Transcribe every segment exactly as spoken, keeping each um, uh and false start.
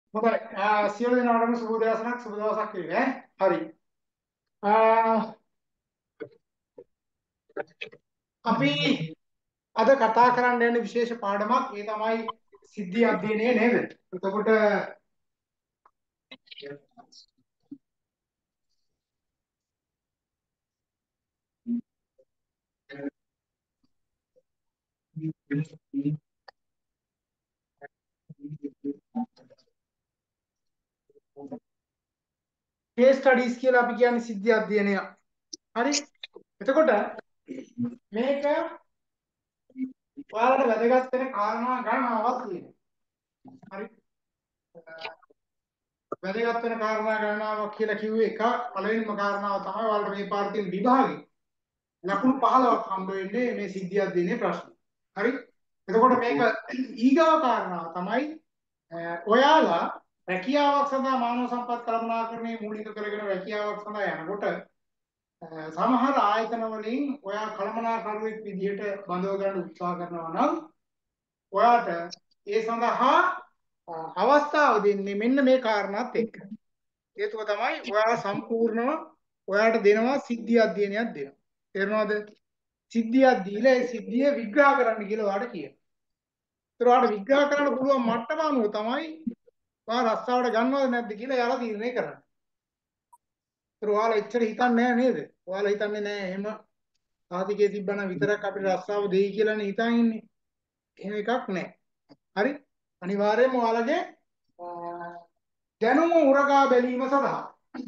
හොඳයි. ආ, සියලු දෙනාටම සුබ දවසක් සුබ දවසක් වේවා. හරි. ආ, අපි අද කතා කරන්න යන විශේෂ පාඩමක් ඒ තමයි සිද්ධි අධ්‍යයනය නේද? එතකොට කේස් ස්ටඩීස් කියලා අපි කියන්නේ සිද්ධි අධ්‍යයනය. හරි. එතකොට මේක ඔයාලට වැදගත් වෙන කාරණා ගණනාවක් තියෙනවා. හරි. වැදගත් වෙන කාරණා ගණනාවක් කියලා කිව්වේ එක පළවෙනිම කාරණාව තමයි ඔයාලට මේ පාඩේ තියෙන විභාගේ ලකුණු පහළොවක් හම්බ වෙන්නේ මේ සිද්ධි අධ්‍යයනයේ ප්‍රශ්න. හරි. එතකොට මේක ඊගාව කාරණාව තමයි ඔයාලා රැකියාවක් සඳහා මානව සම්පත් කළමනාකරණය මූලික කරගෙන රැකියාවක් සඳහා යනකොට සමහර ආයතන වලින් ඔයා කළමනාකරුවෙක් විදිහට බඳව ගන්න උත්සාහ කරනවා නම් ඔයාට ඒ සඳහා අවස්ථාව දෙන්නේ මෙන්න මේ කාරණාත් එක්ක. හේතුව තමයි ඔයාලා සම්පූර්ණව ඔයාට දෙනවා සිද්ධි අධ්‍යයනයක් දෙනවා. තේරෙනවද? සිද්ධියක් දීලා ඒ සිද්ධිය විග්‍රහ කරන්න කියලා ඔයාලට කියනවා. ඒතර ඔයාලට විග්‍රහ කරන්න පුළුවන් මට්ටම අනුව තමයි ඔයාලා රස්සාවට ගන්නවද නැද්ද කියලා එයාලා තීරණය කරන්නේ. ඒතර ඔයාලා එච්චර හිතන්නේ නැහැ නේද? ඔයාලා හිතන්නේ නැහැ එහෙම සාධකයේ තිබ්බනම් විතරක් අපිට රස්සාව දෙයි කියලානේ හිතන් ඉන්නේ. එහෙම එකක් නැහැ. හරි? අනිවාර්යයෙන්ම ඔයාලගේ දැනුම උරගා බැලීම සඳහා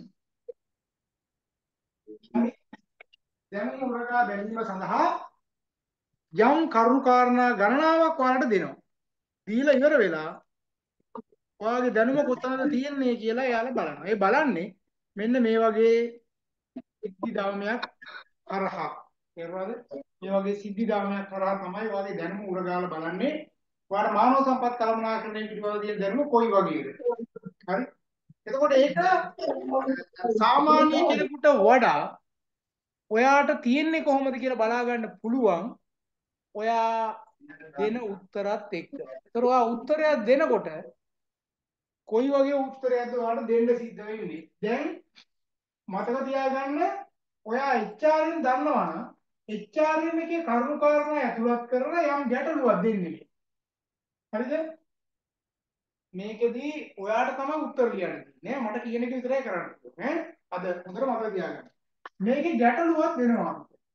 හරි? දැනුම උරගා බැලීම සඳහා යම් කරුණු කාරණා ගණනාවක් ඔයාලට දෙනවා. දීලා ඉවර වෙලා ඔයාගේ දැනුම කොතනද තියෙන්නේ කියලා එයාලා බලනවා. ඒ බලන්නේ මෙන්න මේ වගේ සිද්ධි දාමයක් කරහා. තේරුණාද? මේ වගේ සිද්ධි දාමයක් කරහා තමයි ඔයාගේ දැනුම උරගාලා බලන්නේ. ඔයාලා මානව සම්පත් කළමනාකරණය පිළිබඳ තියෙන දැනුම කොයි වගේද? හරි? එතකොට ඒක සාමාන්‍ය කෙනෙකුට වඩා ඔයාට තියෙන්නේ කොහොමද කියලා බලා ගන්න පුළුවන් ඔයා දෙන උත්තරات එක්ක. ඒතර ඔයා උත්තරයක් දෙනකොට කොයි වගේ උත්තරයක්ද ඔයාලට දෙන්න සිද්ධ වෙන්නේ? දැන් මතක තියාගන්න ඔයා එච් ආර් එම් දන්නවා නම් එච් ආර් එම් එකේ කරුණු කාරණා ඇතුළත් කරලා යම් ගැටලුවක් දෙන්නේ. හරිද? මේකෙදී ඔයාට තමයි උත්තර ලියන්න තියෙන්නේ. මට කියන එක විතරයි කරන්න ඕනේ. අද හොඳට මතක තියාගන්න. මේකේ ගැටලුවක් දෙනවා.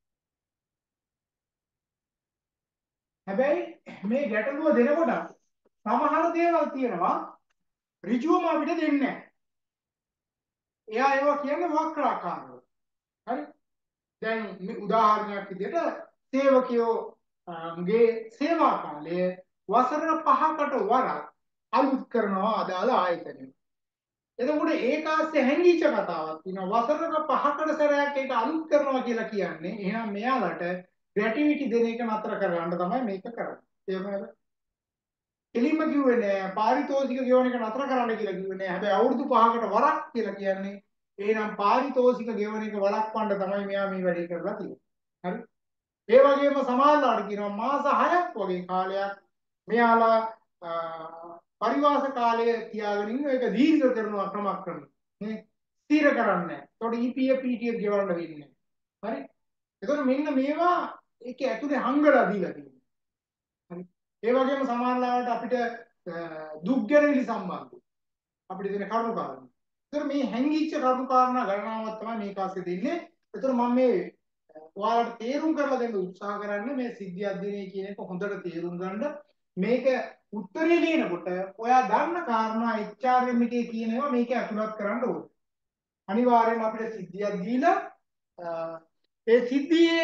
හැබැයි මේ ගැටලුව දෙනකොට සමහර දේවල් තියෙනවා ඍජුවම අපිට දෙන්නේ නැහැ. එයා ඒවා කියන්නේ වක්‍රාකාරව. හරි? දැන් මේ උදාහරණයක් විදිහට සේවකයෝ ගේ සේවා කාලය වසර පහකට වරක් අලුත් කරනවා අදාළ ආයතනය. එතකොට ඒක ආස්සේ හැංගිච්ච කතාවක් තියෙනවා. වසරක පහකට සැරයක් ඒක අලුත් කරනවා කියලා කියන්නේ එහෙනම් මෙයාලට ග්‍රැටිවිටි දෙන එක නතර කරගන්න තමයි මේක කරන්නේ. තේරුණාද? එලින්ම කිව්වේ නෑ පාරිතෝෂික ගෙවන එක නතර කරන්න කියලා කිව්වේ නෑ. හැබැයි අවුරුදු පහකට වරක් කියලා කියන්නේ එහෙනම් පාරිතෝෂික ගෙවන එක වළක්වන්න තමයි මෙයා මේ වැඩේ කරලා තියෙන්නේ. හරි? ඒ වගේම සමාජලාට කියනවා මාස හයක් වගේ කාලයක් මෙයාලා පරිවාස කාලය තියාගෙන ඉන්න එක දීර්ඝ කරනවා ක්‍රමක්‍රමී. නේ? ස්ථිර කරන්නේ නැහැ. ඒකට E P F E T F ගෙවන්න වෙන්නේ. හරි? ඒකට මෙන්න මේවා ඒක ඇතුලේ හංගලා දීලා තියෙනවා. හරි? ඒ වගේම සමාජලාට අපිට දුක් ගැනවිලි සම්බන්ධව අපිට දෙන කරුණු කාරණා. ඒතර මේ හැංගිච්ච කරුණු කාරණා ගණනාවක් තමයි මේක ASCII දෙන්නේ. ඒතර මම මේ ඔයාලට තේරුම් කරලා දෙන්න උත්සාහ කරන්නේ මේ සිද්ධි අධ්‍යයනය කියන එක හොඳට තේරුම් ගන්න. මේක උත්තරේ ලියනකොට ඔයා ගන්න කාරණා එච් ආර් එම් එකේ කියන ඒවා මේක ඇතුළත් කරන්න ඕනේ. අනිවාර්යයෙන්ම අපිට සිද්ධියක් දීලා ඒ සිද්ධියේ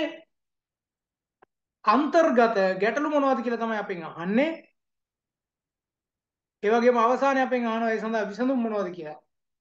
අන්තර්ගත ගැටලු මොනවද කියලා තමයි අපෙන් අහන්නේ. ඒ වගේම අවසානයේ අපෙන් අහනවා ඒ සඳහා විසඳුම් මොනවද කියලා.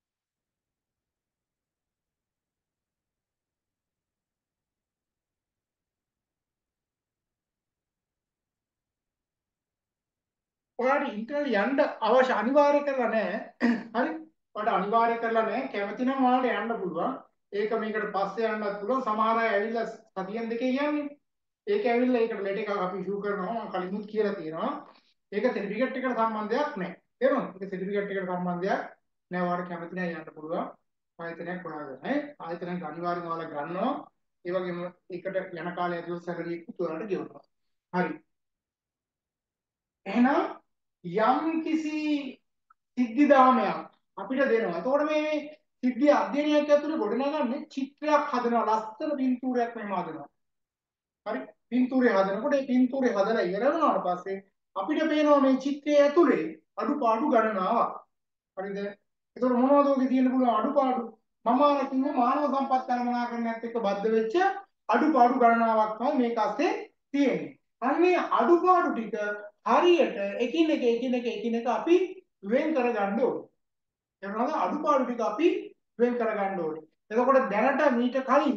ඔයාලට ඉන්ටර්නල් යන්න අවශ්‍ය අනිවාර්ය කරලා නැහැ. හරි? ඔයාලට අනිවාර්ය කරලා නැහැ. කැමති නම් ඔයාලට යන්න පුළුවන්. ඒක මේකට පස්සේ යන්නත් පුළුවන්. සමහර අය ඇවිල්ලා සතියෙන් දෙකේ යන්නේ. ඒක ඇවිල්ලා ඒකට ලෙටර් එකක් අපි ඉෂුව කරනවා. මම කලින්මුත් කියලා තියෙනවා. ඒක සර්ටිෆිකේට් එකට සම්බන්ධයක් නැහැ. තේරුණාද? ඒක සර්ටිෆිකේට් එකට සම්බන්ධයක් නෑ. ඔයාලට කැමති නෑ යන්න පුළුවන්. ආයතනයක් හොයාගන්න. ඈ ආයතනයක් අනිවාර්යෙන්ම ඔයාලා ගන්නවා. ඒ වගේම ඒකට යන කාලය ඇතුළත සැලරියකුත් ඔයාලට ගෙවනවා. හරි. එහෙනම් යම් කිසි සිද්ධි දාමයක් අපිට දෙනවා. එතකොට මේ සිද්ධි අධ්‍යයනයක් ඇතුළේ ගොඩනගන්නේ චිත්‍රයක් හදනවා. ලස්සන පින්තූරයක් මෙහෙම හදනවා. හරි. පින්තූරය හදනකොට ඒ පින්තූරය හදලා ඉවර වුණාට පස්සේ අපිට පේනවා මේ චිත්‍රය ඇතුලේ අඩුපාඩු ගණනාවක්. හරිද? ඒතකොට මොනවද ඔගේ තියෙන්න පුළුවන් අඩුපාඩු? මම අර කිව්වේ මානව සම්පත් කළමනාකරණයත් එක්ක බද්ධ වෙච්ච අඩුපාඩු ගණනාවක් තමයි මේක අස්සේ තියෙන්නේ. අන්නේ අඩුපාඩු ටික හරියට එකිනෙක එකිනෙක එකිනෙක අපි වෙන් කරගන්න ඕනේ. එනවාද අඩුපාඩු ටික අපි වෙන් කරගන්න ඕනේ. එතකොට දැනට මීට කලින්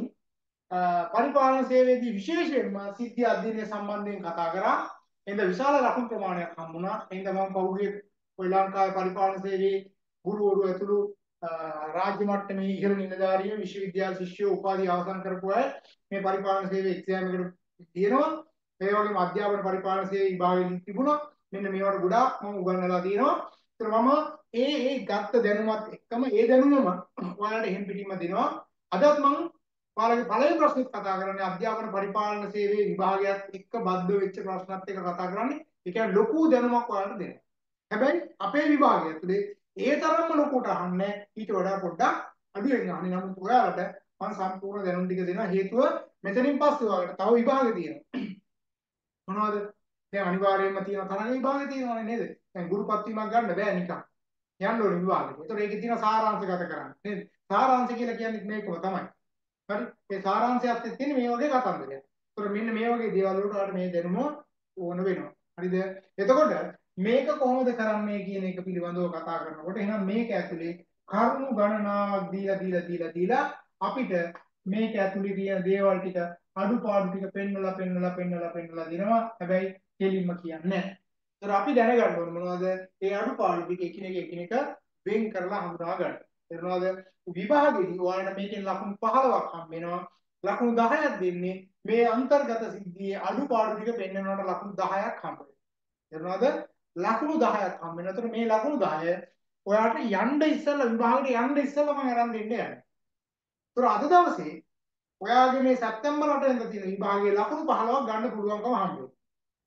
පරිපාලන සේවයේදී විශේෂයෙන්ම සිද්ධි අධ්‍යයනය සම්බන්ධයෙන් කතා කරා. එඳ විශාල ලකුණු ප්‍රමාණයක් හම්බුණා. එඳ මම පෞද්ගලික ශ්‍රී ලංකාවේ පරිපාලන සේවයේ ගුරුවරු ඇතුළු රාජ්‍ය මට්ටමේ ඉහළ නිලධාරීන් විශ්වවිද්‍යාල ශිෂ්‍යයෝ උපාධිය අවසන් කරපු අය මේ පරිපාලන සේවයේ එක්සෑම් එකට තියෙනවා. ඒ වගේම අධ්‍යාපන පරිපාලන සේවයේ විභාගෙදී තිබුණා. මෙන්න මේවට ගොඩාක් මම උගන්වලා තියෙනවා. ඒතර මම ඒ ඒ ගත්ත දැනුමත් එක්කම ඒ දැනුමම ඔයාලට එහෙම් පිටින්ම දෙනවා. අදත් මම ඔයාලගේ පළවෙනි ප්‍රශ්නෙත් කතා කරන්නේ අධ්‍යාපන පරිපාලන සේවයේ විභාගයත් එක්ක බද්ධ වෙච්ච ප්‍රශ්නත් එක්ක කතා කරන්නේ. ඒ කියන්නේ ලොකු දැනුමක් ඔයාලට දෙනවා. හැබැයි අපේ විභාගය ඇතුලේ ඒ තරම්ම ලොකුට අහන්නේ ඊට වඩා පොඩ්ඩක් අඩුවෙන් අහන්නේ. නමුත් ඔයාලට මම සම්පූර්ණ දැනුම් ටික දෙනවා. හේතුව මෙතනින් පස්සේ ඔයාලට තව විභාග තියෙනවා. මොනවද? දැන් අනිවාර්යයෙන්ම තියෙන තරඟ විභාගය තියෙනවානේ නේද? දැන් ගුරුපත් වීමක් ගන්න බෑ නිකන්. යන්න ඕනේ විභාගෙට. ඒතකොට ඒකේ තියෙන සාරාංශගත කරන්න නේද? සාරාංශ කියලා කියන්නේ මේකම තමයි. හරි. ඒ සාරාංශයත් එක්ක තියෙන මේ වගේ කතන්දරයක්. ඒතකොට මෙන්න මේ වගේ දේවල් වලට ඔයාලට මේ දැනුම ඕන වෙනවා. හරිද? එතකොට මේක කොහොමද කරන්නේ කියන එක පිළිබඳව කතා කරනකොට එහෙනම් මේක ඇතුලේ කරුණු ගණනාවක් දීලා දීලා දීලා දීලා අපිට මේක ඇතුලේ තියෙන දේවල් ටික අඩුපාඩු ටික පෙන්වලා පෙන්වලා පෙන්වලා පෙන්වලා දෙනවා. හැබැයි දෙලින්ම කියන්නේ නැහැ. ඒතර අපි දැනගන්න ඕනේ මොනවද? ඒ අඩුපාඩු ටික එකිනෙක එකිනෙක වෙන් කරලා හඳුනා ගන්න. තේරුණාද? විභාගෙදී ඔයාලට මේකෙන් ලකුණු පහළොවක් හම්බ වෙනවා. ලකුණු දහයක් දෙන්නේ මේ අන්තර්ගත සිද්ධියේ අඩුපාඩු ටික පෙන්වනකොට ලකුණු දහයක් හම්බ වෙනවා. තේරුණාද? ලකුණු දහයක් හම්බ වෙනවා. ඒතර මේ ලකුණු දහය ඔයාලට යන්න ඉස්සෙල්ලා විභාගෙට යන්න ඉස්සෙල්ලා මම අරන් දෙන්න යන්නේ. ඒතර අද දවසේ ඔයාගේ මේ සැප්තැම්බර් අට වෙනිදා තියෙන විභාගයේ ලකුණු පහළොවක් ගන්න පුළුවන්කම හම්බ වෙනවා.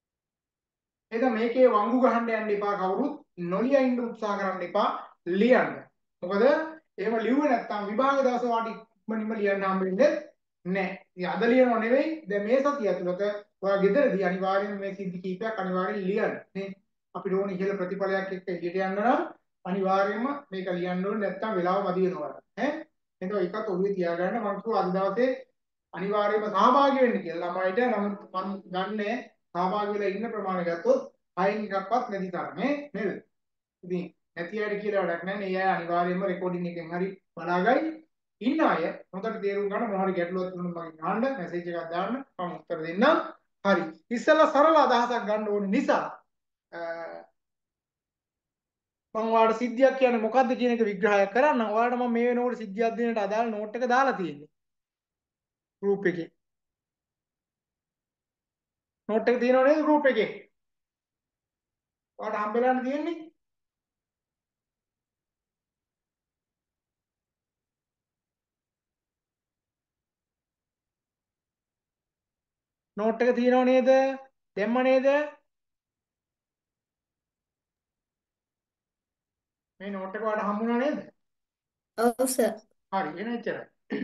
ඒක මේකේ වංගු ගහන්න යන්න එපා කවුරුත් නොලිය ඉන්න උත්සාහ කරන්න එපා ලියන්න. මොකද එහෙම ලිව්වේ නැත්නම් විභාග දවසේ වාට ඉක්මනින්ම ලියන්න හම්බ වෙන්නේ නැහැ. ඉතින් අද ලියනව නෙවෙයි දැන් මේ සතිය ඇතුළත ඔයා ගෙදරදී අනිවාර්යයෙන්ම මේ සිද්ධි කීපයක් අනිවාර්යෙන් ලියන්න. නේ අපිට ඕන ඉහළ ප්‍රතිඵලයක් එක්ක එළියට යන්න නම් අනිවාර්යයෙන්ම මේක ලියන්න ඕනේ නැත්නම් වෙලාව මදි වෙනවා. ඈ එහෙනම් ඒකත් ඔළුවේ තියාගන්න. මම කිව්වා අද දවසේ අනිවාර්යයෙන්ම සහභාගී වෙන්න කියලා ළමයිට. නමුත් මම ගන්නෑ සහභාගී වෙලා ඉන්න ප්‍රමාණය ගත්තොත් හයෙන් එකක්වත් නැති තරමේ නේද? ඉතින් නැති අයට කියලා වැඩක් නැහැ. මේ අය අනිවාර්යයෙන්ම රෙකෝඩින් එකෙන් හරි බලාගයි. ඉන්න අය හොඳට තේරුම් ගන්න මොනවා හරි ගැටලුවක් තිබුණොත් මගෙන් අහන්න මැසේජ් එකක් දාන්න මම උත්තර දෙන්නම්. හරි. ඉස්සෙල්ලා සරල අදහසක් ගන්න ඕනේ නිසා මම ඔයාලට සිද්ධියක් කියන්නේ මොකද්ද කියන එක විග්‍රහයක් කරන්න. ඔයාලට මම මේ වෙනකොට සිද්ධි අධ්‍යයනයට අදාළ නෝට් එක දාලා තියෙන්නේ. ගෲප් එකේ. නෝට් එක තියෙනව නේද ගෲප් එකේ? ඔයාලට හම්බෙලානේ තියෙන්නේ. නෝට් එක තියෙනව නේද? දෙම්ම නේද? මේ නෝට් එක ඔයාලට හම්බුණා නේද? ඔව් සර්. හරි එන එච්චරයි.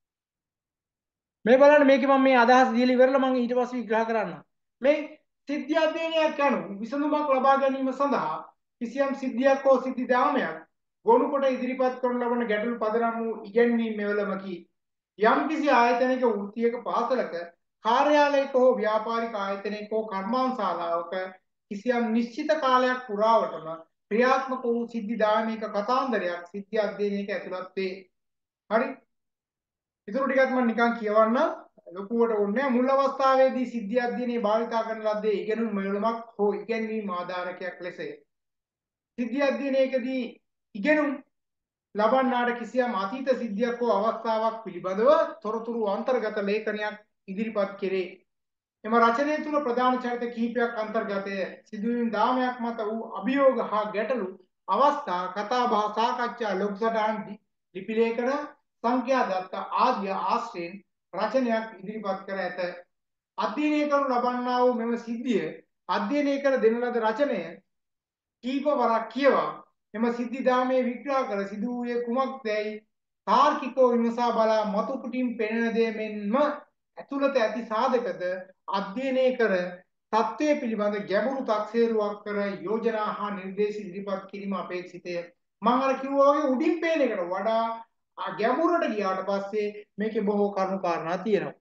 මේ බලන්න මේකේ මම මේ අදහස් දීලා ඉවරලා මම ඊට පස්සේ විග්‍රහ කරන්නම්. මේ සිද්ධි අධ්‍යයනයක් යනු විසඳුමක් ලබා ගැනීම සඳහා කිසියම් සිද්ධියක් හෝ සිද්ධි දාමයක් ගොනු කොට ඉදිරිපත් කරන ලබන ගැටළු පදනම් වූ ඉගැන්වීම් මෙවලමකි. යම් කිසි ආයතනයක වෘත්තියක පාසලක කාර්යාලයක හෝ ව්‍යාපාරික ආයතනයක හෝ කර්මාන්තශාලාවක කිසියම් නිශ්චිත කාලයක් පුරාවටම ක්‍රියාත්මක වූ සිද්ධි දාමයක කතාන්දරයක් සිද්ධි අධ්‍යයනයක ඇතුළත් වේ. හරි. ඉතුරු ටිකත් මම නිකන් කියවන්න ලොකුවට ඕනේ මුල් අවස්ථාවේදී සිද්ධි අධ්‍යයනයේ භාවිතා කරන ලද්දේ ඉගෙනුම් මෙවලමක් හෝ ඉගැන්වීම් ආධාරකයක් ලෙසය. සිද්ධි අධ්‍යයනයේදී ඉගෙනුම් ලබන්නාට කිසියම් අතීත සිද්ධියක් හෝ අවස්ථාවක් පිළිබඳව තොරතුරු අන්තර්ගත ලේඛනයක් ඉදිරිපත් කෙරේ. එම රචනය තුළ ප්‍රධාන චරිත කිහිපයක් අන්තර්ගතය. සිදුවීම් දාමයක් මත වූ අභියෝග හා ගැටලු අවස්ථා කතාබහ සාකච්ඡා ලොකු සටහන් ලිපි ලේඛන සංඛ්‍යා දත්ත ආදිය ආශ්‍රයෙන් රචනයක් ඉදිරිපත් කර ඇත. අධ්‍යයනය කරනු ලබන්නා වූ මෙම සිද්ධිය අධ්‍යයනය කර දෙන ලද රචනය කීප වරක් කියවා එම සිද්ධි දාමයේ විග්‍රහ කර සිදු වූයේ කුමක්දැයි තාර්කිකව විමසා බලා මතු පිටින් පෙනෙන දේ මෙන්ම ඇතුළත ඇති සාධකද අධ්‍යයනය කර තත්ත්වය පිළිබඳ ගැඹුරු තක්සේරුවක් කර යෝජනා හා නිර්දේශ ඉදිරිපත් කිරීම අපේක්ෂිතය. මම අර කිව්වා වගේ උඩින් පේන එකට වඩා ගැඹුරට ගියාට පස්සේ මේකේ බොහෝ කරුණු කාරණා තියෙනවා.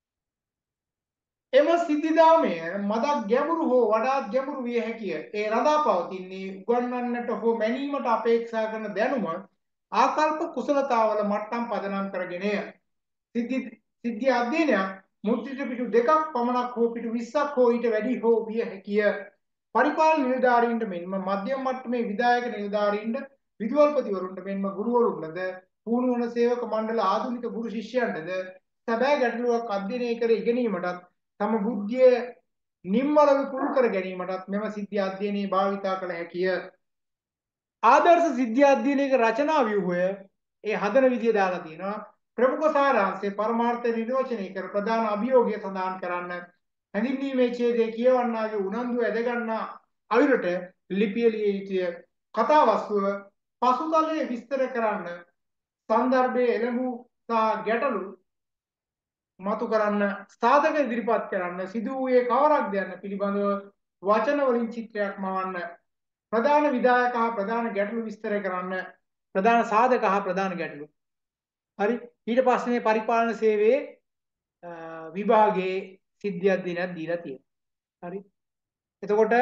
එම සිද්ධිදාමය මදක් ගැඹුරු හෝ වඩාත් ගැඹුරු විය හැකිය. ඒ රඳා පවතින්නේ උගන්වන්නට හෝ මැනීමට අපේක්ෂා කරන දැනුම ආකල්ප කුසලතාවල මට්ටම් පදනම් කරගෙනය. සිද්ධි සිද්ධි අධ්‍යයනයක් මුද්‍රිත පිටු දෙකක් පමණක් හෝ පිටු විස්සක් හෝ ඊට වැඩි හෝ විය හැකිය. පරිපාලන නිලධාරීන්ට මෙන්ම මධ්‍යම මට්ටමේ විධායක නිලධාරීන්ට විදුහල්පතිවරුන්ට මෙන්ම ගුරුවරුන්ටද පුහුණු වන සේවක මණ්ඩල ආධුනික ගුරු ශිෂ්‍යයන්ටද සැබෑ ගැටලුවක් අධ්‍යයනය කර ඉගෙනීමටත් තම බුද්ධිය නිම්වල පුරු කර ගැනීමටත් මෙම සිද්ධි අධ්‍යයනයේ භාවිතා කළ හැකිය. ආදර්ශ සිද්ධි අධ්‍යයනයක රචනා ව්‍යුහය ඒ හදන විදිය දාලා තියෙනවා. ප්‍රමුඛ සාරාංශයේ පරමාර්ථ නිර්වචනය කර ප්‍රධාන අභියෝගය සඳහන් කරන්න. හැඳින්වීමේ ඡේදයේ කියවන්නාගේ උනන්දු ඇද ගන්නා අයුරට ලිපිය ලිය යුතුය. කතා වස්තුව පසුතලයේ විස්තර කරන්න. සන්දර්භයේ එළඹු සහ ගැටලු මතු කරන්න, සාධක ඉදිරිපත් කරන්න, සිදු වූයේ කවරක්ද යන්න පිළිබඳව වචන වලින් චිත්‍රයක් මවන්න, ප්‍රධාන විධායක හා ප්‍රධාන ගැටලු විස්තර කරන්න, ප්‍රධාන සාධක හා ප්‍රධාන ගැටලු. හරි. ඊට පස්සේ මේ පරිපාලන සේවයේ විභාගයේ සිද්ධියක් දිනක් දීලා තියෙනවා. හරි. එතකොට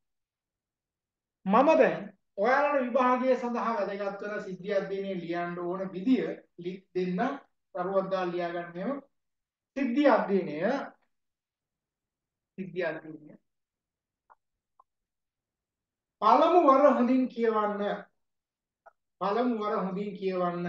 මම දැන් ඔයාලට විභාගයේ සඳහා වැදගත් වෙන සිද්ධි අධ්‍යයනයේ ලියන්න ඕන විදිය දෙන්න කරුවද්දා ලියා ගන්නෙම සිද්ධි අධ්‍යයනය සිද්ධි අධ්‍යයනය පළමු වර හොඳින් කියවන්න පළමු වර හොඳින් කියවන්න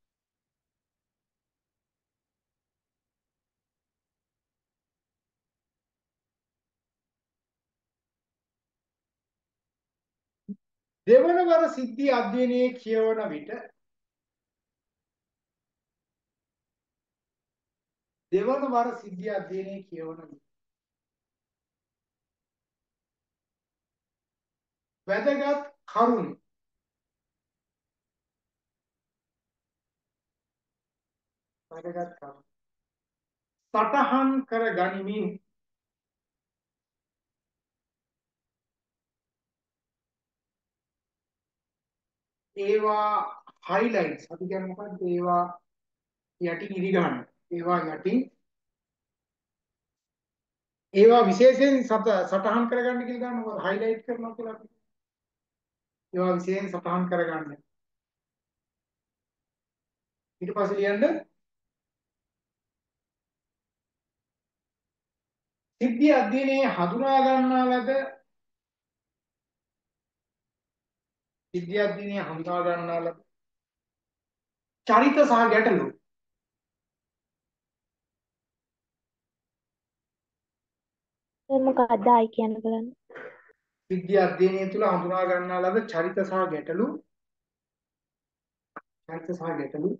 දෙවන වර සිද්ධි අධ්‍යයනයේ කියවන විට දෙවන වර සිද්ධි අධ්‍යයනයේ කියවන විට වැදගත් කරුණු වැදගත් කරුණු සටහන් කර ගනිමින් ඒවා highlights අපි කියන්නේ මොකක්ද ඒවා යටින් ඉරි ගන්න ඒවා යටින් ඒවා විශේෂයෙන් සටහන් කරගන්න කියලා ගන්න මොකද highlight කරනවා කියලා අපි ඒවා විශේෂයෙන් සටහන් කරගන්න ඊට පස්සේ ලියන්න සිද්ධි අධ්‍යයනයේ හඳුනා ගන්නා ලද සිද්ධි අධ්‍යයනයේ හඳුනා ගන්නා ලද චරිත සහ ගැටලු මොකක්ද ආයි කියන්න බලන්න. සිද්ධි අධ්‍යයනය තුළ හඳුනා ගන්නා ලද චරිත සහ ගැටලු චරිත සහ ගැටලු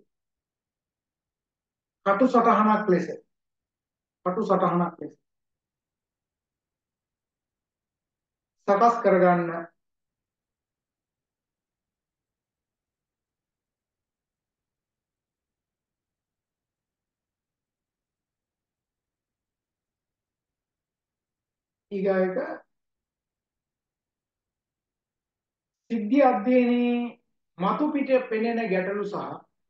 කටු සටහනක් ලෙස කටු සටහනක් ලෙස සකස් කරගන්න ඊගායක සිද්ධි අධ්‍යයනයේ මතු පිට පෙනෙන ගැටලු සහ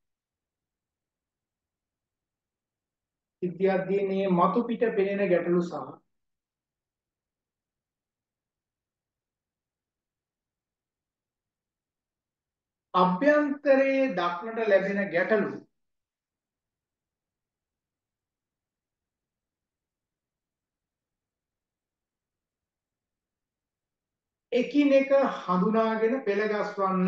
සිද්ධි අධ්‍යයනයේ මතු පිට පෙනෙන ගැටලු සහ අභ්‍යන්තරයේ දක්නට ලැබෙන ගැටලු එකිනෙක හඳුනාගෙන පෙළගස්වන්න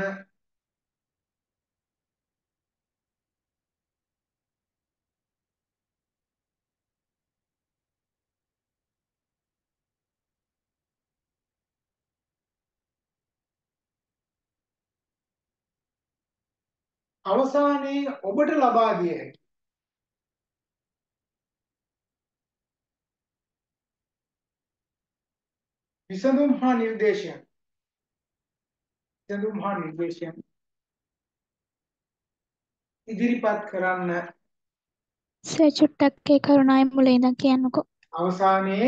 අවසානයේ ඔබට ලබා දිය හැකි විසඳුම් හා නිර්දේශයන් විසඳුම් හා නිර්දේශයන් ඉදිරිපත් කරන්න. සර් චුට්ටක් ඒ කරුණාවෙන් මුලින් ඉඳන් කියන්නකෝ. අවසානයේ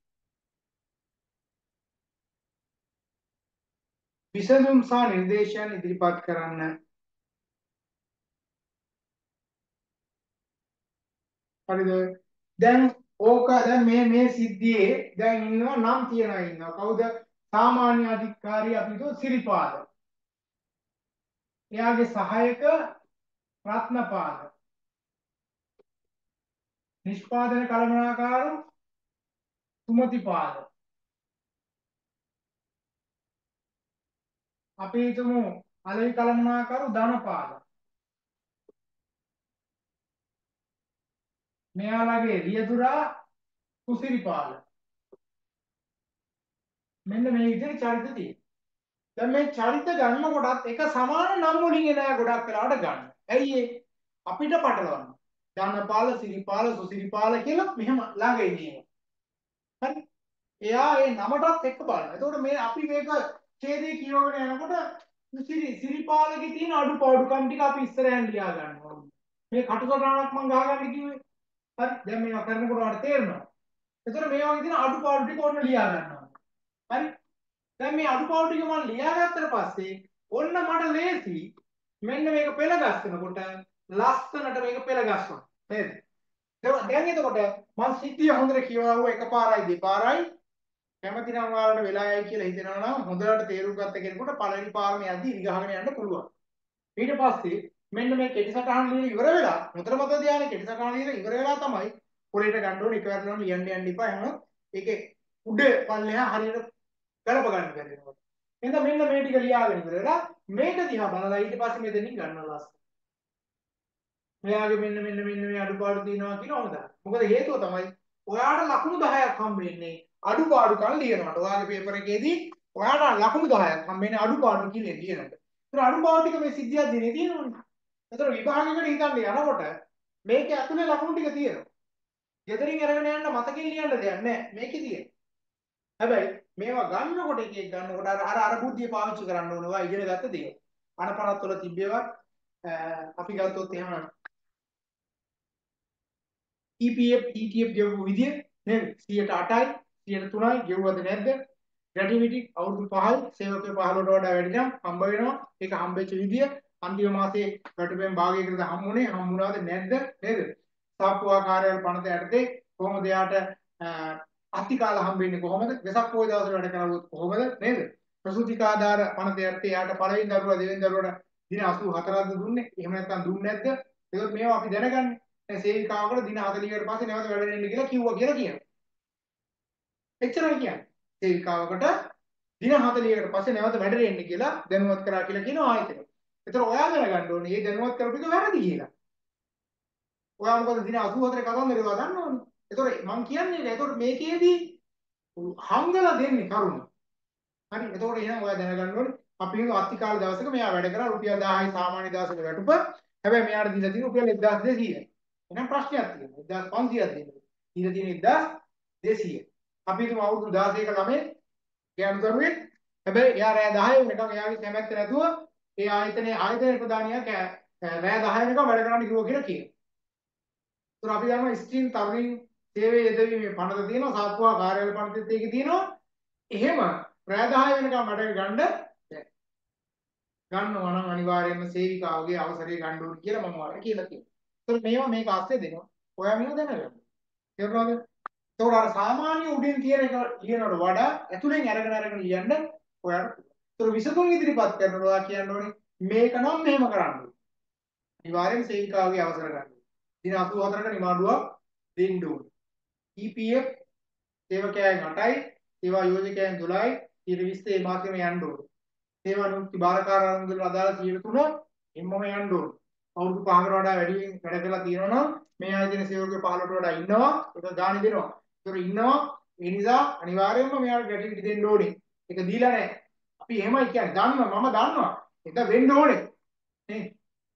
විසඳුම් සහ නිර්දේශයන් ඉදිරිපත් කරන්න. හරිද? දැන් ඕක දැන් මේ මේ සිද්ධියේ දැන් ඉන්නවා නම් තියනවා ඉන්නවා. කවුද? සාමාන්‍ය අධිකාරිය අපි හිතුව සිරිපාද. එයාගේ සහායක රත්නපාද. නිෂ්පාදන කළමනාකාරු සුමතිපාද. අපි හිතමු අලෙවි කළමනාකාරු ධනපාද. මෙයාලගේ රියදුරා සුසිරිපාද. මෙන්න මේ විදිහට චරිත තියෙනවා. දැන් මේ චරිත ගන්නකොටත් එක සමාන නම් වලින් එන ගොඩක් වෙලාවට ගන්න. ඇයි ඒ? අපිට පටලවන්න. ධනපාල, සිරිපාල, සුසිරිපාල කියලා මෙහෙම ළඟ ඉන්නේ. හරි? එයා ඒ නමටත් එක්ක බලනවා. එතකොට මේ අපි මේක ඡේදයේ කියවගෙන යනකොට සිරි සිරිපාලගේ තියෙන අඩුපාඩුකම් ටික අපි ඉස්සරහින් ලියා ගන්නවා. මේ කටුසටහනක් මම ගහගන්න කිව්වේ. හරි? දැන් මේවා කරනකොට ඔයාලට තේරෙනවා. එතකොට මේ වගේ තියෙන අඩුපාඩු ටික ඔන්න ලියා ගන්නවා. හරි? දැන් මේ අඩුපාඩු ටික මම ලියාගත්තට පස්සේ ඔන්න මට ලේසි මෙන්න මේක පෙළ ගස්සනකොට ලස්සනට මේක පෙළ ගස්සනවා. නේද? දැන් එතකොට මම සිද්ධිය හොඳට කියවුවා එකපාරයි දෙපාරයි කැමති නම් ඔයාලට වෙලායයි කියලා හිතෙනවා නම් හොඳට තේරුම් ගත්ත කෙනෙකුට පළවෙනි පාරම යද්දි ඉරිගහගෙන යන්න පුළුවන්. ඊට පස්සේ මෙන්න මේ කෙටි සටහන් ලියලා ඉවර වෙලා මුතර මත ධානය කෙටි සටහන් ලියලා ඉවර වෙලා තමයි පොළේට ගන්න ඕනේ. එකවරම ලියන්න යන්න එපා. එහෙනම් ඒකේ උඩ පල්ලෙහා හරියට ගලප ගන්න බැරි වෙනවා. එහෙනම් මෙන්න මේ ටික ලියාගෙන ඉවර වෙලා මේක දිහා බලලා ඊට පස්සේ මෙතනින් ගන්නවා ලස්සන. මෙයාගේ මෙන්න මෙන්න මෙන්න මේ අඩුපාඩු තියෙනවා කියන හොඳයි. මොකද හේතුව තමයි ඔයාට ලකුණු දහයක් හම්බ වෙන්නේ අඩුපාඩුකම් ලියනකොට. ඔයාගේ පේපර් එකේදී ඔයාට ලකුණු දහයක් හම්බ වෙන්නේ අඩුපාඩු කියලා ලියනකොට. ඒතර අඩුපාඩු ටික මේ සිද්ධියක් දිනේ තියෙනවනේ. ඒතර විභාගයකට හිතන්න යනකොට මේකේ ඇතුලේ ලකුණු ටික තියෙනවා. ගෙදරින් අරගෙන යන්න මතකෙන් ලියන්න දෙයක් නැහැ. මේකේ තියෙන. හැබැයි මේවා ගන්නකොට එක එක ගන්නකොට අර අර අර බුද්ධිය පාවිච්චි කරන්න ඕනේ. ඔයා ඉගෙන ගත්ත දේ. අනපනත් වල තිබ්බේවත් අපි ගත්තොත් එහෙම E P F E T F ගෙවපු විදිය නේද? සියයට අටයි සියයට තුනයි ගෙවුවද නැද්ද? ග්‍රැටිවිටි අවුරුදු පහයි සේවකයෝ පහළොවට වඩා වැඩි නම් හම්බ වෙනවා. ඒක හම්බෙච්ච විදිය අන්තිම මාසයේ රටපෙන් භාගයකටද හම්බුනේ හම්බුණාද නැද්ද නේද? සාප්පුවා කාර්යාල පනත යටතේ කොහොමද යාට අතිකාල හම්බෙන්නේ කොහොමද? වෙසක් පොය දවසට වැඩ කරවුවොත් කොහොමද නේද? ප්‍රසූතිකාදාර පනත යටතේ යාට පළවෙනි දරුවා දෙවෙනි දරුවාට දින අසූ හතරක්ද දුන්නේ? එහෙම නැත්නම් දුන්නේ නැද්ද? ඒකත් මේවා අපි දැනගන්නේ. දැන් සේවිකාවකට දින හතළිහකට පස්සේ නැවත වැඩ දෙන්න කියලා කිව්වා කියලා කියනවා. එච්චරයි කියන්නේ. සේවිකාවකට දින හතළිහකට පස්සේ නැවත වැඩ දෙන්න කියලා දැනුවත් කරා කියලා කියනවා ආයතනය. ඒතර ඔයා දැනගන්න ඕනේ මේ දැනුවත් කරපු එක වැරදි කියලා. ඔයා මොකද දින අසූ හතරේ කතන්දරේ ඔයා දන්නවනේ. ඒතර මම කියන්නේ නේද? ඒතර මේකේදී හංගලා දෙන්නේ කරුණ. හරි. ඒතකොට එහෙනම් ඔයා දැනගන්න ඕනේ අපි හිතුව අත්තිකාල දවසක මෙයා වැඩ කරා රුපියල් දහයයි සාමාන්‍ය දවසක වැටුප. හැබැයි මෙයාට දීලා තියෙන රුපියල් එක්දාස් දෙසීයයි. එහෙනම් ප්‍රශ්නයක් තියෙනවා. එක්දාස් පන්සීයක් දෙන්න. දීලා තියෙන එක්දාස් දෙසීය. අපි හිතමු අවුරුදු දාසයක ළමයි ගෑනු දරුවෙක්. හැබැයි එයා රෑ දහය වෙනකම් එයාගේ කැමැත්ත නැතුව ඒ ආයතනයේ ආයතන ප්‍රධානියා රෑ දහය වෙනකම් වැඩ කරන්න කිව්වා කියලා කියනවා. ඒතර අපි දන්නවා ස්ත්‍රීන් තරුණින් සේවයේ යෙදවීමේ පනත තියෙනවා. සාප්පුවා කාර්යාල පනතෙත් ඒකේ තියෙනවා. එහෙම රෑ දහය වෙනකම් වැඩ ගන්න බැහැ. ගන්නවා නම් අනිවාර්යයෙන්ම සේවිකාවගේ අවසරය ගන්න ඕනේ කියලා මම ඔයාලට කියලා තියෙනවා. ඒතර මේවා මේක ASCII දෙනවා. ඔයා මේව දැනගන්න. තේරුණාද? ඒතකොට අර සාමාන්‍ය උඩින් තියෙන එක ලියනවට වඩා ඇතුලෙන් අරගෙන අරගෙන ලියන්න ඔයාලට. ඒතර විසඳුම් ඉදිරිපත් කරනකොට ඔයා කියන්න ඕනේ මේක නම් මෙහෙම කරන්න ඕනේ. අනිවාර්යෙන් සේවිකාවගේ අවසර ගන්න ඕනේ. දින අසූ හතරක නිමාඩුවක් දෙන්න ඕනේ. E P F සේවකයන් අටයි, සේවා යෝජකයන් දොළහයි, ඊට විස්ස මේ මාසෙම යන්න ඕනේ. සේවා නියුක්ති බාරකාරයන් වල අදාළ සියයට තුන එම්මම යන්න ඕනේ. අවුරුදු පහකට වඩා වැඩි වැඩ කරලා තියෙනවා නම් මේ ආයතන සේවකයෝ පහළොවට වඩා ඉන්නවා. ඒක ගාණි දෙනවා. ඒතර ඉන්නවා. ඒ නිසා අනිවාර්යයෙන්ම මෙයාට ගැටිවිටි දෙන්න ඕනේ. ඒක දීලා නැහැ. අපි එහෙමයි කියන්නේ. දන්නවා මම දන්නවා. ඒක වෙන්න ඕනේ. නේ?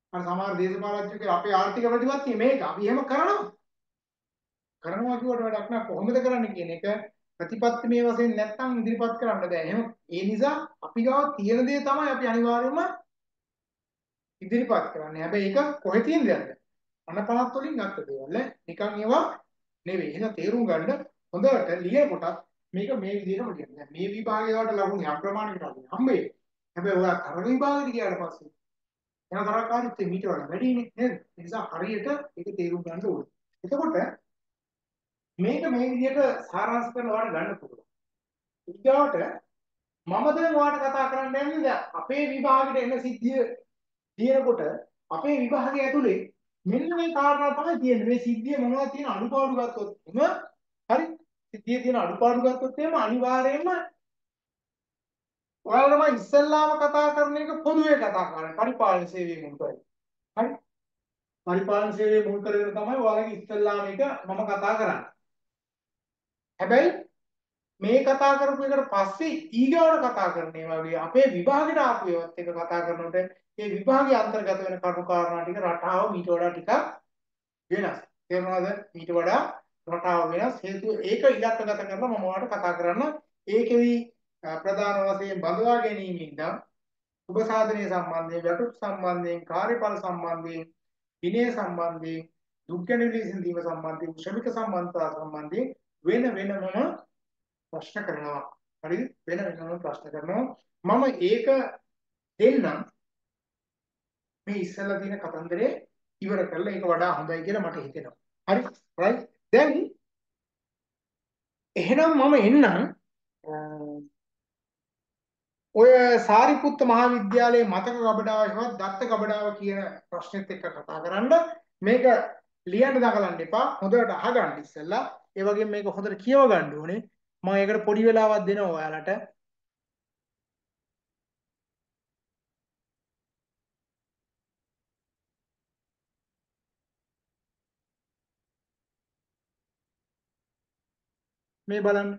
අර සමහර දේශපාලඥයෝ කියලා අපේ ආර්ථික ප්‍රතිපත්තිය මේක. අපි එහෙම කරනවා. කරනවා කියවට වැඩක් නැහැ. කොහොමද කරන්නේ කියන එක ප්‍රතිපත්ති මේ වශයෙන් නැත්තම් ඉදිරිපත් කරන්න බෑ. එහෙම ඒ නිසා අපි ගාව තියෙන දේ තමයි අපි අනිවාර්යයෙන්ම ඉදිරිපත් කරන්නේ. හැබැයි ඒක කොහෙ තියෙන දෙයක්ද? අනපනත් වලින් ගත්ත දේවල්. නිකන් ඒවා නෙවෙයි. එහෙනම් තේරුම් ගන්න හොඳට ලියනකොට මේක මේ විදිහටම ලියන්න. දැන් මේ විභාගය වලට ලකුණු යම් ප්‍රමාණයකට අපි හම්බෙයි. හැබැයි ඔයා තරග විභාගෙට ගියාට පස්සේ එන තරකාරීත්වය මීට වඩා වැඩිනේ නේද? ඒ නිසා හරියට ඒක තේරුම් ගන්න ඕනේ. එතකොට මේක මේ විදිහට සාරාංශ කරන වාට ගන්න පුළුවන්. ඊගාවට මම දැන් ඔයාලට කතා කරන්න යන්නේ දැන් අපේ විභාගෙට එන සිද්ධිය තියෙනකොට අපේ විභාගය ඇතුලේ මෙන්න මේ කාරණා තමයි තියෙන්නේ. මේ සිද්ධිය මොනවද තියෙන අඩුපාඩු ගත්තොත් එම හරි සිද්ධිය තියෙන අඩුපාඩු ගත්තොත් එහෙම අනිවාර්යයෙන්ම ඔයාලා තමයි ඉස්සෙල්ලාම කතා කරන එක පොදුවේ කතා කරන්නේ. පරිපාලන සේවයේ මුල් කරගෙන. හරි? පරිපාලන සේවයේ මුල් කරගෙන තමයි ඔයාලගේ ඉස්සෙල්ලාම එක මම කතා කරන්නේ. හැබැයි මේ කතා කරපු එකට පස්සේ ඊගාවට කතා කරන්නේ වගේ අපේ විභාගෙට ආපු ඒවාත් එක කතා කරනකොට ඒ විභාගයේ අන්තර්ගත වෙන කරුණු කාරණා ටික රටාව ඊට වඩා ටිකක් වෙනස්. තේරුණාද? ඊට වඩා රටාව වෙනස්. හේතුව ඒක ඉලක්කගත කරලා මම ඔයාලට කතා කරන්න. ඒකෙදි ප්‍රධාන වශයෙන් බඳවා ගැනීමෙන් නම් ඔබ සාධනය සම්බන්ධයෙන්, වැටුප් සම්බන්ධයෙන්, කාර්යඵල සම්බන්ධයෙන්, විනය සම්බන්ධයෙන්, දුක් ගැනවිලි සිඳීම සම්බන්ධයෙන්, ශ්‍රමික සම්බන්ධතා සම්බන්ධයෙන් වෙන වෙනම ප්‍රශ්න කරනවා. හරිද? වෙන වෙනම ප්‍රශ්න කරනවා. මම ඒක දෙන්නම් මේ ඉස්සෙල්ලා තියෙන කතන්දරේ ඉවර කරලා ඒක වඩා හොඳයි කියලා මට හිතෙනවා. හරි? right? දැන් එහෙනම් මම එන්නම් ඔය සාරිපුත්ත මහාවිද්‍යාලයේ මතක ගබඩාව හෙවත් දත්ත ගබඩාව කියන ප්‍රශ්නෙත් එක්ක කතා කරන්න. මේක ලියන්න දඟලන්න එපා. හොඳට අහගන්න ඉස්සෙල්ලා. ඒ වගේම මේක හොඳට කියව ගන්න ඕනේ. මම ඒකට පොඩි වෙලාවක් දෙනවා ඔයාලට. මේ බලන්න.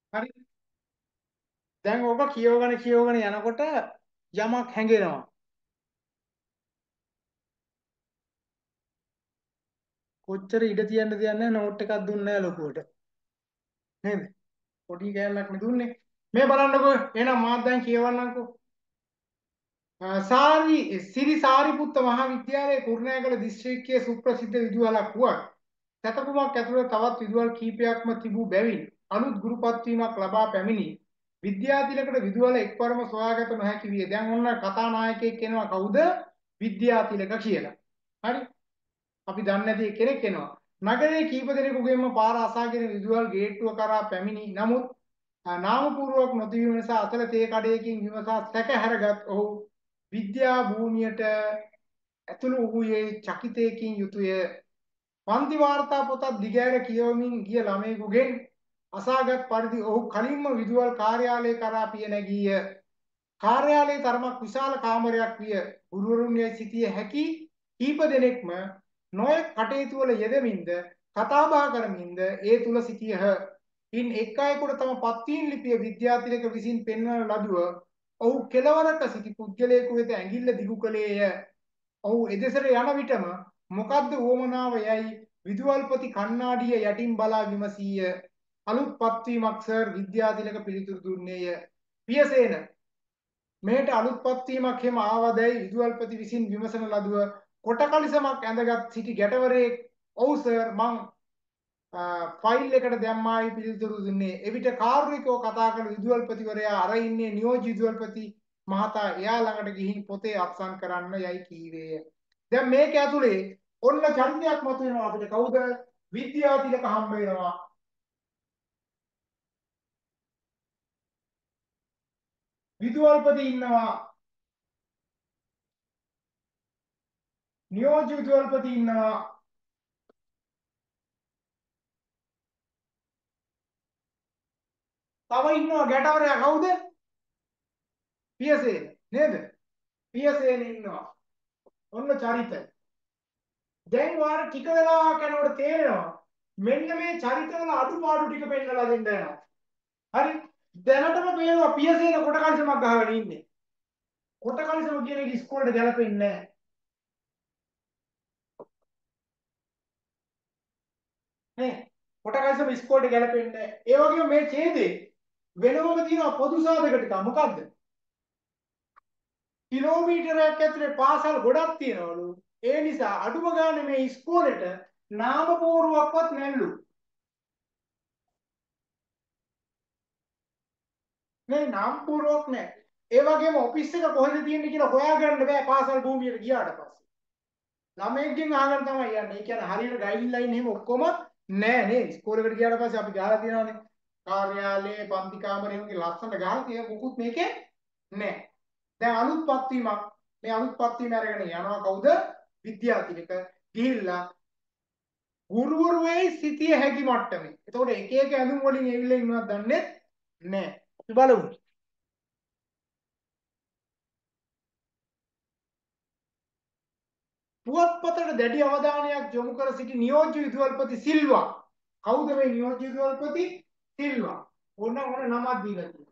හරි. දැන් ඕක කියවගෙන කියවගෙන යනකොට යමක් හැංගෙනවා. කොච්චර ඉඩ තියන්න තියන්නේ නෝට් එකක් දුන්නේ නැහැ ලොකුවට. නේද? පොඩි කෑල්ලක් නේ දුන්නේ. මේ බලන්නකෝ. එහෙනම් මාත් දැන් කියවන්නම්කෝ. සාරි සිරි සාරිපුත්ත මහාවිද්‍යාලයේ කුරුණෑගල දිස්ත්‍රික්කයේ සුප්‍රසිද්ධ විදුහලක් වුවත් සතකුමක් ඇතුළත තවත් විදුහල් කීපයක්ම තිබූ බැවින් අලුත් ගුරුපත්වීමක් ලබා පැමිණි විද්‍යාතිලකට විදුහල එක්වරම සොයාගත නොහැකි විය. දැන් ඔන්න කතානායකයෙක් එනවා කවුද? විද්‍යාතිලක කියලා. හරි. අපි දන්නේ නැති කෙනෙක් එනවා. නගරයේ කීප දෙනෙකුගෙන්ම පාර අසාගෙන විදුහල් ගේට්ටුව කරා පැමිණි. නමුත් නාමපූර්වක නොතිබීම නිසා අසල තේ කඩයකින් විමසා සැක හැරගත් ඔහු විද්‍යා භූමියට ඇතුළු වූයේ චකිතයකින් යුතුය. පන්ති වාර්තා පොතක් දිගහැර කියවමින් ගිය ළමයෙකුගෙන් අසාගත් පරිදි ඔහු කලින්ම විදුහල් කාර්යාලය කරා පිය නැගීය. කාර්යාලයේ තරමක් විශාල කාමරයක් විය. ගුරුවරුන් යයි සිටිය හැකි කීප දෙනෙක්ම නොයෙක් කටයුතු වල යෙදමින්ද කතා බහ කරමින්ද ඒ තුල සිටියහ. ඉන් එක් අයෙකුට තම පත්වීම් ලිපිය විද්‍යාතිලක විසින් පෙන්වන ලදුව ඔහු කෙළවරක සිටි පුද්ගලයෙකු වෙත ඇඟිල්ල දිගු කළේය. ඔහු එදෙසට යන විටම මොකද්ද වුවමනාව යයි විදුහල්පති කණ්ණාඩිය යටින් බලා විමසීය. අලුත් පත්වීමක් සර් විද්‍යාතිලක පිළිතුරු දුන්නේය. පියසේන මේට අලුත් පත්වීමක් හැම ආවදයි විදුහල්පති විසින් විමසන ලදුව කොටකලිසමක් ඇඳගත් සිටි ගැටවරයෙක් ඔව් සර් මං ෆයිල් එකට දැම්මායි පිළිතුරු දුන්නේ. එවිට කාර්මිකව කතා කරන විදුහල්පතිවරයා අර ඉන්නේ නියෝජ්‍ය විදුහල්පති මහතා එයා ළඟට ගිහින් පොතේ අත්සන් කරන්න යයි කීවේය. දැන් මේක ඇතුලේ ඔන්න චරිතයක් මතුවෙනවා අපිට. කවුද? විද්‍යාතිලක හම්බ වෙනවා. විදුහල්පති ඉන්නවා. නියෝජ්‍ය විදුහල්පති ඉන්නවා. තව ඉන්නවා ගැටවරයා කවුද? පියසේන නේද? පියසේන ඉන්නවා. ඔන්න චරිත. දැන් වාර ටික වෙලාවක් යනකොට තේරෙනවා මෙන්න මේ චරිතවල අඩුපාඩු ටික පෙන්නලා දෙන්න යනවා. හරි. දැනටම පේනවා පියසේන කොට කලිසමක් ගහගෙන ඉන්නේ. කොට කලිසම කියන එක ඉස්කෝලේට ගැලපෙන්නේ නැහැ. නේ? කොට කලිසම ඉස්කෝලේට ගැලපෙන්නේ නැහැ. ඒ වගේම මේ ඡේදේ වෙනවම තියෙනවා පොදු සාධක ටික. මොකද්ද? කිලෝමීටරයක් ඇතුලේ පාසල් ගොඩක් තියෙනවලු. ඒ නිසා අඩුම ගානේ මේ ඉස්කෝලේට නාම පෝරුවක්වත් නැල්ලු. මේ නාම පෝරුවක් නැහැ. ඒ වගේම ඔෆිස් එක කොහෙද තියෙන්නේ කියලා හොයාගන්න බෑ පාසල් භූමියට ගියාට පස්සේ. ළමයෙක්ගෙන් අහගෙන තමයි යන්නේ. ඒ කියන්නේ හරියට ගයිඩ්ලයින් එහෙම ඔක්කොම නෑ නේ. ඉස්කෝලේකට ගියාට පස්සේ අපි ගහලා තියෙනවානේ. කාර්යාලයේ පන්ති කාමරේ වගේ ලස්සනට ගහලා තියෙන මොකුත් මේකේ නෑ. දැන් අලුත් පත්වීමක් මේ අලුත් පත්වීම අරගෙන යනවා කවුද? විද්‍යාතිලක ගිහිල්ලා ගුරුවරුවේ සිටිය හැකි මට්ටමේ. එතකොට එක එක ඇඳුම් වලින් එවිලා ඉන්නවද දන්නේ නැහැ. අපි බලමු. පුවත්පතට දැඩි අවධානයක් යොමු කර සිටි නියෝජ්‍ය විදුහල්පති සිල්වා. කවුද මේ නියෝජ්‍ය විදුහල්පති? සිල්වා. ඕන ඕන නමක් දීලා තියෙනවා.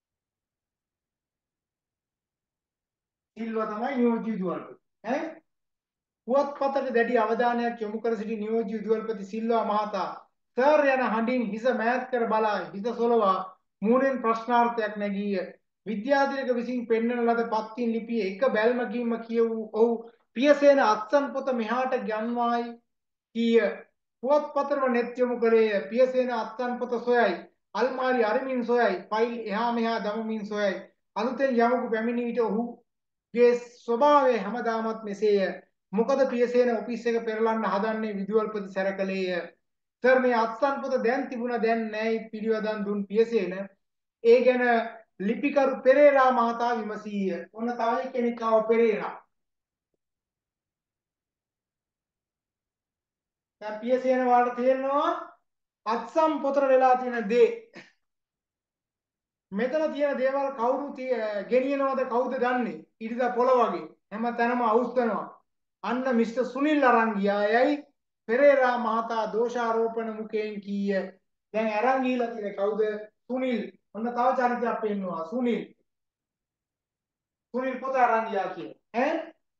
සිල්වා තමයි නියෝජ්‍ය විදුහල්පති. ඈ පුවත්පතට දැඩි අවධානයක් යොමු කර සිටි නියෝජ්‍ය විදුහල්පති සිල්වා මහතා සර් යන හඬින් හිස මෑත් කර බලා හිස සොලවා මූණෙන් ප්‍රශ්නාර්ථයක් නැගීය. විද්‍යාධිරක විසින් පෙන්වන ලද පත්තින් ලිපියේ එක බැල්මකින්ම කියවූ ඔහු පියසේන අත්සන් පොත මෙහාට ගන්වායි කීය. පුවත්පතටම නෙත් යොමු කළේය. පියසේන අත්සන් පොත සොයයි. අල්මාරි අරිමින් සොයයි. ෆයිල් එහා මෙහා දමමින් සොයයි. අලුතෙන් යමකු පැමිණි විට ඔහුගේ ස්වභාවය හැමදාමත් මෙසේය. මොකද පියසේන ඔෆිස් එක පෙරලන්න හදන්නේ විදුහල්පති සැරකලේය. සර් මේ අත්සන් පොත දැන් තිබුණා දැන් නැයි පිළිවදන් දුන් පියසේන ඒ ගැන ලිපිකරු පෙරේරා මහතා විමසීය. ඔන්න තව කෙනෙක් ආව පෙරේරා. දැන් පියසේන වලට තේරෙනවා අත්සන් පොතට වෙලා තියෙන දේ. මෙතන තියෙන දේවල් කවුරු ගෙනියනවද කවුද දන්නේ? ඉරිදා පොළ වගේ හැම තැනම අවුස්සනවා. අන්න මිස්ටර් සුනිල් අරන් ගියායයි පෙරේරා මහතා දෝෂාරෝපණ මුඛයෙන් කීය. දැන් අරන් ගිහලා තියෙන්නේ කවුද? සුනිල්. ඔන්න තව චරිතයක් පෙන්නවා. සුනිල්. සුනිල් පොත අරන් ගියා කියන. ඈ?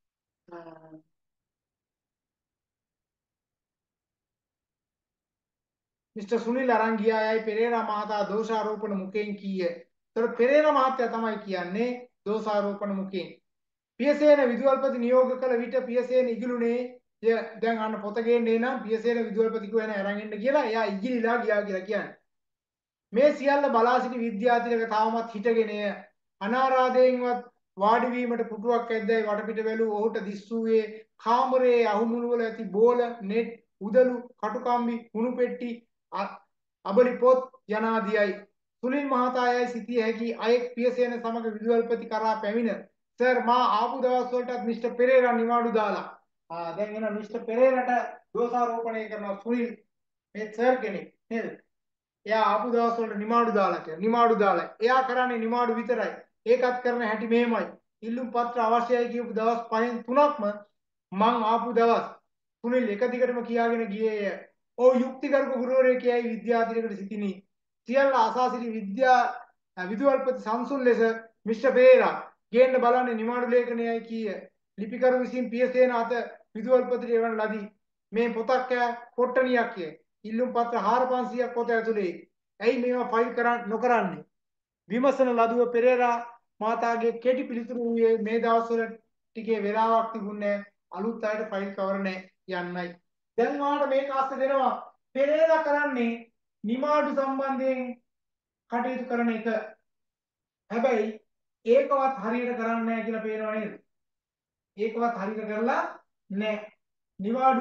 මිස්ටර් සුනිල් අරන් ගියායයි පෙරේරා මහතා දෝෂාරෝපණ මුඛයෙන් කීය. ඒතර පෙරේරා මහත්තයා තමයි කියන්නේ දෝෂාරෝපණ මුඛයෙන්. පියසේන විදුහල්පති නියෝග කළ විට පියසේන ඉගිලුනේ දැන් අන්න පොත ගේන්නේ නම් පියසේන විදුහල්පති කිව්වන අරන් එන්න කියලා එයා ඉගිලිලා ගියා කියලා කියන්නේ. මේ සියල්ල බලා සිටි විද්‍යාර්ථිනික තාමත් හිටගෙන අනාරාධයෙන්වත් වාඩි වීමට පුටුවක් ඇද්දයි වටපිට බැලූ ඔහුට දිස්සුවේ කාමරයේ අහුමුළු වල ඇති බෝල, නෙට්, උදළු, කටුකම්බි, කුණු පෙට්ටි, අබලි පොත් යනාදියයි. සුනිල් මහතායයි සිටිය හැකි අයෙක් පියසේන සමග විදුහල්පති කරා පැමිණ සර් මා ආපු දවස් වලටත් මිස්ටර් පෙරේරා නිවාඩු දාලා. ආ දැන් එන මිස්ටර් පෙරේරාට දෝෂාරෝපණය කරන සුනිල් මේ සර් කෙනෙක් නේද? එයා ආපු දවස් වලට නිමාඩු දාලා කියලා. නිමාඩු දාලා. එයා කරන්නේ නිමාඩු විතරයි. ඒකත් කරන හැටි මෙහෙමයි. ඉල්ලුම් පත්‍ර අවශ්‍යයි කියපු දවස් පහෙන් තුනක්ම මං ආපු දවස් සුනිල් එක දිගටම කියාගෙන ගියේය. ඔව් යුක්තිගරුක ගුරුවරයෙක් කියයි විද්‍යාර්ථිනියකට සිටිනි. සියල්ල අසා සිටි විද්‍යා විදුහල්පති සංසුන් ලෙස මිස්ටර් පෙරේරා ගේන්න බලන්නේ නිමාඩු ලේඛනයයි කීය. ලිපිකරු විසින් පියසේන අත විදුහල්පතිට එවන ලදී. මේ පොතක් කොට්ටනියක් කිය. ඉල්ලුම් පත්‍ර හාරපන්සියයක් පොත ඇතුලේ. ඇයි මේවා ෆයිල් කරන්න නොකරන්නේ? විමසන ලදුව පෙරේරා මාතාගේ කෙටි පිළිතුරු වූයේ මේ දවස්වල ටිකේ වෙලාවක් තිබුණේ අලුත් අයට ෆයිල් කවරනේ යන්නයි. දැන් වාට මේක අස්සේ දෙනවා. පෙරේරා කරන්නේ නිමාඩු සම්බන්ධයෙන් කටයුතු කරන එක. හැබැයි ඒකවත් හරියට කරන්නේ නැහැ කියලා පේනව නේද? ඒකවත් හරියට කරලා නැහැ. නිවාඩු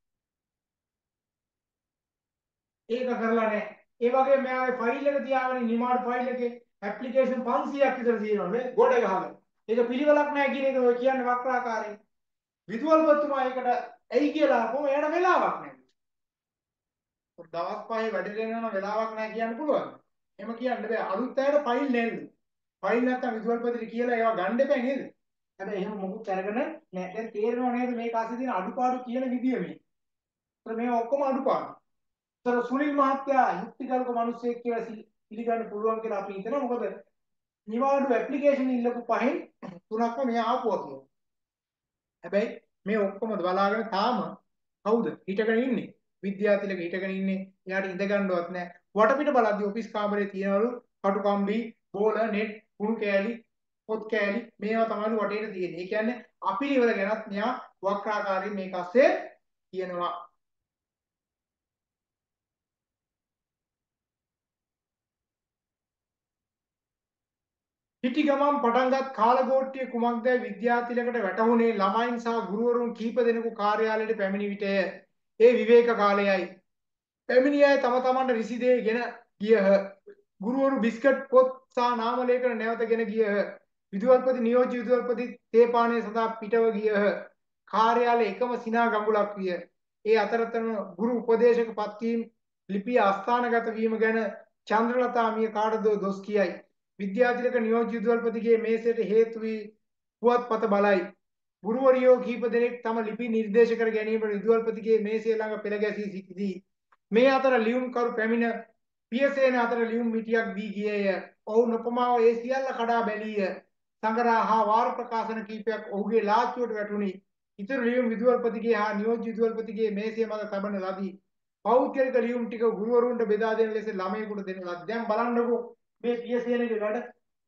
ඒක කරලා නැහැ. ඒ වගේ මෙයාගේ ෆයිල් එක තියාගෙන නිමාඩු ෆයිල් එකේ ඇප්ලිකේෂන් පන්සීයක් විතර තියෙනවා නේ ගොඩ ගහගෙන. ඒක පිළිවෙලක් නැහැ කියන එක ඔය කියන්නේ වක්‍රාකාරයෙන්. විදුහල්පතිතුමා ඒකට ඇයි කියලා කොහොම එයාට වෙලාවක් නැහැ. දවස් පහේ වැඩ දෙනවා වෙලාවක් නැහැ කියන්න පුළුවන්. එහෙම කියන්න බෑ. අලුත් අයට ෆයිල් නැල්ලු. ෆයිල් නැත්තම් විදුහල්පතිට කියලා ඒවා ගන්න එපා නේද? හැබැයි එහෙම මොකුත් අරගෙන නැහැ. දැන් තේරෙනව නේද මේක අස්සේ තියෙන අඩුපාඩු කියන විදිය මේ. ඒත් මේ ඔක්කොම අඩුපාඩු. ඒතර සුනිල් මහත්තයා යුක්තිගරුක මිනිස්සෙක් කියලා පිළිගන්න පුළුවන් කියලා අපි හිතනවා. මොකද නිවාඩු ඇප්ලිකේෂන් ඉල්ලපු පහෙන් තුනක්ම මෙයා ආපුවා කියලා. හැබැයි මේ ඔක්කොම බලාගෙන තාම කවුද හිටගෙන ඉන්නේ? විද්‍යාර්ථිලක හිටගෙන ඉන්නේ. එයාට ඉඳ ගන්නවත් නැහැ. වටපිට බලද්දී ඔෆිස් කාමරේ තියනවලු කටුකම්බි, බෝල, නෙට්, කුණු කෑලි, පොත් කෑලි මේවා තමයි වටේට තියෙන්නේ. ඒ කියන්නේ අපිරිවල ගැනත් මෙයා වක්‍රාකාරයෙන් මේක අස්සේ කියනවා. පිටි ගමන් පටන්ගත් කාලගෝට්ටිය කුමක්දයි විද්‍යාර්ථිලකට වැටහුණේ ළමයින් සහ ගුරුවරුන් කීප දෙනෙකු කාර්යාලයට පැමිණි විටය. ඒ විවේක කාලයයි. පැමිණි අය තම තමන්ට රිසිදේ ගෙන ගියහ. ගුරුවරු බිස්කට් පොත් සහ නාම ලේඛන නැවතගෙන ගියහ. විදුහල්පති නියෝජ්‍ය විදුහල්පති තේ පානය සඳහා පිටව ගියහ. කාර්යාලය එකම සිනා ගඟුලක් විය. ඒ අතරතම ගුරු උපදේශක පත්වීම් ලිපිය අස්ථානගත වීම ගැන චන්ද්‍රලතා මිය කාටදෝ දොස් කියයි. විද්‍යාර්ථිලක නියෝජ්‍ය විදුහල්පතිගේ මේසයට හේතු වී පුවත්පත බලයි. ගුරුවරියෝ කීප දෙනෙක් තම ලිපි නිර්දේශ කර ගැනීමට විදුහල්පතිගේ මේසය ළඟ පෙළ ගැසී සිටිදී මේ අතර ලියුම් කරු පැමිණ පියසේන අතර ලියුම් මිටියක් දී ගියේය. ඔවුන් නොපමාව ඒ සියල්ල කඩා බැලීය. සංග්‍රහ හා වාර ප්‍රකාශන කීපයක් ඔහුගේ ලාච්චුවට වැටුණි. ඉතුරු ලියුම් විදුහල්පතිගේ හා නියෝජ්‍ය විදුහල්පතිගේ මේසය මත තබන ලදී. පෞද්ගලික ලියුම් ටික ගුරුවරුන්ට බෙදා දෙන ලෙස ළමයෙකුට දෙන ලදී. දැන් බලන්නකෝ මේ පියසේනගේ වැඩ.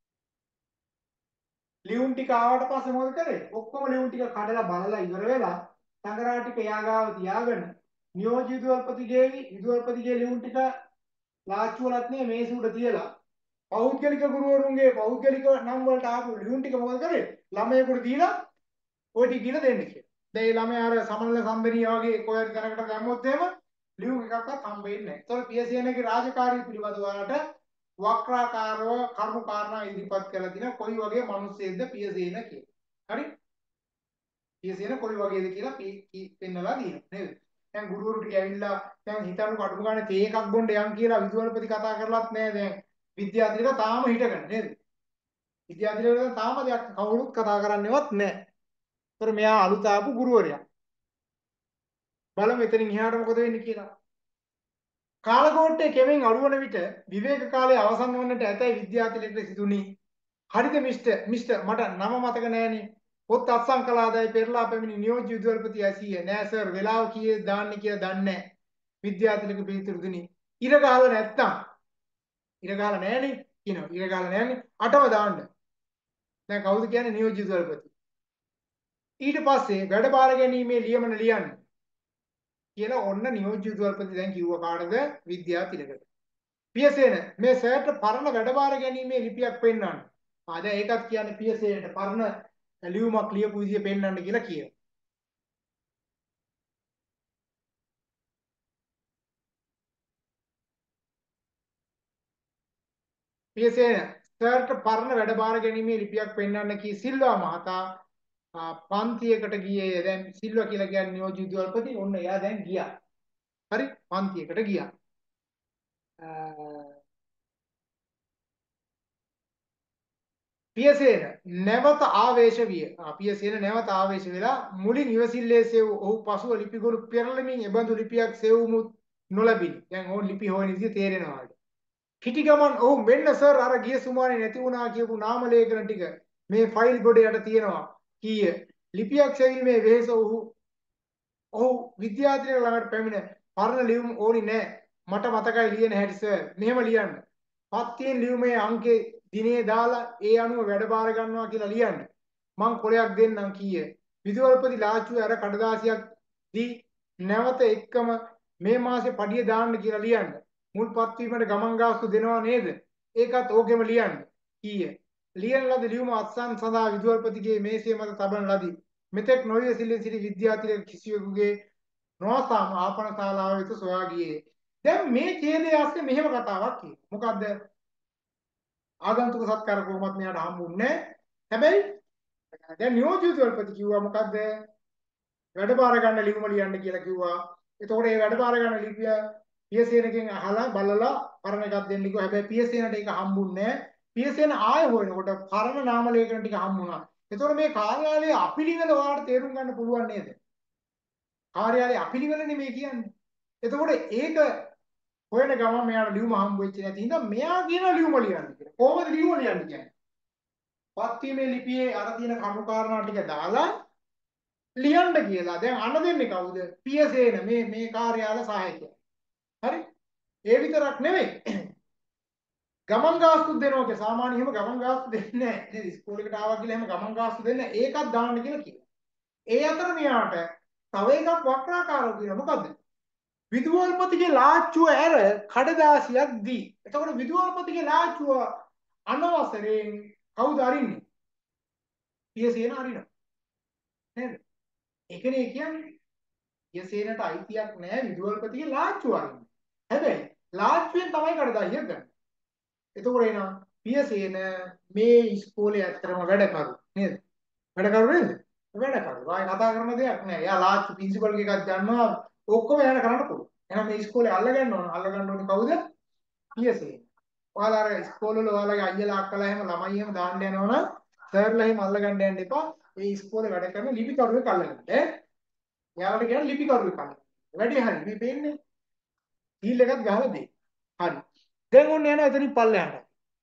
ලියුම් ටික ආවට පස්සේ මොකද කරේ? ඔක්කොම ලියුම් ටික කඩලා බලලා ඉවර වෙලා සංග්‍රහ ටික යාගාව තියාගෙන නියෝජ්‍ය විදුහල්පතිගේ විදුහල්පතිගේ ලියුම් ටික ලාච්චු වලත් නේ මේස උඩ තියලා පෞද්ගලික ගුරුවරුන්ගේ පෞද්ගලික නම් වලට ආපු ලියුම් ටික මොකද කරේ? ළමයෙකුට දීලා ඔය ටික කියලා දෙන්න කියලා. දැන් මේ ළමයා අර සමනල සම්බරිය වගේ කොහේ හරි තැනකට දැම්මොත් එහෙම ලියුම් එකක්වත් හම්බෙන්නේ නැහැ. ඒතකොට පියසේනගේ රාජකාරී පිළිබඳව වලට වක්‍රාකාරව කරුණු කාරණා ඉදිරිපත් කරලා දින කොයි වගේ මිනිස්සෙක්ද පියසේන කියලා. හරි? පියසේන කොයි වගේද කියලා පෙන්නලා දිනවා නේද? දැන් ගුරුවරු ටික ඇවිල්ලා දැන් හිතන්නකො අඩුම ගානේ තේ එකක් බොන්න යන් කියලා විදුහල්පති කතා කරලත් නෑ. දැන් විද්‍යාර්ථිනික තාම හිටගෙන නේද? විද්‍යාර්ථිනික තාම දෙයක් කවුරුත් කතා කරන්නේවත් නෑ. ඒතර මෙයා අලුත ආපු ගුරුවරයා. බලමු එතනින් එහාට මොකද වෙන්නේ කියලා. කාලකෝට්ටේ කෙමෙන් අඩුවන විට විවේක කාලයේ අවසන් වන්නට ඇතැයි විද්‍යාර්ථීලෙකුට සිතුනි. හරිද මිස්ටර් මිස්ටර් මට නම මතක නෑනේ. පොත් අත්සන් කළාදයි පෙරලා පැමිණි නියෝජ්‍ය විදුහල්පති ඇසීය. නෑ සර් වෙලාව කීයේ දාන්නේ කියලා දන්නේ නෑ. විද්‍යාර්ථීලෙකු පිළිතුරු දුනි. ඉර ගහලා නැත්තම් ඉර ගහලා නෑනේ කියනවා. ඉර ගහලා නෑනේ අටම දාන්න. දැන් කවුද කියන්නේ නියෝජ්‍ය විදුහල්පති. ඊට පස්සේ වැඩ බාර ගැනීමේ ලියමන ලියන්න කියලා ඔන්න නියෝජ්‍ය විදුහල්පති දැන් කිව්ව කාටද විද්‍යාර්ථීලෙකුට. පියසේන මේ සර්ට පරණ වැඩ බාර ගැනීමේ ලිපියක් පෙන්වන්න. ආ දැන් ඒකත් කියන්නේ පියසේනට පරණ ලියුමක් ලියපු විදිය පෙන්වන්න කියලා කියනවා. පියසේන සර්ට පරණ වැඩ බාර ගැනීමේ ලිපියක් පෙන්වන්න කී සිල්වා මහතා පන්තියකට ගියේ. දැන් සිල්වා කියලා කියන්නේ නියෝජ්‍ය විදුහල්පති. ඔන්න එයා දැන් ගියා. හරි පන්තියකට ගියා. පියසේන නැවත ආවේශ විය. පියසේන නැවත ආවේශ වෙලා මුලින් ඉවසිල්ලේ සෙව් ඔහු පසුව ලිපිගොනු පෙරළමින් එබඳු ලිපියක් සෙව්මුත් නොලැබිනි. දැන් ඕන් ලිපි හොයන විදිය තේරෙනවා. හිටි ගමන් ඔහු මෙන්න සර් අර ගිය සුමානේ නැති වුණා කියපු නාම ලේඛන ටික මේ ෆයිල් ගොඩේ යට තියෙනවා. කීය ලිපියක් සෙවීමේ වෙහෙස ඔහු ඔහු විද්‍යාර්ථිනියක ළඟට පැමිණ පරණ ලියුම් ඕනි නෑ. මට මතකයි ලියන හැටි සර්. මෙහෙම ලියන්න. පත්තියෙන් ලියුමේ අංකේ දිනේ දාලා ඒ අනුව වැඩ බාර ගන්නවා කියලා ලියන්න. මං කොලයක් දෙන්නම් කීය. විදුහල්පති ලාච්චුවේ අර කඩදාසියක් දී නැවත එක්කම මේ මාසේ පඩිය දාන්න කියලා ලියන්න. මුල් පත්වීමට ගමන් ගාස්තු දෙනවා නේද? ඒකත් ඕකෙම ලියන්න කීය. ලියන ලද ලියුම අත්සන් සඳහා විදුහල්පතිගේ මේසය මත තබන ලදී. මෙතෙක් නොයසිලින් සිටි විද්‍යාර්ථීන් කිසිවෙකුගේ නොඅසාම ආපන ශාලාව වෙත සොයා ගියේ. දැන් මේ ඡේදයේ ඇස්සේ මෙහෙම කතාවක් කියනවා. මොකද්ද? ආගන්තුක සත්කාර කොහොමත් මෙයාට හම්බුන්නේ නැහැ. හැබැයි දැන් නියෝජ්‍ය විදුහල්පති කිව්වා මොකද්ද? වැඩ බාර ගන්න ලියුම ලියන්න කියලා කිව්වා. එතකොට මේ වැඩ බාර ගන්න ලිපිය පියසේනගෙන් අහලා බලලා පරණ එකක් දෙන්න කිව්වා. හැබැයි පියසේනට ඒක හම්බුන්නේ නැහැ. පියසේන ආයෙ හොයනකොට පරණ නාම ලේඛන ටික හම්බුණා. එතකොට මේ කාර්යාලයේ අපිලිවෙල ඔයාලට තේරුම් ගන්න පුළුවන් නේද? කාර්යාලයේ අපිලිවෙලනේ මේ කියන්නේ. එතකොට ඒක හොයන ගමන් මෙයාට ලියුම හම්බ වෙච්ච නැති හින්දා මෙයා කියන ලියුම ලියන්න කියලා. කොහොමද ලියුම ලියන්නේ කියන්නේ? පත්වීමේ ලිපියේ අර තියෙන කණු කාරණා ටික දාලා ලියන්න කියලා. දැන් අණ දෙන්නේ කවුද? පියසේන මේ මේ කාර්යාල සහායකයා. හරි? ඒ විතරක් නෙවෙයි. ගමන් ගාස්තු දෙනවා කිය. සාමාන්‍ය එහෙම ගමන් ගාස්තු දෙන්නේ නැහැ. නේද? ඉස්කෝලේකට ආවා කියලා එහෙම ගමන් ගාස්තු දෙන්නේ නැහැ. ඒකත් දාන්න කියලා කියනවා. ඒ අතර මෙයාට තව එකක් වක්‍රාකාරව කියනවා. මොකද්ද? විදුහල්පතිගේ ලාච්චුව ඇර කඩදාසියක් දී. එතකොට විදුහල්පතිගේ ලාච්චුව අනවසරයෙන් කවුද අරින්නේ? පියසේන අරිනවා. නේද? ඒකනේ කියන්නේ. පියසේනට අයිතියක් නැහැ විදුහල්පතිගේ ලාච්චුව අරින්න. හැබැයි ලාච්චුවෙන් තමයි කඩදාසියක් ගන්න. එතකොට එනවා පියසේන මේ ඉස්කෝලේ ඇත්තටම වැඩකරු නේද? වැඩකරු නේද? වැඩකරු. ආයි කතා කරන දෙයක් නෑ. එයා ලාච්චු ප්‍රින්සිපල් එකක් ගන්නවා ඔක්කොම එයාට කරන්න පුළුවන්. එහෙනම් මේ ඉස්කෝලේ අල්ල ගන්න ඕන. අල්ල ගන්න ඕනේ කවුද? පියසේන. ඔයාලා අර ඉස්කෝලේ වල ඔයාලගේ අයියලා අක්කලා එහෙම ළමයි එහෙම දාන්න යනවනම් සර්ලා එහෙම අල්ල ගන්න යන්න එපා. මේ ඉස්කෝලේ වැඩ කරන ලිපිකරුවෙක් අල්ලගන්න. ඈ. එයාලට කියන්නේ ලිපිකරුවෙක් අල්ලගන්න. වැඩි හරි මේ පේන්නේ. සීල් එකක් ගහලා දෙන්න. හරි. දැන් ඔන්න යනවා එතනින් පල්ලෙහාට.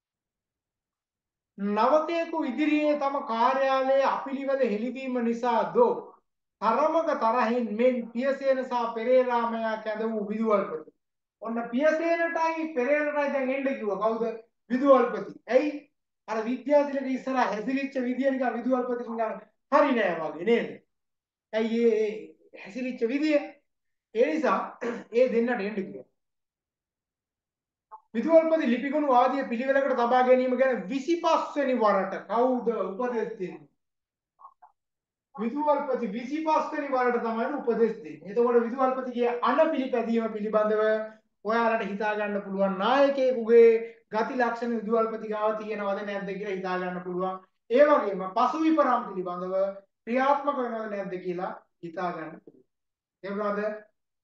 නවකයෙකු ඉදිරියේ තම කාර්යාලයේ අපිලිවෙල හෙළිවීම නිසා දෝ තරමක තරහින් මෙන් පියසේන සහ පෙරේරාමයා කැඳ වූ විදුහල්පති. ඔන්න පියසේනටයි පෙරේරාටයි දැන් එන්න කිව්වා. කවුද? විදුහල්පති. ඇයි? අර විද්‍යාර්ථීලක ඉස්සරහ හැසිරිච්ච විදිය නිකන් විදුහල්පති නිකන් හරි නෑ වගේ නේද? ඇයි ඒ හැසිරිච්ච විදිය? ඒ නිසා ඒ දෙන්නට එන්න කිව්වා. විදුහල්පති ලිපිගොනු ආදී පිළිවෙලකට තබා ගැනීම ගැන විසිපස් වෙනි වරට කවුද උපදෙස් දෙන්නේ? විදුහල්පති විසිපස් වෙනි වරට තමයි උපදෙස් දෙන්නේ. එතකොට විදුහල්පතිගේ අනපිළිපැදීම පිළිබඳව ඔයාලට හිතා ගන්න පුළුවන් නායකයෙකුගේ ගති ලක්ෂණ විදුහල්පති ගාව තියෙනවද නැද්ද කියලා හිතා ගන්න පුළුවන්. ඒ වගේම පසු විපරම් පිළිබඳව ක්‍රියාත්මක වෙනවද නැද්ද කියලා හිතා ගන්න පුළුවන්. ඒකවලද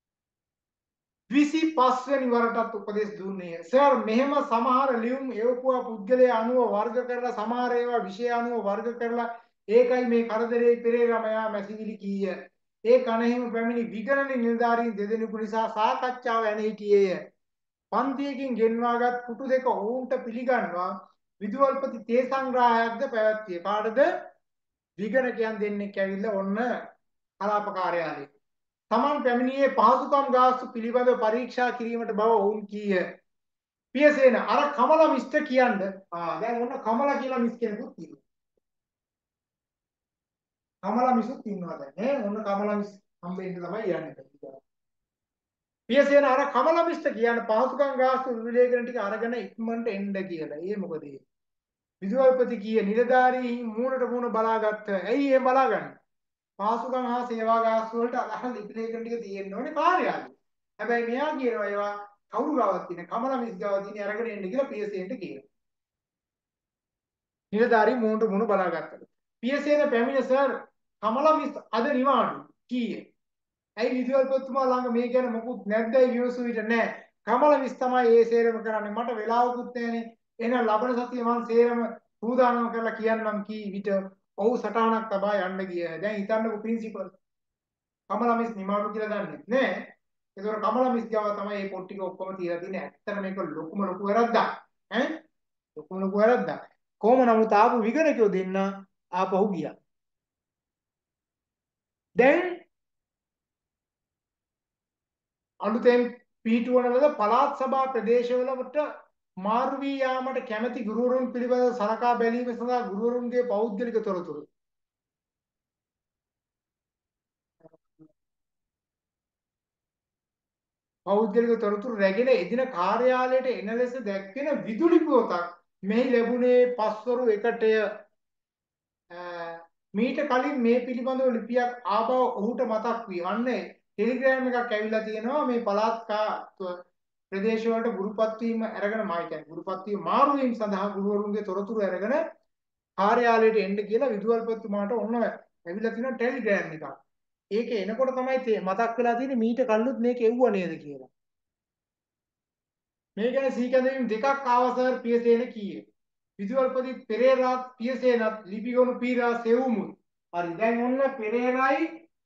විසිපස් වෙනි වරටත් උපදෙස් දුන්නේ. සර් මෙහෙම සමහර ලියුම් එවපුවා පුද්ගලයා අනුව වර්ග කරලා සමහර ඒවා විෂය අනුව වර්ග කරලා ඒකයි මේ කරදරේ පෙරේරාමයා මැසිවිලි කීය. ඒ කණෙහිම පැමිණි විගණන නිලධාරීන් දෙදෙනෙකු නිසා සාකච්ඡාව ඇන හිටියේය. පන්තියකින් ගෙන්වාගත් පුටු දෙක ඔවුන්ට පිළිගන්වා විදුහල්පති තේ සංග්‍රහයක්ද පැවැත්විය. කාටද? විගණකයන් දෙන්නෙක් ඇවිල්ලා ඔන්න කලාප කාර්යාලයේ. තමන් පැමිණියේ පහසුකම් ගාස්තු පිළිබඳව පරීක්ෂා කිරීමට බව ඔවුන් කීය. පියසේන අර කමලා මිස්ටර් කියන්න. ආ දැන් ඔන්න කමලා කියලා මිස් කෙනෙකුත් ඉන්නවා. කමලා මිස්ුත් ඉන්නවා දැන් නේ. ඔන්න කමලා මිස් හම්බෙන්න තමයි යන්නේ. පියසේන අර කමලා මිස්ටර් කියන්න පහසුකම් ගාස්තු විවේචන ටික අරගෙන ඉක්මනට එන්න කියලා. ඒ මොකද ඒ? විදුහල්පති කීය නිලධාරී මූණට මූණ බලාගත්ත. ඇයි එහෙම බලාගන්නේ? පහසුකම් හා සේවා ගාස්තු වලට අදහස් ලිපිලේඛන ටික තියෙන්න ඕනේ කාර්යාලේ. හැබැයි මෙයා කියනවා ඒවා කවුරු ගාවත් තියෙන කමලා මිස් ගාවත් තියෙන අරගෙන එන්න කියලා පියසේනට කියනවා. නිලධාරී මූණට මූණ බලාගත්තා. පියසේන පැමිණ සර් කමලා මිස් අද නිවාඩු කීයේ. ඇයි විදුහල්පතිතුමා ළඟ මේ ගැන මොකුත් නැද්දයි විමසු විට නෑ. කමලා මිස් තමයි ඒ සේරම කරන්නේ. මට වෙලාවකුත් නැහැනේ. එහෙනම් ලබන සතියේ මම සේරම සූදානම් කරලා කියන්නම් කී විට ඔහු සටහනක් තබා යන්න ගියහ. දැන් හිතන්නකෝ ප්‍රින්සිපල් කමලා මිස් නිමාඩු කියලා දන්නේ නෑ. ඒතකොට කමලා මිස් ගාව තමයි මේ පොත් ටික ඔක්කොම තියලා තියෙන්නේ. ඇත්තට මේක ලොකුම ලොකු වැරද්දක්. ඈ ලොකුම ලොකු වැරද්දක්. කොහොම නමුත් ආපු විගණකයෝ දෙන්න ආපහු ගියා. දැන් අලුතෙන් පිහිටුවන ලද පළාත් සභා ප්‍රදේශවලට මාරු වී යාමට කැමැති ගුරුවරුන් පිළිබඳව සලකා බැලීම සඳහා ගුරුවරුන්ගේ පෞද්ගලික තොරතුරු පෞද්ගලික තොරතුරු රැගෙන එදින කාර්යාලයට එන ලෙස දැක්වෙන විදුලි පුවතක් මෙහි ලැබුණේ පස්වරු එකටය. මීට කලින් මේ පිළිබඳව ලිපියක් ආබව ඔහුට මතක් වී අන්නේ ටෙලිග්‍රෑම් එකක් ඇවිල්ලා තියෙනවා මේ පළාත් ප්‍රදේශ වලට ගුරුපත් වීම අරගෙන මා කියන්නේ ගුරුපත් වීම මාරු වීම සඳහා ගුරුවරුන්ගේ තොරතුරු අරගෙන කාර්යාලයට එන්න කියලා විදුහල්පතිතුමාට ඔන්න ඇවිල්ලා තියෙන ටෙලිග්‍රෑම් එකක්. ඒක එනකොට තමයි මතක් වෙලා තියෙන්නේ මීට කලිනුත් මේක එව්වා නේද කියලා. මේ ගැන සීකඳවීම් දෙකක් ආවසර් පියසේන කීයේ. විදුහල්පති පෙරේරාත් පියසේනත් ලිපිගොනු පීරා සෙව්මුත්. හරි දැන් ඔන්න පෙරේරායි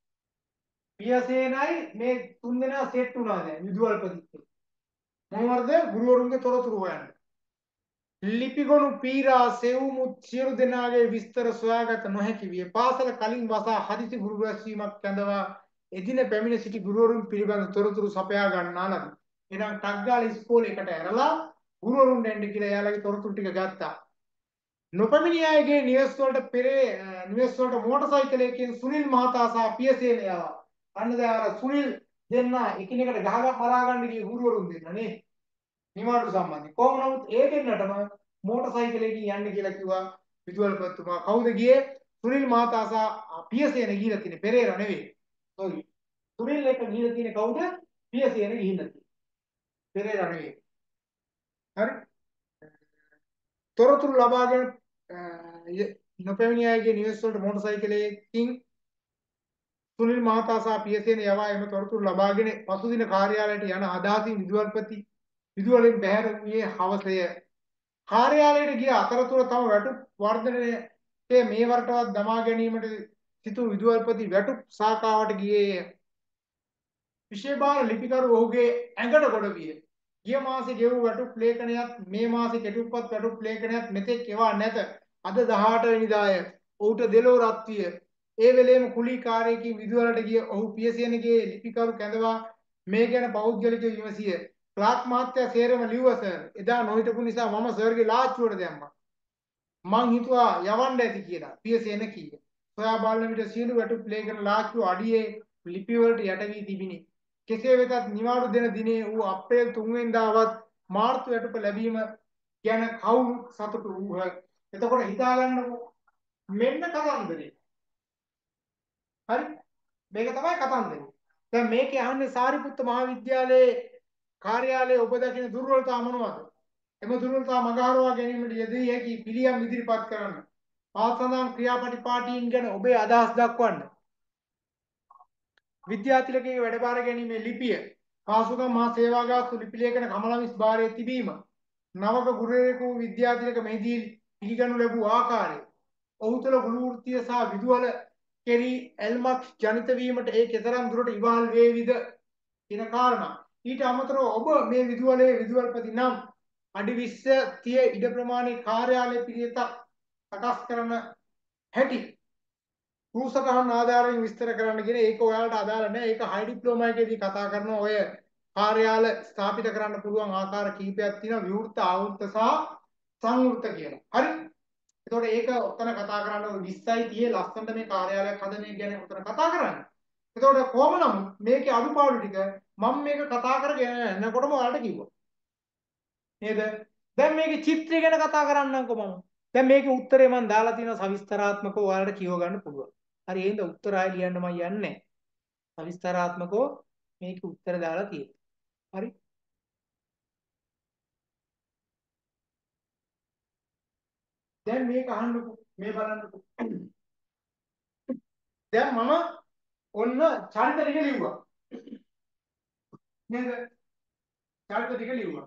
පියසේනයි මේ තුන් දෙනා සෙට් වුණා දැන් විදුහල්පතිත්. මොනවද ගුරුවරුන්ගේ තොරතුරු හොයන්න. ලිපිගොනු පීරා සෙව්මුත් සියලු දෙනාගේ විස්තර සොයාගත නොහැකි විය. පාසල කලින් වසා හදිසි ගුරු රැස්වීමක් කැඳවා එදින පැමිණ සිටි ගුරුවරුන් පිළිබඳ තොරතුරු සපයා ගන්නා ලදී. එහෙනම් ටග්ගාල ඉස්කෝලේ එකට ඇරලා ගුරුවරුන් දෙන්න කියලා එයාලගේ තොරතුරු ටික ගත්තා. නොපැමිණි අයගේ නිවෙස් වලට පෙරේ නිවෙස් වලට මෝටර් සයිකලයකින් සුනිල් මහතා සහ පියසේන යාවා. අන්න දැන් අර සුනිල් දෙන්න එකිනෙකට ගහගා මරා ගන්න ගිය ගුරුවරුන් දෙන්න නේ. නිවාඩු සම්බන්ධයෙන්. කොහොම නමුත් ඒ දෙන්නටම මෝටර් සයිකලයකින් යන්න කියලා කිව්වා විදුහල්පතිතුමා. කවුද ගියේ? සුනිල් මහතා සහ පියසේන ගිහිල්ලා තියෙන්නේ. පෙරේරා නෙවෙයි. සෝරි. සුනිල් එක ගිහිල්ලා තියෙන්නේ කවුද? පියසේන ගිහිල්ලා තියෙන්නේ. පෙරේරා නෙවෙයි. හරි? තොරතුරු ලබාගෙන නොපැමිණි අයගේ නිවෙස් වලට මෝටර් සයිකලයකින් සුනිල් මහතා සහ පියසේන යවා එම තොරතුරු ලබාගෙන පසුදින කාර්යාලයට යන අදහසින් විදුහල්පති විදුහලෙන් බැහැර වූයේ හවසය. කාර්යාලයට ගිය අතරතුර තම වැටුප් වර්ධනයේ මේ වරටවත් දමා ගැනීමට සිටු විදුහල්පති වැටුප් ශාඛාවට ගියේය. විශේෂ ලිපිකරු ඔහුගේ ඇඟට ගොඩ විය. ගිය මාසේ ගෙවූ වැටුප් ලේඛනයත් මේ මාසේ කෙටුප්පත් වැටුප් ලේඛනයත් මෙතෙක් එවා නැත. අද දහඅට වෙනිදාය. ඔහුට දෙලෝ රත් විය. ඒ වෙලේම කුලීකාරයෙකින් විදුහලට ගිය ඔහු පියසේනගේ ලිපිකරු කැඳවා මේ ගැන පෞද්ගලික විමසිය. ක්ලාක් මහත්තයා සේරම ලිව්වා සර්. එදා නොහිටපු නිසා මම සර්ගේ ලාච්චුවට දැම්මා. මං හිතුවා යවන්න ඇති කියලා. පියසේන කීය. සොයා බලන විට සියලු වැටුප් ලේඛන ලාච්චු අඩියේ ලිපි වලට යට වී තිබිනි. කෙසේ වෙතත් නිවාඩු දෙන දිනේ ඌ අප්‍රේල් තුන් වෙනිදාවත් මාර්තු වැටුප ලැබීම ගැන කවුරු සතුටු වූහ. එතකොට හිතා ගන්නකො මෙන්න කතන්දරේ. හරි? මේක තමයි කතන්දරේ. දැන් මේකේ අහන්නේ සාරිපුත්ත මහාවිද්‍යාලයේ කාර්යාලයේ ඔබ දකින දුර්වලතා මොනවද? එම දුර්වලතා මගහරවා ගැනීමට යෙදී හැකි පිළියම් ඉදිරිපත් කරන්න. පාසඳන් ක්‍රියාපටිපාටීන් ගැන ඔබේ අදහස් දක්වන්න. විද්‍යාර්ථිලකගේ වැඩබාර ගැනීමේ ලිපිය පාසුකම් මහා සේවාගාස්තු ලිපි ලේඛන කමලමිස් භාරයේ තිබීම නවක ගුරුවරයෙකු විද්‍යාර්ථිලක මෙහිදී පිළිගනු ලැබූ ආකාරය ඔහු තුළ ගුරු වෘත්තිය සහ විදුහල කෙරී ඇල්මක් ජනිත වීමට ඒ කෙතරම් දුරට ඉවහල් වේවිද කියන කාරණා ඊට අමතරව ඔබ මේ විදුවලේ විදුවල්පති නම් අඩි විස්ස තිය ඉඩ ප්‍රමාණයේ කාර්යාලය පිළිවෙතක් සකස් කරන හැටි රූසටහන් ආධාරයෙන් විස්තර කරන්න කියන ඒක ඔයාලට අදාළ නැහැ. ඒක හයි ඩිප්ලෝමා එකේදී කතා කරන ඔය කාර්යාල ස්ථාපිත කරන්න පුළුවන් ආකාර කීපයක් තියෙනවා. විවෘත, ආවෘත සහ සංවෘත කියලා. හරි. එතකොට ඒක ඔතන කතා කරන්න විස්සයි තියේ ලස්සනට මේ කාර්යාලයක් හදන එක ගැන ඔතන කතා කරන්නේ. එතකොට කොහොම නමුත් මේකේ අඩුපාඩු ටික මම මේක කතා කරගෙන යනකොටම ඔයාලට කිව්වා. නේද? දැන් මේකේ චිත්‍රය ගැන කතා කරන්නම්කෝ මම. දැන් මේකේ උත්තරේ මම දාලා තියෙනවා සවිස්තරාත්මකව ඔයාලට කියව ගන්න පුළුවන්. හරි එහෙනම් උත්තර ආයෙ ලියන්න මම යන්නේ නැහැ. සවිස්තරාත්මකව මේකේ උත්තර දාලා තියෙනවා. හරි? දැන් මේක අහන්නකෝ මේ බලන්නකෝ. දැන් මම ඔන්න චරිත ටික ලිව්වා. නේද? චරිත ටික ලිව්වා.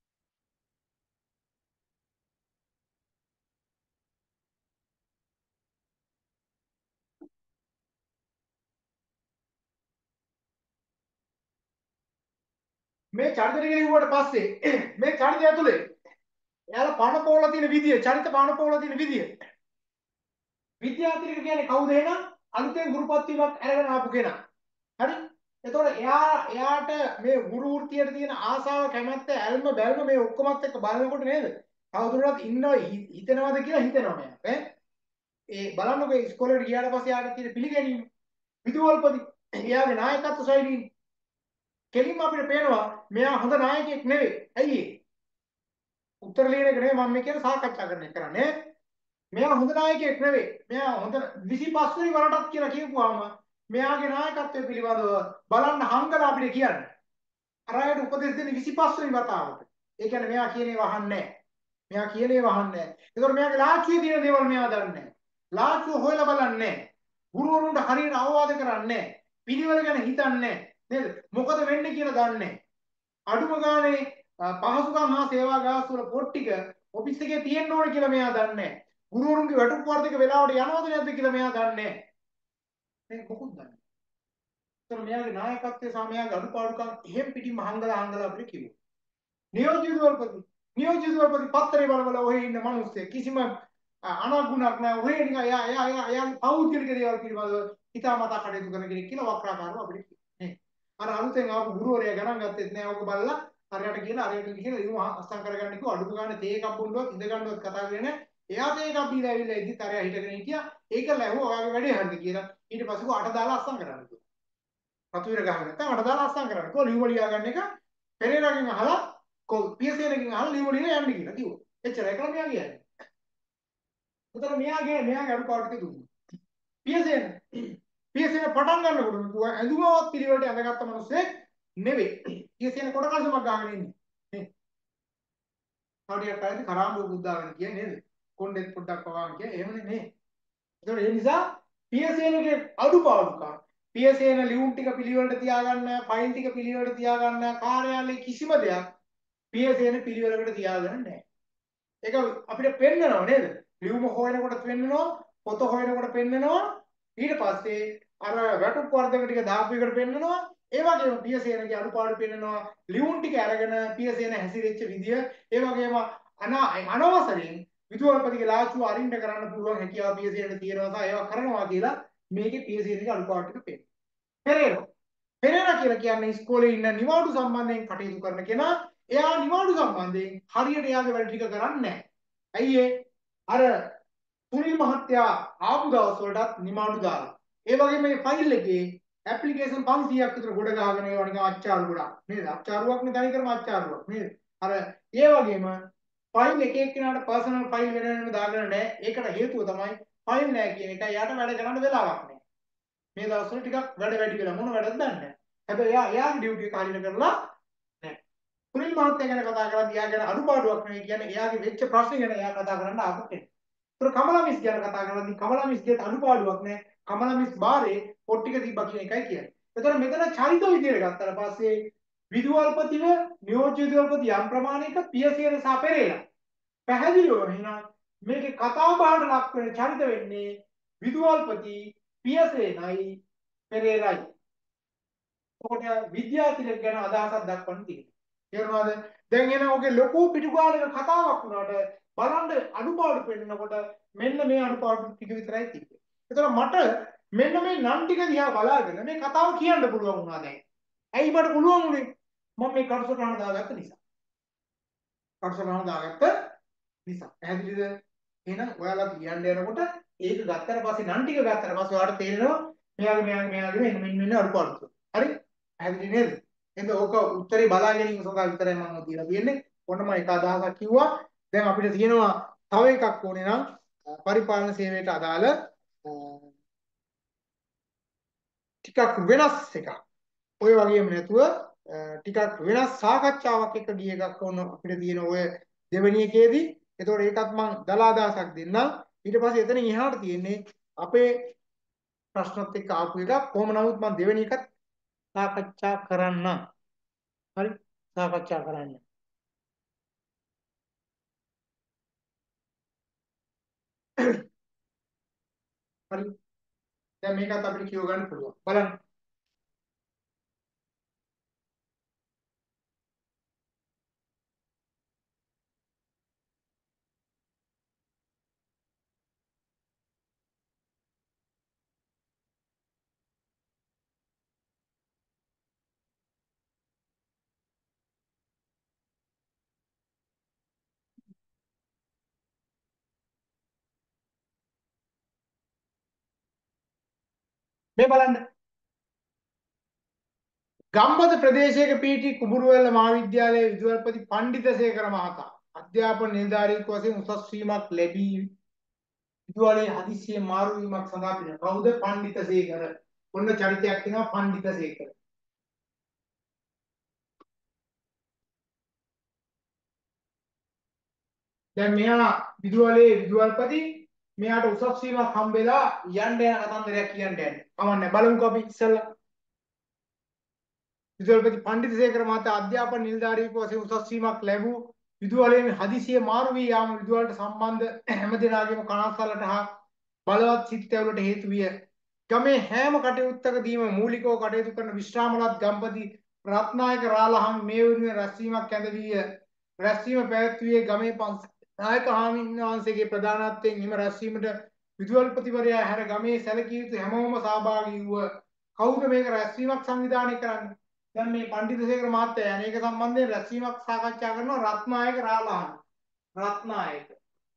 මේ චරිත ටික ලිව්වට පස්සේ මේ චරිතය ඇතුලේ එයාලා පණ පොවලා තියෙන විදිය චරිත පණ පොවලා තියෙන විදිය විද්‍යාර්ථිනික කියන්නේ කවුද එහෙනම් අලුතෙන් ගුරුපත් වීමක් අරගෙන ආපු කෙනා. හරි? එතකොට එයා එයාට මේ ගුරු වෘත්තියට තියෙන ආසාව කැමැත්ත ඇල්ම බැල්ම මේ ඔක්කොමත් එක්ක බලනකොට නේද? කවුරුරත් ඉන්නව හිතනවද කියලා හිතනවා මෙයා. ඈ ඒ බලන්නකෝ ඉස්කෝලේට ගියාට පස්සේ යාට තියෙන පිළිගැනීම විදුවල්පති එයාගේ නායකත්ව ශෛලිය කෙලින්ම අපිට පේනවා මෙයා හොඳ නායකයෙක් නෙවෙයි. ඇයි ඒ? උත්තර ලියන එක නෙවෙයි මම මේ කියන සාකච්ඡා කරන එක කරන්නේ. මෙයා හොඳ නායකයෙක් නෙවෙයි. මෙයා හොඳ විසිපස් වෙනි වරටත් කියලා කියපුවාම මෙයාගේ නායකත්වය පිළිබඳව බලන්න හංගලා අපිට කියන්නේ. අර අයට උපදෙස් දෙන්නේ විසිපස් වෙනි වතාවට. ඒ කියන්නේ මෙයා කියන ඒවා අහන්නේ නැහැ. මෙයා කියන ඒවා අහන්නේ නැහැ. ඒතකොට මෙයාගේ ලාච්චුවේ තියෙන දේවල් මෙයා දන්නේ නැහැ. ලාච්චුව හොයලා බලන්නේ නැහැ. ගුරුවරුන්ට හරියට අවවාද කරන්නේ නැහැ. පිළිවෙල ගැන හිතන්නේ නැහැ. නේද? මොකද වෙන්නේ කියලා දන්නේ නැහැ. අඩුම ගානේ පහසුකම් හා සේවා ගාස්තු වල පොත් ටික ඔෆිස් එකේ තියෙන්න ඕනේ කියලා මෙයා දන්නේ නැහැ. ගුරුවරුන්ගේ වැටුප් වර්ධක වෙලාවට යනවද නැද්ද කියලා මෙයා දන්නේ නැහැ. මේක මොකුත් දන්නේ නැහැ. ඒතර මෙයාගේ නායකත්වයේ සහ මෙයාගේ අඩුපාඩුකම් එහෙම් පිටින්ම හංගලා හංගලා අපිට කිව්වා. නියෝජිත වල්පති නියෝජිත වල්පති පත්තරේ බලවල ඔහේ ඉන්න මිනිස්සෙක් කිසිම අනගුණක් නැහැ. ඔහේ නිකන් එයා එයා එයා එයාගේ පෞද්ගලික දේවල් පිළිබඳව හිතාමතා කටයුතු කරන කෙනෙක් කියලා වක්‍රාකාරව අපිට කිව්වා. අර අලුතෙන් ආපු ගුරුවරයා ගණන් ගත්තෙත් නෑ. ඔක බලලා හරියට කියලා හරියට කියලා ඉතින් අස්සම් කරගන්න කිව්වා. අඩුම ගානේ තේ එකක් බොන්නවත් ඉඳ ගන්නවත් කතා කරන්නේ නෑ. එයා තේ එකක් බීලා ඇවිල්ලා ඉදි තරයා හිටගෙන හිටියා. ඒක ලැබුවා ඔයාගේ වැඩේ හරිද කියලා. ඊට පස්සේ කො අට දාලා අස්සම් කරන්න කිව්වා. පතුවිර ගහගෙන නැත්නම් අට දාලා අස්සම් කරන්න. කො ලියුම ලියා ගන්න එක පෙරේරාගෙන් අහලා කො පියසේනගෙන් අහලා ලියුම ලියලා යන්න කියලා කිව්වා. එච්චරයි කළා මෙයා කියන්නේ. උතන මෙයාගේ මෙයාගේ අඩුපාඩු ටික දුන්නා. පියසේන පියසේන පටන් ගන්නකොට කිව්වා ඇඳුමවත් පිළිවෙලට ඇඳගත්ත මිනිස්සෙක් නෙවෙයි. පියසේන කොට කල්සමක් ගාගෙන ඉන්නේ. නේ. කවුඩියක් ආයේ කරාඹු බුද්ධාගෙන කියන්නේ නේද? කොණ්ඩෙත් පොඩ්ඩක් පවාගෙන කිය. එහෙමනේ නේ. ඒතකොට ඒ නිසා පියසේනගේ අඩුපාඩුකම් පියසේන ලියුම් ටික පිළිවෙලට තියාගන්න, ෆයිල් ටික පිළිවෙලට තියාගන්න, කාර්යාලයේ කිසිම දෙයක් පියසේන පිළිවෙලකට තියාගන්න නැහැ. ඒක අපිට පෙන්නනවා නේද? ලියුම හොයනකොට පෙන්නනවා, පොත හොයනකොට පෙන්නනවා. ඊට පස්සේ අර වැටුප් වර්ධක ටික දාපු එකට පෙන්නනවා. ඒ වගේම පියසේනගේ අනුපාඩු පෙන්නනවා. ලියුම් ටික අරගෙන පියසේන හැසිරෙච්ච විදිය, ඒ වගේම අනවසරින් විදුවල්පතිගේ ලාච්චුව අරින්න කරන්න පුළුවන් හැකියාව පියසේනට තියෙනවා සහ ඒවා කරනවා කියලා මේකේ පියසේනගේ අනුපාඩු ටික පෙන්නනවා. පෙරේරා පෙරේරා කියලා කියන්නේ ඉස්කෝලේ ඉන්න නිවාඩු සම්බන්ධයෙන් කටයුතු කරන කෙනා. එයා නිවාඩු සම්බන්ධයෙන් හරියට එයාගේ වැඩ ටික කරන්නේ නැහැ. ඇයි ඒ? අර සුනිල් මහත්තයා ආපු දවස් වලටත් නිමාඩු දාලා. ඒ වගේම මේ ෆයිල් එකේ ඇප්ලිකේෂන් පන්සීයක් විතර ගොඩ ගහගෙන ඒවා නිකන් අච්චාරු ගොඩක් නේද? අච්චාරුවක් නේ තනි කරම අච්චාරුවක් නේද? අර ඒ වගේම ෆයිල් එක එක්කෙනාට පර්සනල් ෆයිල් වෙන වෙනම දාගෙන නැහැ. ඒකට හේතුව තමයි ෆයිල් නැහැ කියන එක. යාට වැඩ කරන්න වෙලාවක් නැහැ. මේ දවස්වල ටිකක් වැඩ වැඩි වෙලා මොන වැඩද දන්නේ නැහැ. හැබැයි එයා එයාගේ ඩියුටි එක හරියට කරලා නැහැ. සුනිල් මහත්තයා ගැන කතා කරද්දී එයා ගැන අඩුපාඩුවක් නෙවෙයි කියන්නේ එයාගේ වෙච්ච ප්‍රශ්න ගැන එයා කතා කරන්න ආපු කෙනෙක්. ඒතර කමලා මිස් ගැන කතා කරද්දී කමලා මිස්ගේ අඩුපාඩුවක් නැහැ. කමලා මිස් බාරේ පොත් ටික තිබ්බා කියන එකයි කියන්නේ. ඒතර මෙතන චරිත විදියට ගත්තාට පස්සේ විදුවල්පතිව නියෝජ්‍ය විදුවල්පති යම් ප්‍රමාණයක පියසේන සහ පෙරේරා. පැහැදිලිව එහෙනම් මේකේ කතා බහට ලක් වෙන චරිත වෙන්නේ විදුවල්පති පියසේනයි පෙරේරායි. ඔකට විද්‍යාතිලක ගැන අදහසක් දක්වන්න තියෙනවා. තේරුණාද? දැන් එන ඔගේ ලොකු පිටුගාලක කතාවක් වුණාට බලන්න අනුපාඩු පෙන්නකොට මෙන්න මේ අනුපාඩු ටික විතරයි තිබ්බේ. ඒතකොට මට මෙන්න මේ නම් ටික දිහා බලාගෙන මේ කතාව කියන්න පුළුවන් වුණා දැන්. ඇයි මට පුළුවන් උනේ? මම මේ කටසටහන දාගත්ත නිසා. කටසටහන දාගත්ත නිසා. පැහැදිලිද? එහෙනම් ඔයාලා කියන්න යනකොට ඒක ගත්තට පස්සේ නම් ටික ගත්තට පස්සේ ඔයාලට තේරෙනවා මෙයාගේ මෙයාගේ මෙයාගේ මෙන්න මෙන්න මෙන්න අනුපාඩු. හරි? පැහැදිලි නේද? එහෙනම් ඕක උත්තරේ බලා ගැනීම සඳහා විතරයි මම දීලා තියෙන්නේ. ඔන්න මම එක අදහසක් කිව්වා. දැන් අපිට තියෙනවා තව එකක් ඕනේ නම් පරිපාලන සේවයට අදාළ ටිකක් වෙනස් එකක්. ඔය වගේම නැතුව ටිකක් වෙනස් සාකච්ඡාවක් එක ගිය එකක් ඕන අපිට තියෙන ඔය දෙවෙනි එකේදී. ඒතකොට ඒකත් මම දලා අදහසක් දෙන්නම්. ඊට පස්සේ එතනින් එහාට තියෙන්නේ අපේ ප්‍රශ්නත් එක්ක ආපු එක. කොහොම නමුත් මම දෙවෙනි එකත් සාකච්ඡා කරන්න. හරි? සාකච්ඡා කරන්න. හරි? දැන් මේකත් අපිට කියව ගන්න පුළුවන්. බලන්න. මේ බලන්න. ගම්බද ප්‍රදේශයක පිහිටි කුඹුරුවැල්ල මහාවිද්‍යාලයේ විදුහල්පති පණ්ඩිතසේකර මහතා අධ්‍යාපන නිලධාරියෙකු වශයෙන් උසස් වීමක් ලැබී විදුහලේ හදිසියේ මාරු වීමක් සඳහා පින. කවුද? පණ්ඩිතසේකර. ඔන්න චරිතයක් තියෙනවා පණ්ඩිතසේකර. දැන් මෙයා විදුහලේ විදුහල්පති මෙයාට උසස් වීමක් හම්බෙලා යන්න යන කතන්දරයක් කියන්න යන්නේ. කමන්නේ බලමුකෝ අපි ඉස්සෙල්ලා. විදුහල්පති පණ්ඩිතසේකර මහතා අධ්‍යාපන නිලධාරියෙකු වශයෙන් උසස් වීමක් ලැබූ විදුහලේ හදිසියේ මාරු වී යාම විදුහලට සම්බන්ධ හැම දෙනාගේම කනස්සල්ලට හා බලවත් සිත්ඇවුලට හේතු විය. ගමේ හැම කටයුත්තකදීම මූලිකව කටයුතු කරන විශ්‍රාමලත් ගම්පති රත්නායක රාලහන් මේ වෙනුවෙන් රැස්වීමක් ඇඳවිය. රැස්වීම පැවැත්වුවේ ගමේ පන්සල් නායක හාමින් වහන්සේගේ ප්‍රධානත්වයෙන් හිම රැස්වීමට විදුහල්පතිවරයා හැර ගමේ සැලකිය යුතු හැමෝම සහභාගී වූ. කවුද මේක රැස්වීමක් සංවිධානය කරන්නේ? දැන් මේ පණ්ඩිතසේකර මහත්තයා අනේක සම්බන්ධයෙන් රැස්වීමක් සාකච්ඡා කරනවා රත්නායක රාලහන්. රත්නායක.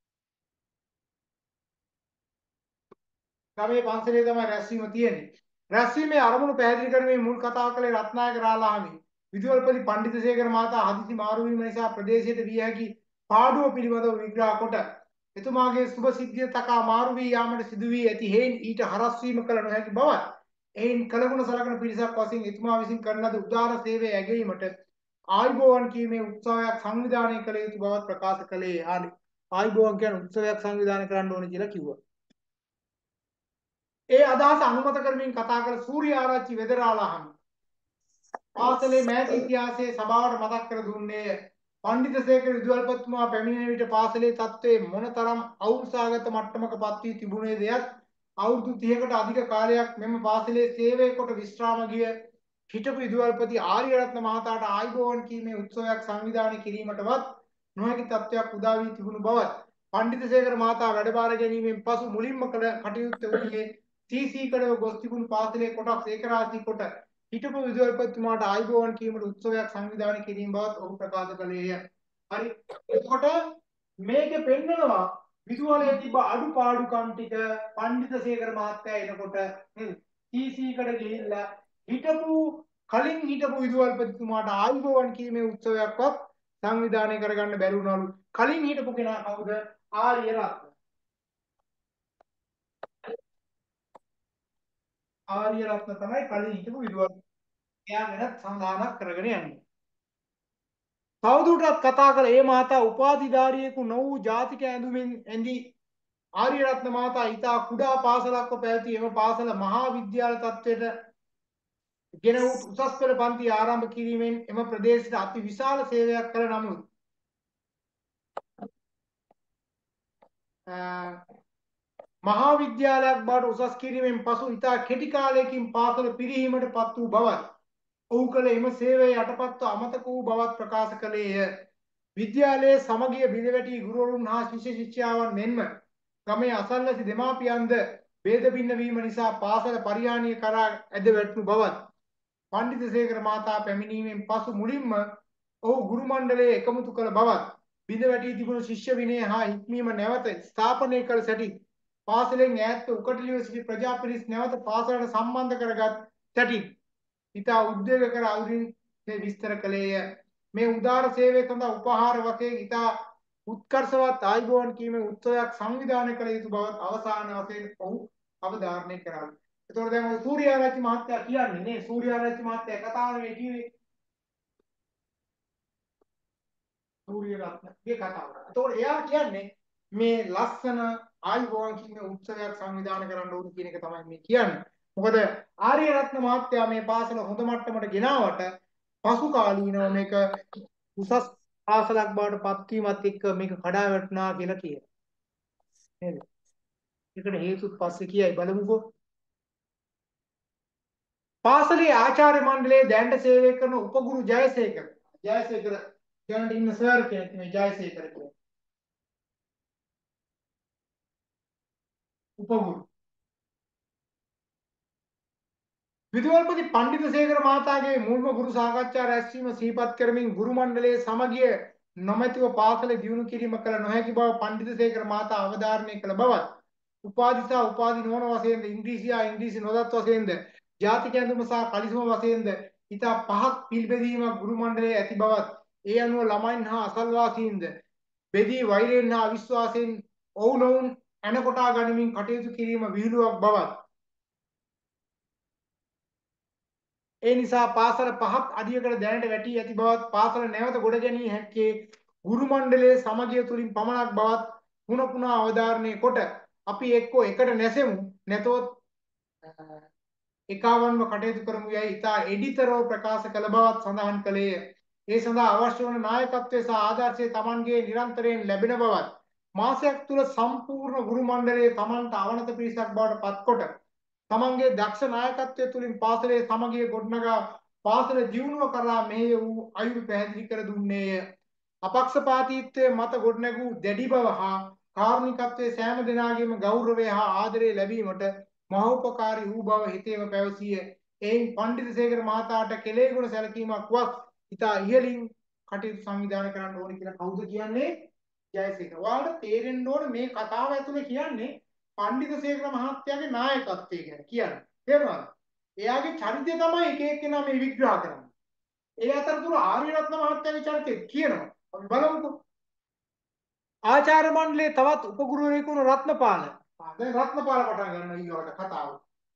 ගමේ පන්සලේ තමයි රැස්වීම තියෙන්නේ. රැස්වීමේ අරමුණු පැහැදිලි කරමින් මුල් කතාව කළේ රත්නායක රාලහාමි. විදුහල්පති පණ්ඩිතසේකර මහතා හදිසි මාරු වීම නිසා ප්‍රදේශයට විය හැකි පාඩුව පිළිබඳව විග්‍රහ කොට එතුමාගේ සුභ සිද්ධිය තකා මාරු වී යාමට සිදු වී ඇති හේයින් ඊට හරස් වීම කළ නොහැකි බවත් එයින් කලගුණ සලකන පිරිසක් වශයෙන් එතුමා විසින් කරන ලද උදාර සේවය ඇගීමට ආයිබෝවන් කීමේ උත්සවයක් සංවිධානය කළ යුතු බවත් ප්‍රකාශ කළේ. ආදි ආයිබෝවන් කියන උත්සවයක් සංවිධානය කරන්න ඕනේ කියලා කිව්වා. ඒ අදහස අනුමත කරමින් කතා කළ සූර්ය ආරච්චි වෙදරාලහන් පාසලේ මෑත ඉතිහාසයේ සභාවට මතක් කර දුන්නේ පණ්ඩිතසේකර විදුහල්පතිතුමා පැමිණෙන විට පාසලේ තත්ත්වයේ මොනතරම් අවුල්සාගත මට්ටමක පත් වී තිබුණේ දෙයත් අවුරුදු තිහකට අධික කාලයක් මෙම පාසලේ සේවය කොට විශ්‍රාම ගිය හිටපු විදුහල්පති ආර්යරත්න මහතාට ආයිබෝවන් කීමේ උත්සවයක් සංවිධානය කිරීමටවත් නොහැකි තත්ත්වයක් උදා වී තිබුණු බවත් පණ්ඩිතසේකර මහතා වැඩබාර ගැනීමෙන් පසු මුලින්ම කළ කටයුත්ත වූයේ සීසී කඩව ගොස් තිබුණු පාසලේ කොටස් ඒකරාශී කොට හිටපු විදුහල්පතිතුමාට ආයිබෝවන් කීමට උත්සවයක් සංවිධානය කිරීම බවත් ඔහු ප්‍රකාශ කළේය. හරි. එතකොට මේකේ පෙන්නනවා විදුහලේ තිබ්බ අඩුපාඩුකම් ටික පණ්ඩිතසේකර මහත්තයා එනකොට සීසී කඩ ගිහිල්ලා හිටපු කලින් හිටපු විදුහල්පතිතුමාට ආයිබෝවන් කීමේ උත්සවයක්වත් සංවිධානය කරගන්න බැරි වුණලු. කලින් හිටපු කෙනා කවුද? ආර්යරත්න. ආර්යරත්න තමයි කලින් හිටපු විදුහල්පති. එයා වෙනත් සංධානයක් කරගෙන යන්නේ. තවදුරටත් කතා කළ ඒ මහතා උපාධිධාරියෙකු නො වූ ජාතික ඇඳුමින් ඇඳි ආර්යරත්න මහතා ඊතා කුඩා පාසලක්ව පැවති එම පාසල මහා විද්‍යාල තත්ත්වයට ගෙන උසස් පෙළ පන්ති ආරම්භ කිරීමෙන් එම ප්‍රදේශයට අති විශාල සේවයක් කළ නමුත් මහා විද්‍යාලයක් බවට උසස් කිරීමෙන් පසු ඉතා කෙටි කාලයකින් පාසල පිරිහීමට පත් වූ බවත් ඔහු කළ එම සේවයේ යටපත්ව අමතක වූ බවත් ප්‍රකාශ කළේය. විද්‍යාලයේ සමගිය බිඳවැටි ගුරුවරුන් හා ශිෂ්‍ය ශිෂ්‍යාවන් මෙන්ම ගමේ අසල්වැසි දෙමාපියන්ද ભેද බින්න වීම නිසා පාසල පරිහානිය කරා ඇද වැටුණු බවත් පණ්ඩිතසේකර මහතා පැමිණීමෙන් පසු මුලින්ම ඔහු ගුරු මණ්ඩලයේ එකමුතු කළ බවත් බිඳවැටි තිබුණු ශිෂ්‍ය විනය හා හික්මීම නැවත ස්ථාපනය කළ සැටි පාසලෙන් ඈත්ව උකටලිය සිටි ප්‍රජා පිරිස් නැවත පාසලට සම්බන්ධ කරගත් සැටි ඉතා උද්වේග කර අයුරින් විස්තර කළේය. මේ උදාර සේවය සඳහා උපහාර වශයෙන් ඉතා උත්කර්ෂවත් ආයුබෝවන් කීමේ උත්සවයක් සංවිධානය කළ යුතු බවත් අවසාන වශයෙන් ඔහු අවධාරණය කරා. එතකොට දැන් ඔය සූර්යාරච්චි මහත්තයා කියන්නේ නේ සූර්යාරච්චි මහත්තයා කතාව මේ කිව්වේ සූර්යරත්නගේ කතාව. එතකොට එයා කියන්නේ මේ ලස්සන ආයුබෝවන් කීමේ උත්සවයක් සංවිධානය කරන්න ඕන කියන එක තමයි මේ කියන්නේ. මොකද ආර්යරත්න මහත්තයා මේ පාසල හොඳ මට්ටමට ගෙනාවට පසු කාලීනව මේක උසස් පාසලක් බවට පත් වීමත් එක්ක මේක කඩා වැටුණා කියලා කියනවා. නේද? ඒකට හේතුත් පස්සේ කියයි බලමුකෝ. පාසලේ ආචාර්ය මණ්ඩලයේ දැනට සේවය කරන උපගුරු ජයසේකර. ජයසේකර දැනට ඉන්න සර් කෙනෙක් මේ ජයසේකර කියන්නේ. උපගුරු විදුහල්පති පණ්ඩිතසේකර මහතාගේ මුල්ම ගුරු සාකච්ඡා රැස්වීම සිහිපත් කරමින් ගුරු මණ්ඩලයේ සමගිය නොමැතිව පාසල දියුණු කිරීම කළ නොහැකි බව පණ්ඩිතසේකර මහතා අවධාරණය කළ බවත් උපාධි සහ උපාධි නොවන වශයෙන්ද ඉංග්‍රීසි හා ඉංග්‍රීසි නොදත් වශයෙන්ද ජාතික ඇඳුම සහ කලිසම වශයෙන්ද ඉතා පහත් පිළිබැදීමක් ගුරු මණ්ඩලයේ ඇති බවත් ඒ අනුව ළමයින් හා අසල්වාසීන්ද බෙදී වෛරයෙන් හා අවිශ්වාසයෙන් ඔවුනොවුන් ඇනකොටා ගනිමින් කටයුතු කිරීම විහිළුවක් බවත් ඒ නිසා පාසල පහත් අඩියකට දැනට වැටී ඇති බවත් පාසල නැවත ගොඩ ගැනීම හැක්කේ ගුරු මණ්ඩලයේ සමගිය තුලින් පමණක් බවත් පුන පුනා අවධාරණය කොට අපි එක්කෝ එකට නැසෙමු නැතොත් එකවන්ව කටයුතු කරමු යයි ඉතා එඩිතරව ප්‍රකාශ කළ බවත් සඳහන් කළේය. ඒ සඳහා අවශ්‍ය වන නායකත්වය සහ ආදර්ශය Tamanගේ නිරන්තරයෙන් ලැබෙන බවත් මාසයක් තුල සම්පූර්ණ ගුරු මණ්ඩලයේ Tamanට අවනත පිරිසක් බවට පත්කොට තමන්ගේ දක්ෂ නායකත්වය තුලින් පාසලේ සමගිය ගොඩනගා පාසල ජීවණය කරලා මෙහෙය වූ අයුරු පැහැදිලි කර දුන්නේය. අපක්ෂපාතීත්වයේ මත ගොඩනැගූ දැඩි බව හා කාරුණිකත්වයේ සෑම දෙනාගේම ගෞරවය හා ආදරය ලැබීමට මහෝපකාරී වූ බව හිතේම පැවසිය. එයින් පණ්ඩිතසේකර මහතාට කෙලෙහි ගුණ සැලකීමක් වත් ඉතා ඉහළින් කටයුතු සංවිධානය කරන්න ඕනේ කියලා කවුද කියන්නේ? ජයසේකර. ඔයාලට තේරෙන්න ඕනේ මේ කතාව ඇතුලේ කියන්නේ පණ්ඩිතසේකර මහත්තයාගේ නායකත්වය ගැන කියන්නේ. තේරුණාද? එයාගේ චරිතය තමයි එක එක්කෙනා මේ විග්‍රහ කරන්නේ. ඒ අතරතුර ආර්යරත්න මහත්තයාගේ චරිතය කියනවා. අපි බලමුකෝ. ආචාර්ය මණ්ඩලයේ තවත් උපගුරුවරයෙකු වුණු රත්නපාල. දැන් රත්නපාල පටන් ගන්නවා ඊළඟට කතාව.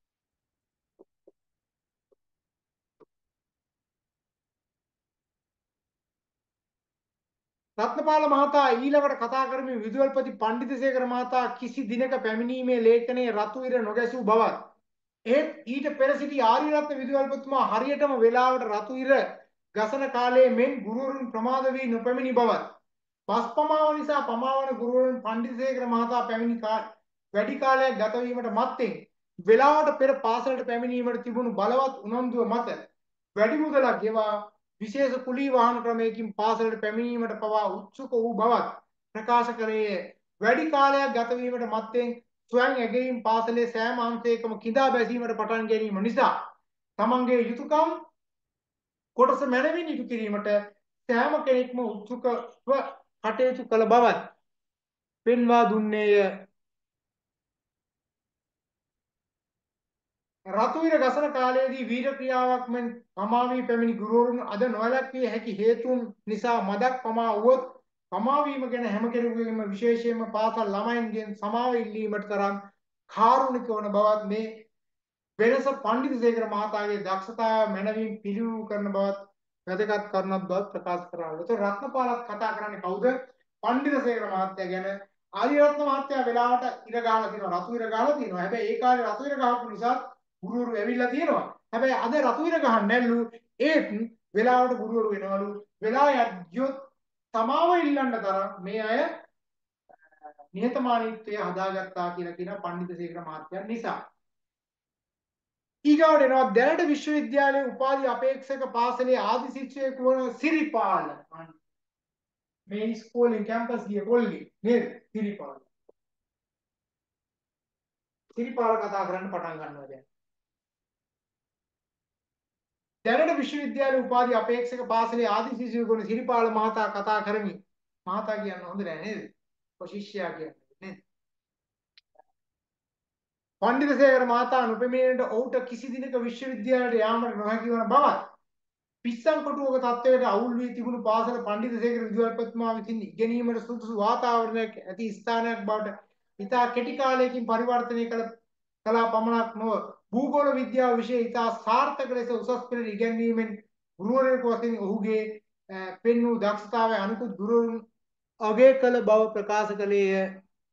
රත්නපාල මහතා ඊළඟට කතා කරමින් විදුහල්පති පණ්ඩිතසේකර මහතා කිසි දිනක පැමිණීමේ ලේඛනයේ රතු ඉර නොගැසූ බවත් ඒත් ඊට පෙර සිටි ආර්යරත්න විදුහල්පතිතුමා හරියටම වේලාවට රතු ඉර ගසන කාලයේ මෙන් ගුරුවරුන් ප්‍රමාද වී නොපැමිණි බවත් බස් පමාව නිසා පමාවන ගුරුවරුන් පණ්ඩිතසේකර මහතා පැමිණි වැඩි කාලයක් ගත වීමට මත්තෙන් වේලාවට පෙර පාසලට පැමිණීමට තිබුණු බලවත් උනන්දුව මත වැඩි මුදලක් ගෙවා විශේෂ කුලී වාහන ක්‍රමයකින් පාසලට පැමිණීමට පවා උත්සුක වූ බවත් ප්‍රකාශ කළේ. වැඩි කාලයක් ගත වීමට මත්තෙන් ස්වයං ඇගයීම් පාසලේ සෑම අංශයකම කිඳා බැසීමට පටන් ගැනීම නිසා තමන්ගේ යුතුයකම් කොටස මැනවින් ඉටු කිරීමට සෑම කෙනෙක්ම උත්සුකව කටයුතු කළ බවත් පෙන්වා දුන්නේය. රතුවිර ගසන කාලයේදී වීර ක්‍රියාවක් මෙන් පමා වී පැමිණි ගුරුවරුන් අද නොවැළැක්විය හැකි හේතුන් නිසා මදක් පමා වුවොත් පමා වීම ගැන හැම කෙනෙකුගේම විශේෂයෙන්ම පාසල් ළමයින්ගෙන් සමාව ඉල්ලීමට තරම් කාරුණික වන බවත් මේ වෙනස පණ්ඩිතසේකර මහතාගේ දක්ෂතාව මැනවින් පිළිබිඹු කරන බවත් වැදගත් කරුණක් බවත් ප්‍රකාශ කරනවා. ඒතර රත්නපාලත් කතා කරන්නේ කවුද? පණ්ඩිතසේකර මහත්තයා ගැන. ආර්යරත්න මහත්තයා වෙලාවට ඉර ගහලා තියෙනවා, රතු ඉර ගහලා තියෙනවා. හැබැයි ඒ කාලේ රතු ඉර ගහපු නිසා ගුරුවරු ඇවිල්ලා තියෙනවා. හැබැයි අද රතු ඉර ගහන්න නැල්ලු. ඒත් වෙලාවට ගුරුවරු වෙනවලු. වෙලාව යොත් තමාව ඉල්ලන්න තරම් මේ අය නිහතමානීත්වය හදාගත්තා කියලා කියන පණ්ඩිතසේකර මහත්තයා නිසා. ඊගාවට එනවා දැනට විශ්වවිද්‍යාලයේ උපාධි අපේක්ෂක පාසලේ ආදි ශිෂ්‍යයෙකු වන සිරිපාල. මේ ඉස්කෝලේ කැම්පස් ගිය කොල්ලේ නේද? සිරිපාල. සිරිපාල කතා කරන්න පටන් ගන්නවා දැන්. දැනට විශ්වවිද්‍යාලයේ උපාධි අපේක්ෂක පාසලේ ආදි ශිෂ්‍යයෙකු වන සිරිපාල මහතා කතා කරමි. මහතා කියන්න හොඳ නෑ නේද? ඔය ශිෂ්‍යයා කියන්නේ නේද? පණ්ඩිතසේකර මහතා නොපෙමිණෙන්නට ඔහුට කිසි දිනක විශ්වවිද්‍යාලයට යාමට නොහැකි වන බවත් පිස්සන් කොටුවක තත්වයට අවුල් වී තිබුණු පාසල පණ්ඩිතසේකර විදුහල්පතිතුමා විසින් ඉගෙනීමට සුදුසු වාතාවරණයක් ඇති ස්ථානයක් බවට ඉතා කෙටි කාලයකින් පරිවර්තනය කළ කලා පමණක් නොව භූගෝල විද්‍යාව විෂය ඉතා සාර්ථක ලෙස උසස් පෙළට ඉගැන්වීමෙන් ගුරුවරයෙකු වශයෙන් ඔහුගේ පෙන් වූ දක්ෂතාවය අනිකුත් ගුරුවරුන් අගය කළ බව ප්‍රකාශ කළේය.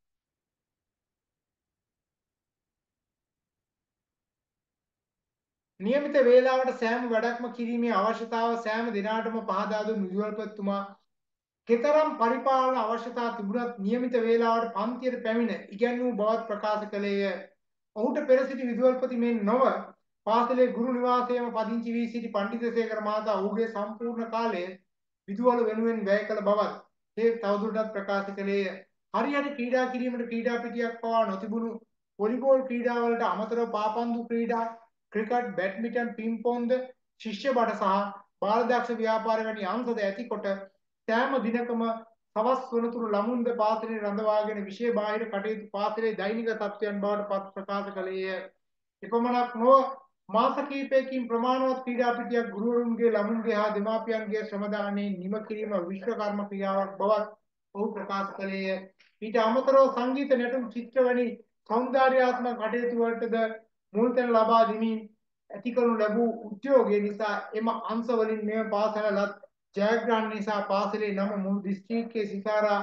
නියමිත වේලාවට සෑම වැඩක්ම කිරීමේ අවශ්‍යතාව සෑම දිනකටම පහදා දුන් විදුහල්පතිතුමා කෙතරම් පරිපාලන අවශ්‍යතා තිබුණත් නියමිත වේලාවට පන්තියට පැමිණ ඉගැන්වූ බවත් ප්‍රකාශ කළේය. ඔහුට පෙර සිටි විදුහල්පති මෙන් නොව පාසලේ ගුරු නිවාසයේම පදිංචි වී සිටි පණ්ඩිතසේකර මහතා ඔහුගේ සම්පූර්ණ කාලය විදුහල වෙනුවෙන් වැය කළ බවත් ඒ තවදුරටත් ප්‍රකාශ කළේය. හරියට ක්‍රීඩා කිරීමට ක්‍රීඩා පිටියක් පවා නොතිබුණු වොලිබෝල් ක්‍රීඩාවලට අමතරව පාපන්දු ක්‍රීඩා ක්‍රිකට් බැඩ්මින්ටන් පින්පොන්ද ශිෂ්‍ය බඩ සහ බාලදක්ෂ ව්‍යාපාර වැනි අංශද ඇතිකොට සෑම දිනකම සවස් වනතුරු ළමුන්ද පාසලේ රඳවාගෙන විෂය බාහිර කටයුතු පාසලේ දෛනික තත්ත්වයන් බවට පත් ප්‍රකාශ කළේය. එපමණක් නොව මාස කිහිපයකින් ප්‍රමාණවත් ක්‍රීඩා පිටියක් ගුරුවරුන්ගේ ළමුන්ගේ හා දෙමාපියන්ගේ ශ්‍රමදානයේ නිම කිරීම විශ්වකර්ම ක්‍රියාවක් බවත් ඔහු ප්‍රකාශ කළේය. ඊට අමතරව සංගීත නැටුම් චිත්‍ර වැනි සෞන්දර්යාත්මක කටයුතු වලටද මුල් තැන ලබා දෙමින් ඇති කරනු ලැබූ උද්‍යෝගය නිසා එම අංශ වලින් මෙම පාසල ලත් ජයග්‍රහණ නිසා පාසලේ නම මුළු දිස්ත්‍රික්කයේ සිතාරා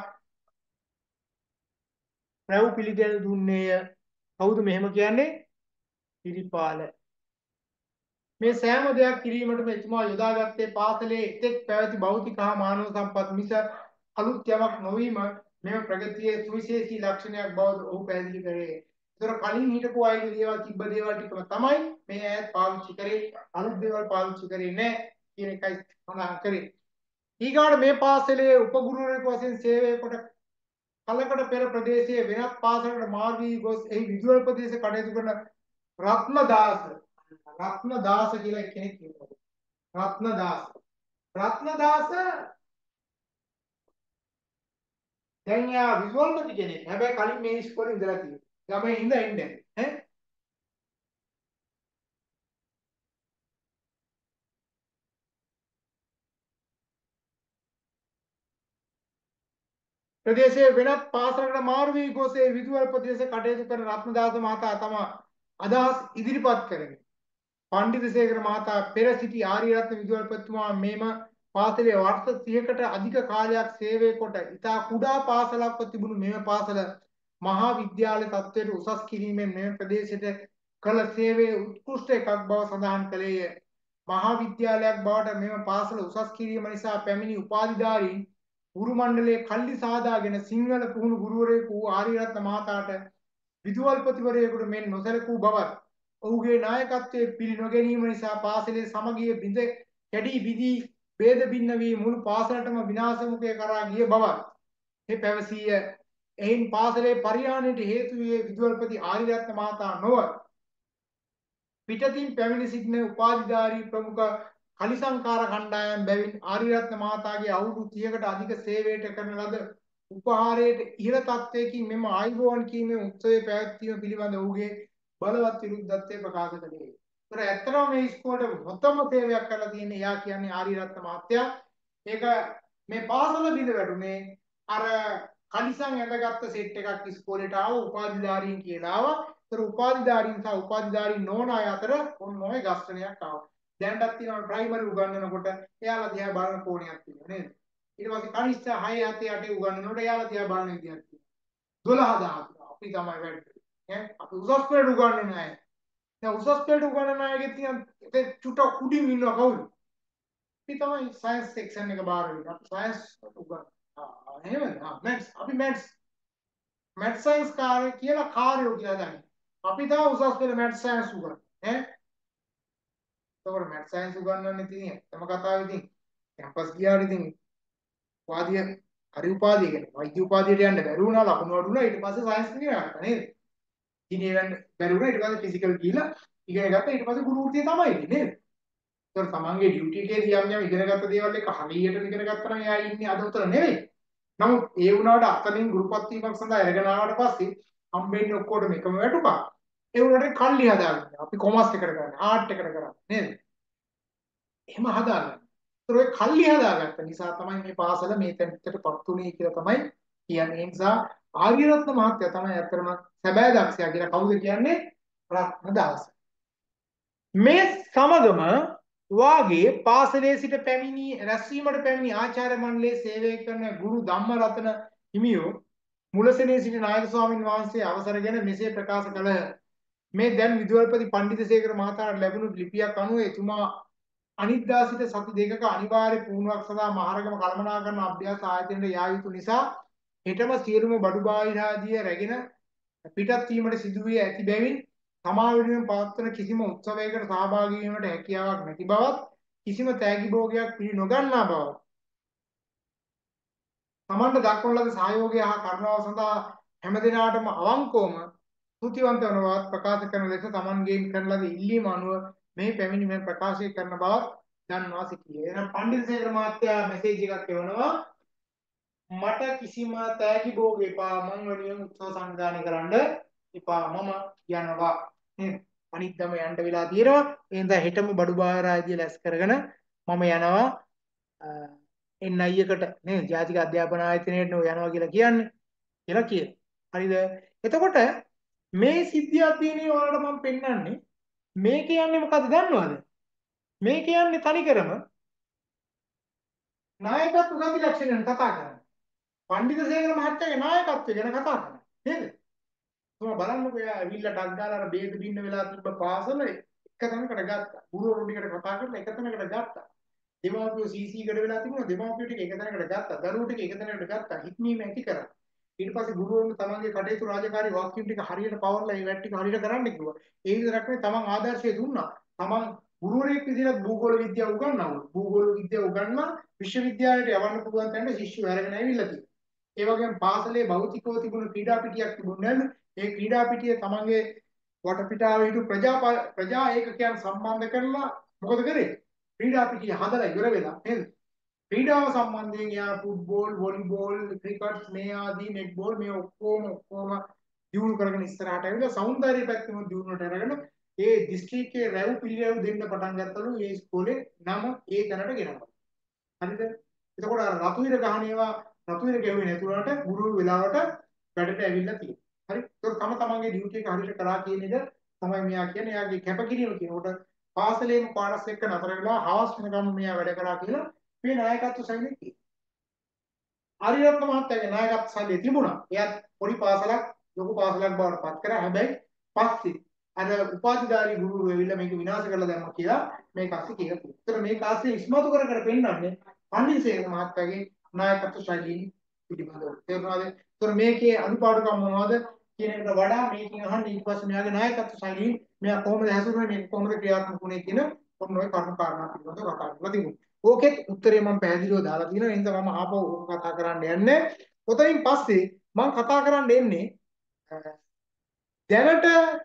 රැව් පිළිගැන දුන්නේය. කවුද මෙහෙම කියන්නේ? සිරිපාල. මේ සෑම දෙයක් කිරීමටම එතුමා යොදාගත්තේ පාසලේ එතෙක් පැවති භෞතික හා මානව සම්පත් මිස අලුත් යමක් නොවීම මෙම ප්‍රගතියේ සුවිශේෂී ලක්ෂණයක් බව ඔහු පැහැදිලි කරේ. ඒතර කලින් හිටපු අයගේ දේවල් තිබ්බ දේවල් ටිකම තමයි මේ ඈත් පාවිච්චි කරේ. අලුත් දේවල් පාවිච්චි කරේ නැහැ කියන එකයි සඳහන් කරේ. ඊගාට මේ පාසලේ උපගුරුවරයෙකු වශයෙන් සේවය කොට කලකට පෙර ප්‍රදේශයේ වෙනත් පාසලකට මාරු වී ගොස් එහි විදුහල්පතිලෙස කටයුතු කරන රත්නදාස රත්නදාස කියලා කෙනෙක් ඉන්නවා. රත්නදාස රත්නදාස දැන් යා විදුහල්පති කෙනෙක්. හැබැයි කලින් මේ ඉස්කෝලේ ඉඳලා තියෙනවා. ගමේ ඉඳ එන්නේ ඈ ප්‍රදේශයේ වෙනත් පාසලකට මාරු වී ගොස් ඒ විදුහල්පතිලෙස කටයුතු කරන රත්නදාස මහතා තම අදහස් ඉදිරිපත් කරමි. පණ්ඩිතසේකර මහතා පෙර සිටි ආර්යරත්න විදුහල්පතිතුමා මේම පාසලේ වර්ෂ තිහකට අධික කාලයක් සේවය කොට ඉතා කුඩා පාසලක්ව තිබුණු මෙම පාසල මහා විද්‍යාල තත්ත්වයට උසස් කිරීමෙන් මෙම ප්‍රදේශයට කළ සේවයේ උත්කෘෂ්ඨ එකක් බව සඳහන් කළේය. මහා විද්‍යාලයක් බවට මෙම පාසල උසස් කිරීම නිසා පැමිණි උපාධිධාරීන් ගුරු මණ්ඩලයේ කල්ලි සාදාගෙන සිංහල පුහුණු ගුරුවරයෙකු වූ ආර්යරත්න මහතාට විදුහල්පතිවරයෙකුට මෙන් නොසැලකූ බවත් ඔහුගේ නායකත්වයේ පිළි නොගැනීම නිසා පාසලේ සමගිය බිඳ කැඩී බිඳී ભેද බින්න වී මුළු පාසලටම විනාශමුඛය කරා ගිය බවත් ඒ පැවසීය. එයින් පාසලේ පරිහානියට හේතු වූයේ විදුහල්පති ආර්යරත්න මහතා නොව පිටතින් පැමිණ සිටින උපාධිධාරී ප්‍රමුඛ කලිසංකාර කණ්ඩායම් බැවින් ආර්යරත්න මහතාගේ අවුරුදු තිහකට අධික සේවයට කරන ලද උපහාරයට ඉහළ තත්වයකින් මෙම ආයුබෝවන් කීමේ උත්සවයේ පැවැත්වීම පිළිබඳ ඔහුගේ බලවත් විරුද්ධත්වය ප්‍රකාශ කළේ. ඒතර ඇත්තටම මේ ඉස්කෝලේට හොතම සේවයක් කරලා තියෙන එයා කියන්නේ ආර්යරත්න මහත්තයා. ඒක මේ පාසල බිඳ වැටුනේ අර කලිසම් ඇඳගත්ත සෙට් එකක් ඉස්කෝලේට ආව උපාධිධාරීන් කියලා ආවා. ඒතර උපාධිධාරීන් සහ උපාධිධාරීන් නොවන අය අතර ඔන්න ඔය ඝර්ෂණයක් ආවා. දැන්ටත් තියෙනවා ප්‍රයිමරි උගන්වනකොට එයාලා දිහා බලන කෝණයක් තියෙනවා නේද? ඊට පස්සේ කනිෂ්ඨ හය හතේ අටේ උගන්වනකොට එයාලා දිහා බලන විදියක් තියෙනවා. දොළහ දහතුන අපි තමයි වැඩි. ඈ අපි උසස් පෙළට උගන්වන අය. දැන් උසස් පෙළට උගන්වන අයගේ තියෙන ඒ චුට්ටක් උඩින් ඉන්නවා කවුද? අපි තමයි සයන්ස් සෙක්ෂන් එක බාර ගන්න. අපි සයන්ස් උගන්වන. ආ එහෙමද? ආ මැත්ස් අපි මැත්ස් මැත්ස් සයන්ස් කාර්ය කියලා කාර්යෝ කියලා දන්නේ. අපි තමයි උසස් පෙළ මැත්ස් සයන්ස් උගන්වන්නේ. ඈ එතකොට මැත් සයන්ස් උගන්වන්න ඉතින් තම කතාව ඉතින් කැම්පස් ගියාට ඉතින් උපාධිය හරි උපාධිය කියන්නේ වෛද්‍ය උපාධියට යන්න බැරි වුණා ලකුණු අඩු වුණා ඊට පස්සේ සයන්ස් ඉගෙන ගත්තා නේද? ඉංජිනේරයන් බැරි වුණා ඊට පස්සේ ෆිසිකල් ගිහලා ඉගෙන ගත්තා ඊට පස්සේ ගුරු වෘත්තිය තමයි ඉන්නේ නේද? ඒතකොට තමන්ගේ ඩියුටි එකේදී යම් යම් ඉගෙන ගත්ත දේවල් එක හරියට ඉගෙන ගත්තා නම් එයා ඉන්නේ අද උතර නෙවෙයි. නමුත් ඒ වුණාට අතලින් ගුරුපත් වීමක් සඳහා අරගෙන ආවට පස්සේ හම්බෙන්නේ ඔක්කොටම එකම වැටුපක්. ඒ වුණාට කල්ලි හදාගන්න. අපි කොමර්ස් එකට කරන්නේ ආර්ට් එකට කරන්නේ නේද? එහෙම හදාගන්න. ඒතර ඔය කල්ලි හදාගත්ත නිසා තමයි මේ පාසල මේ තැනටපත් උනේ කියලා තමයි කියන්නේ. ඒ නිසා ආර්යරත්න මහත්තයා තමයි අතරම සැබෑ දක්ෂයා කියලා කවුද කියන්නේ? රත්නදාස. මේ සමගම වාගේ පාසලේ සිට පැමිණි රැස්වීමට පැමිණි ආචාර්ය මණ්ඩලයේ සේවය කරන ගුරු ධම්මරතන හිමියෝ මුලසෙනේ සිට නායක ස්වාමින් වහන්සේ අවසරගෙන මෙසේ ප්‍රකාශ කළහ. මේ දැන් විදුහල්පති පණ්ඩිතසේකර මහතාට ලැබුණු ලිපියක් අනුව එතුමා අනිද්දා සිට සති දෙකක අනිවාර්ය පුහුණුවක් සඳහා මහරගම කළමනාකරන අභ්‍යාස ආයතනයට යා යුතු නිසා හෙටම සියලුම බඩු බාහිර ආදිය රැගෙන පිටත් වීමට සිදු වී ඇති බැවින් තමා වෙනුවෙන් පවත්වන කිසිම උත්සවයකට සහභාගී වීමට හැකියාවක් නැති බවත් කිසිම තෑගි භෝගයක් පිළි නොගන්නා බවත් තමන්ට දක්වන ලද සහයෝගය හා කරුණාව සඳහා හැමදිනාටම අවංකවම ස්තුතිවන්ත වන බවත් ප්‍රකාශ කරන ලෙස තමන්ගෙන් කරන ලද ඉල්ලීම අනුව මේ පැමිණීම ප්‍රකාශ කරන බවත් දන්වා සිටියේ. එහෙනම් පණ්ඩිතසේකර මහත්තයා මෙසේජ් එකක් එවනවා මට කිසිම තෑගි භෝග එපා මං වෙනුවෙන් උත්සව සංවිධානය කරන්න එපා මම යනවා නේද අනිද්දාම යන්න වෙලා තියෙනවා එහෙනම් හෙටම බඩු බාහිර ආදී ලැස් කරගෙන මම යනවා එන් අයි එකට නේද ජාතික අධ්‍යාපන ආයතනයට නෝ යනවා කියලා කියන්නේ කියලා කියන හරිද එතකොට මේ සිද්ධිය අධ්‍යයනයේ ඔයාලට මම පෙන්නන්නේ මේ කියන්නේ මොකද්ද දන්නවද මේ කියන්නේ තනිකරම නායකත්ව ගති ලක්ෂණයන් කතා කරන්නේ පණ්ඩිතසේකර මහත්තයාගේ නායකත්වය ගැන කතා කරනවා නේද? ඔයා බලන්නකෝ එයා ඇවිල්ලා ඩක් දාලා අර බේද බින්න වෙලා තිබ්බ පාසල එක තැනකට ගත්තා. ගුරුවරු ටිකට කතා කරලා එක තැනකට ගත්තා. දෙමාපියෝ සීසී ගඩ වෙලා තිබුණා දෙමාපියෝ ටික එක තැනකට ගත්තා. දරුවෝ ටික එක තැනකට ගත්තා. හික්මීම ඇති කරා. ඊට පස්සේ ගුරුවරුන් තමන්ගේ කටයුතු රාජකාරී වාක්‍යම් ටික හරියට පවර්ලා ඒ වැට් ටික හරියට කරන්න කිව්වා. ඒ විතරක් නෙවෙයි තමන් ආදර්ශය දුන්නා. තමන් ගුරුවරයෙක් විදිහට භූගෝල විද්‍යාව උගන්වනවා. භූගෝල විද්‍යාව උගන්වලා විශ්වවිද්‍යාලයට යවන්න පුළුවන් තැනට ශිෂ්‍යයෝ අරගෙන ඇවිල්ලා තියෙනවා. ඒ වගේම පාසලේ භෞතිකව තිබුණු ක්‍රීඩා පිටියක් තිබුණා නේද? ඒ ක්‍රීඩා පිටිය තමන්ගේ වටපිටාවේ හිටු ප්‍රජා ප්‍රජා ඒකකයන් සම්බන්ධ කරලා මොකද කරේ? ක්‍රීඩා පිටිය හදලා ඉවර වෙලා නේද? ක්‍රීඩාව සම්බන්ධයෙන් යා ෆුට්බෝල්, වොලිබෝල්, ක්‍රිකට් මේ ආදී නෙට්බෝල් මේ ඔක්කොම ඔක්කොම දියුණු කරගෙන ඉස්සරහට ඇවිල්ලා සෞන්දර්ය පැත්තම දියුණුවට අරගෙන ඒ දිස්ත්‍රික්කයේ රැව් පිළිවෙල දෙන්න පටන් ගත්තලු ඒ ඉස්කෝලේ නම ඒ තැනට ගෙනවා. හරිද? එතකොට අර රතුවිර ගහණේවා රතුවිර ගෙවුවේ නැතුණාට ගුරු වෙලාවට වැඩට ඇවිල්ලා තියෙනවා. හරි? ඒක තම තමන්ගේ ඩියුටි එක හරියට කරා කියන එක තමයි මෙයා කියන්නේ. එයාගේ කැපකිරීම කියනකොට පාසලේම පාඩස් එක්ක නතර වෙලා හවස් වෙනකම් මෙයා වැඩ කරා කියලා මේ නායකත්ව ශෛලිය තියෙනවා. ආරියරත්න මහත්තයාගේ නායකත්ව ශෛලිය තිබුණා. එයාත් පොඩි පාසලක් ලොකු පාසලක් බවට පත් කරා. හැබැයි පස්සේ අර උපාධිධාරී ගුරුවරු ඇවිල්ලා මේක විනාශ කරලා දැම්මා කියලා මේක අස්සේ කියලා තියෙනවා. ඒතර මේක අස්සේ ඉස්මතු කර කර පෙන්නන්නේ පණ්ඩිතසේකර මහත්තයාගේ නායකත්ව ශෛලිය පිළිබඳව. තේරුණාද? ඒතර මේකේ අනුපාඩුකම් මොනවද කියන එකට වඩා මේකෙන් අහන්නේ ඊට පස්සේ මෙයාගේ නායකත්ව ශෛලිය මෙයා කොහොමද හැසිරුනේ මේක කොහොමද ක්‍රියාත්මක වුනේ කියන ඔන්න ඔය කරුණු කාරණා පිළිබඳව කතා කරලා තිබුණා. ඕකෙත් උත්තරේ මම පැහැදිලිව දාලා තියෙනවා. ඒ නිසා මම ආපහු ඕක කතා කරන්න යන්නේ. ඔතනින් පස්සේ මම කතා කරන්න එන්නේ දැනට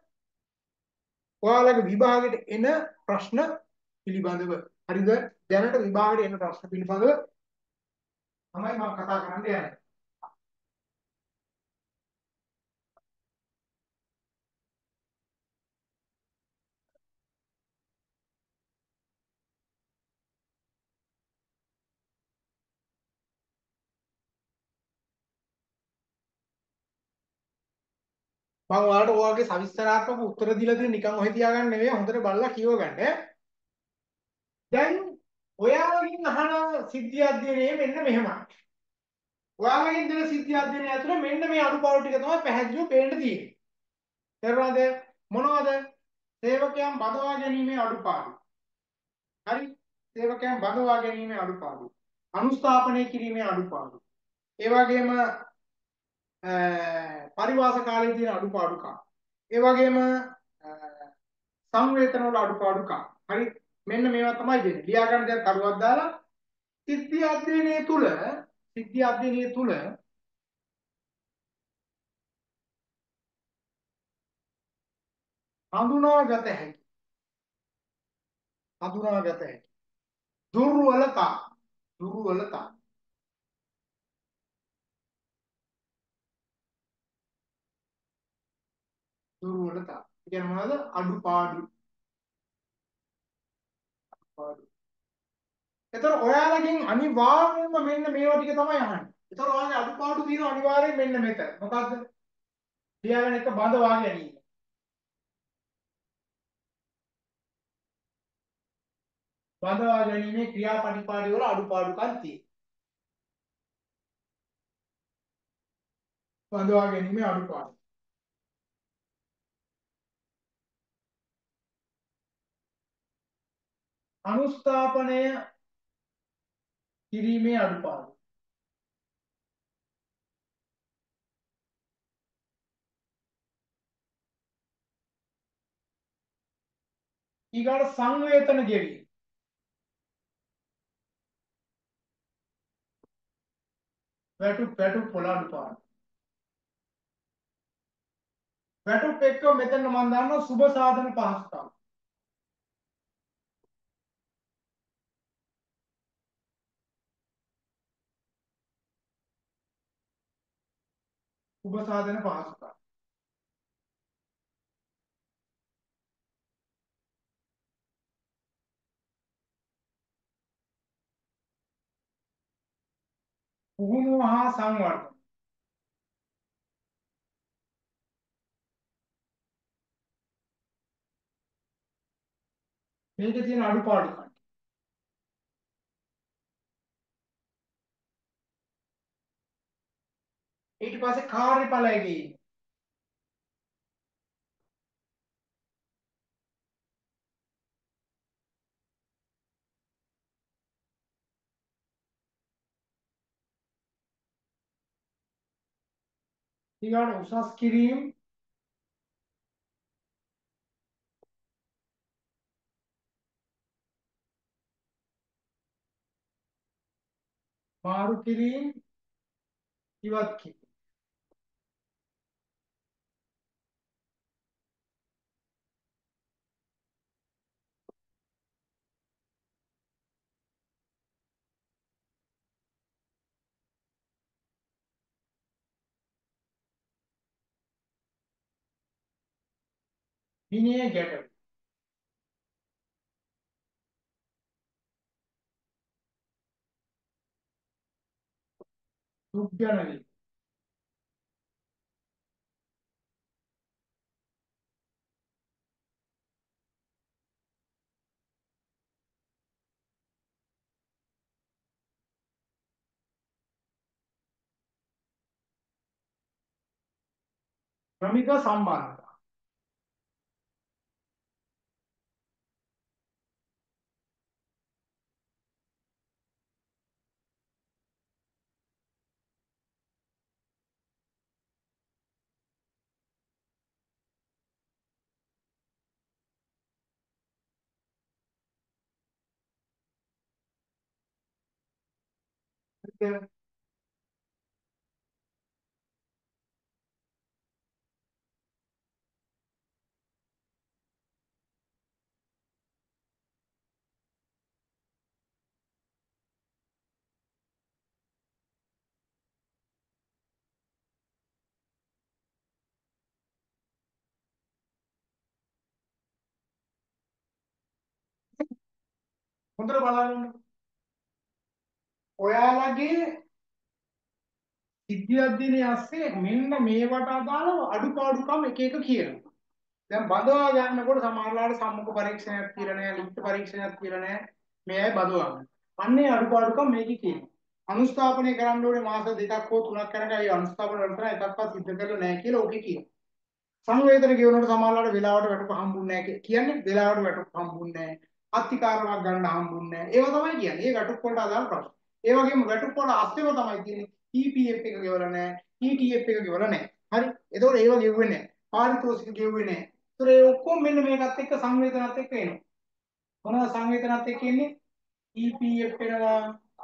ඔයාලගේ විභාගෙට එන ප්‍රශ්න පිළිබඳව. හරිද? දැනට විභාගෙට එන ප්‍රශ්න පිළිබඳව තමයි මම කතා කරන්න යන්නේ. මම ඔයාලට ඔයගේ සවිස්තරාත්මක උත්තර දීලා තියෙන නිකන් ඔහෙ තියාගන්න නෙවෙයි හොඳට බලලා කියව ගන්න. දැන් ඔයාලගෙන් අහන සිද්ධි අධ්‍යයනයේ මෙන්න මෙහෙමයි. ඔයාලගෙන් දෙන සිද්ධි අධ්‍යයනය ඇතුළේ මෙන්න මේ අනුපාඩු ටික තමයි පැහැදිලිව පේන්න තියෙන්නේ. තේරුණාද? මොනවද? සේවකයන් බඳවා ගැනීමේ අඩුපාඩු. හරි? සේවකයන් බඳවා ගැනීමේ අඩුපාඩු. අනුස්ථාපනය කිරීමේ අඩුපාඩු. ඒ වගේම පරිවාස කාලයේ තියෙන අඩුපාඩුකම්. ඒ වගේම සංවේතන වල අඩුපාඩුකම්. හරි? මෙන්න මේවා තමයි දෙන්නේ. ලියා ගන්න දැන් කරුවක් දාලා සිද්ධි අධ්‍යයනයේ තුල සිද්ධි අධ්‍යයනයේ තුල හඳුනාගත හැකි හඳුනාගත හැකි දුර්වලතා දුර්වලතා දුර්වලතා කියන්නේ මොනවද? අඩුපාඩු පාඩු. එතකොට ඔයාලගෙන් අනිවාර්යයෙන්ම මෙන්න මේවා ටික තමයි අහන්නේ. එතකොට ඔයාලගේ අඩුපාඩු තියෙන අනිවාර්යයෙන් මෙන්න මෙතන. මොකද්ද? ලියාගෙන එක බඳවා ගැනීම. බඳවා ගැනීමේ ක්‍රියාපටිපාටි වල අඩුපාඩුකම් තියෙනවා. බඳවා ගැනීමේ අඩුපාඩු. අනුස්ථාපනය කිරීමේ අඩුපාඩු. ඊගාට සංවේතන ගෙවීම. වැටුප් වැටුප් වල අඩුපාඩු. වැටුප් එක්ක මෙතන මම දන්නවා සුබ සාධන පහසුකම්. සුබ සාධන පහසුකම්. පුහුණුව හා සංවර්ධන. මේකේ තියෙන අඩුපාඩුකම්. ඊට පස්සේ කාර්යඵලය ගේන්න. ඊගාට උසස් කිරීම මාරු කිරීම ඉවත් කිරීම. විනය ගැටලු. දුක්ජන වේ. ක්‍රමික සම්බන්ධතා. හොඳට බලන්න. ඔයාලගේ සිද්ධි අධ්‍යයනයේ ඇස්සේ මෙන්න මේවට අදාළව අඩුපාඩුකම් එක එක කියනවා. දැන් බඳවා ගන්නකොට සමහරවිට සම්මුඛ පරීක්ෂණයක් කියලා නෑ, ලිඛිත පරීක්ෂණයක් කියලා නෑ. මේ අය බඳවා ගන්න. අන්නේ අඩුපාඩුකම් මේකේ කියනවා. අනුස්ථාපනය කරන්න ඕනේ මාස දෙකක් හෝ තුනක් යනකම් ඒ අනුස්ථාපන වලට එකක්වත් සිද්ධ කරලා නෑ කියලා ඔකේ කියනවා. සංවේදන ගෙවනකොට සමහරවිට වෙලාවට වැටුප හම්බුන්නේ නැහැ කියන්නේ වෙලාවට වැටුප හම්බුන්නේ නැහැ. අත්තිකාරමක් ගන්න හම්බුන්නේ නැහැ. ඒවා තමයි කියන්නේ. ඒ වැටුප් වලට අදාළ ප්‍රශ්න. ඒ වගේම වැටුප් වල අස්සෙම තමයි තියෙන්නේ. E P F එක ගෙවලා නැහැ. E T F එක ගෙවලා නැහැ. හරි. ඒතකොට ඒවා ගෙවුවේ නැහැ. පාරිතෝෂික ගෙවුවේ නැහැ. ඒතකොට ඒ ඔක්කොම මෙන්න මේකත් එක්ක සංවේදනත් එක්ක එනවා. මොනවද සංවේදනත් එක්ක එන්නේ? E P F වෙනවා,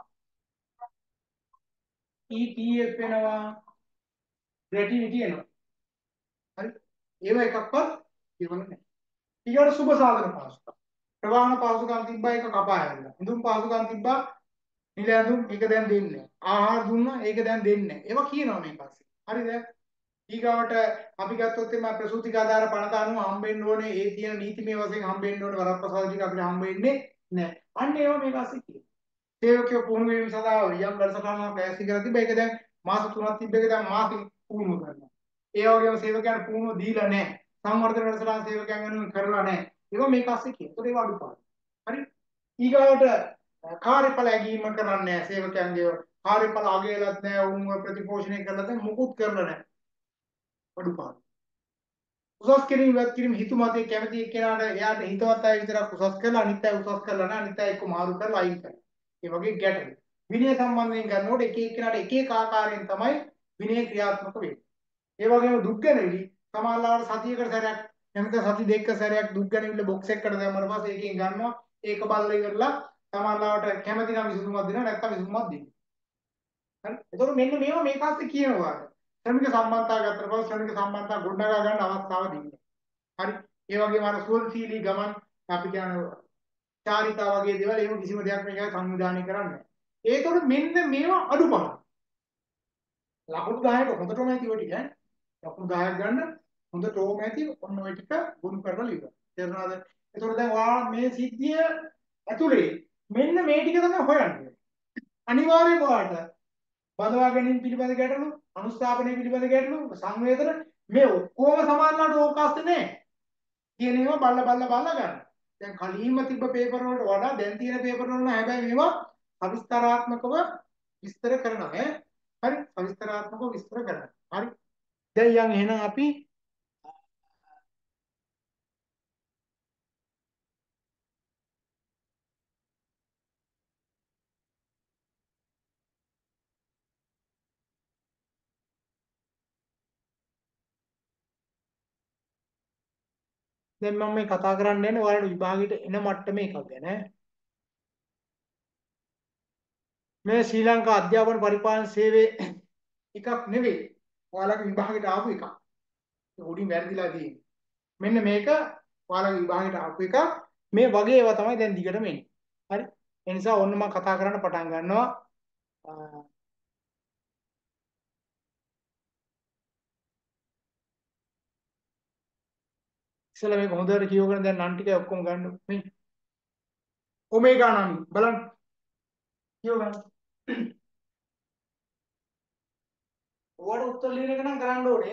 E T F වෙනවා, gravity එනවා. හරි? ඒව එකක්වත් කියවල නැහැ. ඊළඟ සුබ සාධන පහසුකම්. ප්‍රවාහන පහසුකම් තිබ්බා ඒක කපා හැරෙනවා. ඉදුම් පහසුකම් තිබ්බා නිල ඇඳුම් ඒක දැන් දෙන්නේ නැහැ. ආහාර දුන්නා ඒක දැන් දෙන්නේ නැහැ. ඒවා කියනවා මේ පස්සේ. හරිද? ඊගාවට අපි ගත්තොත් එimhe ප්‍රසූතික ආධාර පනත අනුව හම්බෙන්න ඕනේ ඒ තියෙන නීතිමය වශයෙන් හම්බෙන්න ඕනේ වරප්‍රසාද ටික අපිට හම්බ වෙන්නේ නැහැ. අන්න ඒවා මේ පස්සේ කියනවා. සේවකයෝ පුහුණු වීම සඳහා යම් වැඩසටහනක් ලෑස්ති කරලා තිබ්බා. ඒක දැන් මාස තුනක් තිබ්බ එක දැන් මාසෙක පුහුණු කරනවා. ඒ වගේම සේවකයන්ට පුහුණුව දීලා නැහැ. සංවර්ධන වැඩසටහන සේවකයන් වෙනුවෙන් කරලා නැහැ. ඒවා මේක ASCII කියනවා. ඒවා අඩුපාඩු. හරි? ඊගාවට කාර්යඵල ඇගීම කරන්නේ නැහැ සේවකයන්ගේ කාර්යඵල අගයලත් නැහැ උන්ව ප්‍රතිපෝෂණය කරලා නැහැ මුකුත් කරලා නැහැ. අඩුපාඩු. උසස් කිරීම ඉවත් කිරීම හිතුමතේ කැමති එක්කෙනාට එයාට හිතවත් අය විතරක් උසස් කරලා අනිත් අය උසස් කරලා නැහැ අනිත් අය එක්ක මාරු කරලා අයින් කරනවා. ඒ වගේ ගැටලු. විනය සම්බන්ධයෙන් ගන්නකොට එක එක්කෙනාට එක එක ආකාරයෙන් තමයි විනය ක්‍රියාත්මක වෙන්නේ. ඒ වගේම දුක් ගැනවිලි සමාජලාවට සතියකට සැරයක් නැත්නම් සති දෙකක සැරයක් දුක් ගැනවිල්ල බොක්ස් එකකට දැම්මම පස්සේ ඒකෙන් ගන්නවා ඒක බලලා ඉවරලා සමාජලාවට කැමති නම් විසඳුමක් දෙනවා නැත්නම් විසඳුමක් දෙන්නේ. හරි. එතකොට මෙන්න මේවා මේ පස්සේ කියනවා. ශ්‍රමික සම්බන්ධතා ගත්තට පස්සේ ශ්‍රමික සම්බන්ධතා ගොඩනගා ගන්න අවස්ථාව දෙන්නේ. හරි. ඒ වගේම අර සුවල්ශීලී ගමන් අපි කියන චාරිතා වගේ දේවල් එහෙම කිසිම දෙයක් මේක සංවිධානය කරන්නේ නැහැ. ඒතකොට මෙන්න මේවා අඩුපාඩු. ලකුණු දහයක හොඳටම ඇති ඔය ටික ඈ. ලකුණු දහයක් ගන්න හොඳටම ඇති ඔන්න ඔය ටික ගුණ කරලා ඉවර. තේරුණාද? ඒතකොට දැන් ඔයා මේ සිද්ධිය ඇතුලේ මෙන්න මේ ටික තමයි හොයන්නේ. අනිවාර්යයෙන්ම ඔයාලට බඳවා ගැනීම පිළිබඳ ගැටලු, අනුස්ථාපනය පිළිබඳ ගැටලු, සංවේදන මේ ඔක්කොම සමානලාට ඕකාස්ත නැහැ. කියන ඒවා බල්ල බල්ල බල්ල ගන්න. දැන් කලින්ම තිබ්බ පේපර් වලට වඩා දැන් තියෙන පේපර් වල නම් හැබැයි මේවා සවිස්තරාත්මකව විස්තර කරනවා ඈ. හරි? සවිස්තරාත්මකව විස්තර කරනවා. හරි? දැන් යන් එහෙනම් අපි දැන් මම මේ කතා කරන්න යන්නේ ඔයාලට විභාගයට එන මට්ටමේ එකක් ගැන ඈ. මේ ශ්‍රී ලංකා අධ්‍යාපන පරිපාලන සේවයේ එකක් නෙවෙයි. ඔයාලගේ විභාගයට ආපු එකක්. ඒක උඩින් වැරදිලා තියෙන්නේ. මෙන්න මේක ඔයාලගේ විභාගයට ආපු එකක්. මේ වගේ ඒවා තමයි දැන් දිගටම එන්නේ. හරි? ඒ නිසා ඔන්න මම කතා කරන්න පටන් ගන්නවා. අ, ඉස්සෙල්ලා මේක හොඳට කියවගෙන දැන් නම් ටික ඔක්කොම ගන්න මේ ඔමේගා නම් බලන්න කියවගන්න. ඔයාලට උත්තර ලියන එක නම් කරන්න ඕනේ.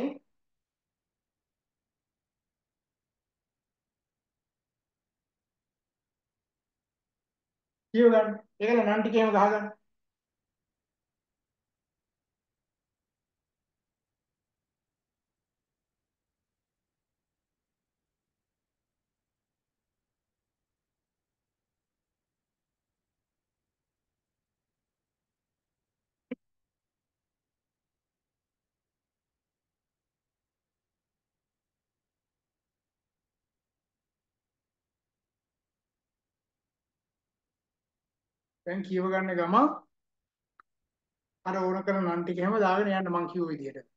කියවගන්න. ඒකල නම් ටික එහෙම ගහගන්න. දැන් කියවගන්න ගම අර ඕන කරන නම් ටික එහෙම දාගෙන යන්න මං කිව්ව විදියට.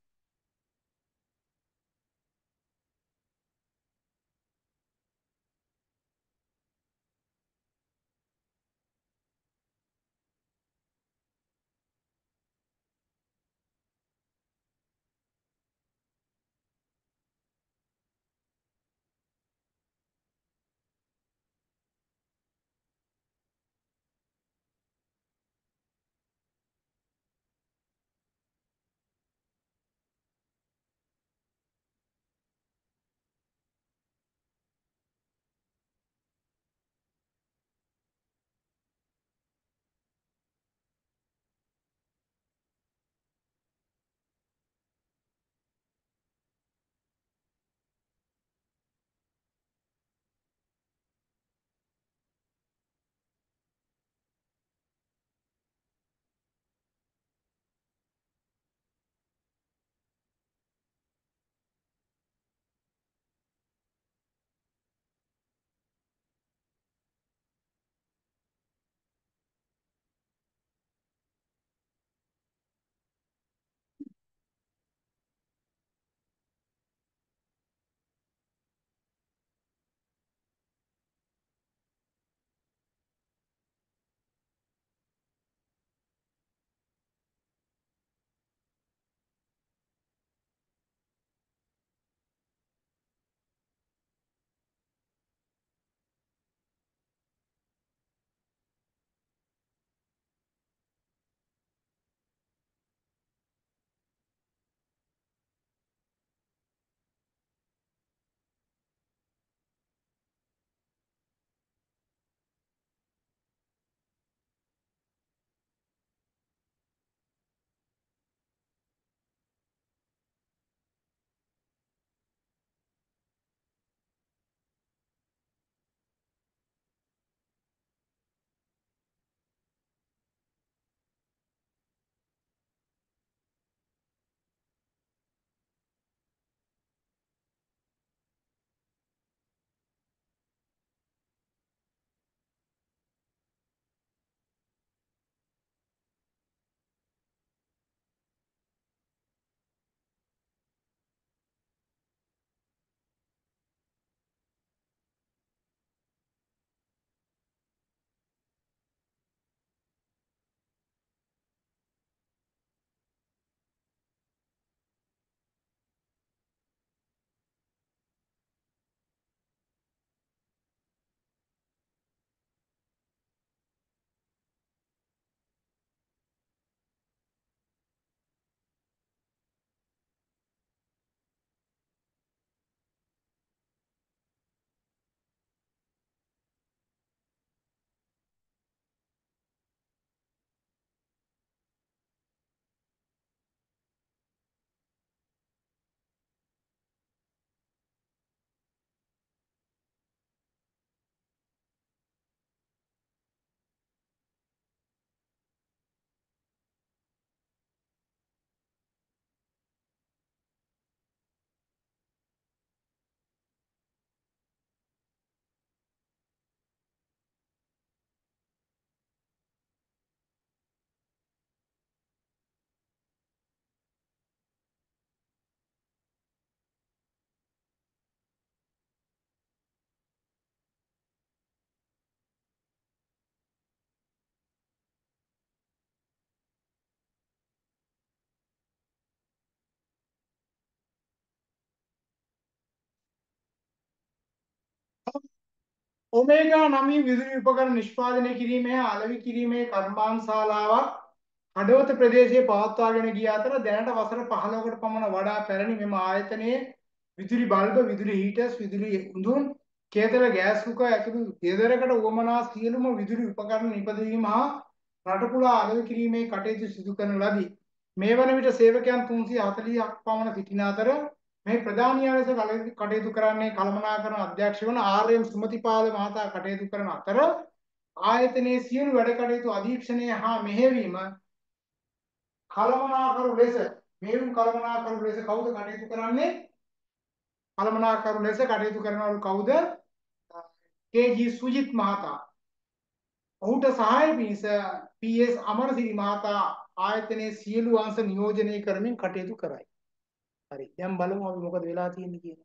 ඔමේගා නවය විදුලි උපකරණ නිෂ්පාදනය කිරීමේ අලෙවි කිරීමේ කර්මාන්තශාලාවක් හඩවත ප්‍රදේශයේ පවත්වාගෙන ගිය අතර දැනට වසර පහළොවකට පමණ වඩා පැරණි මෙම ආයතනයේ විදුලි බල්බ, විදුලි හීටර්ස්, විදුලි උඳුන්, කේතල ගෑස් කුකර් ඇතුළු ගෙදරකට උවමනා සියලුම විදුලි උපකරණ නිපදවීම හා රට පුරා අලෙවි කිරීමේ කටයුතු සිදු කරන ලදී. මේ වන විට සේවකයන් තුන්සිය හතළිහක් පමණ සිටින අතර මේ ප්‍රධානියා ලෙස කටයුතු කරන්නේ කළමනාකරන අධ්‍යක්ෂ වන ආර් එම් සුමතිපාල මහතා කටයුතු කරන අතර ආයතනයේ සියලු වැඩ කටයුතු අධීක්ෂණය හා මෙහෙයවීම කළමනාකරු ලෙස මේවුම් කළමනාකරු ලෙස කවුද කටයුතු කරන්නේ? කළමනාකරු ලෙස කටයුතු කරනවලු කවුද? කේ ජී සුජිත් මහතා. ඔහුට සහාය පිණිස පී එස් අමරසිරි මහතා ආයතනයේ සියලු අංශ නියෝජනය කරමින් කටයුතු කරයි. හරි. දැන් බලමු අපි මොකද වෙලා තියෙන්නේ කියලා.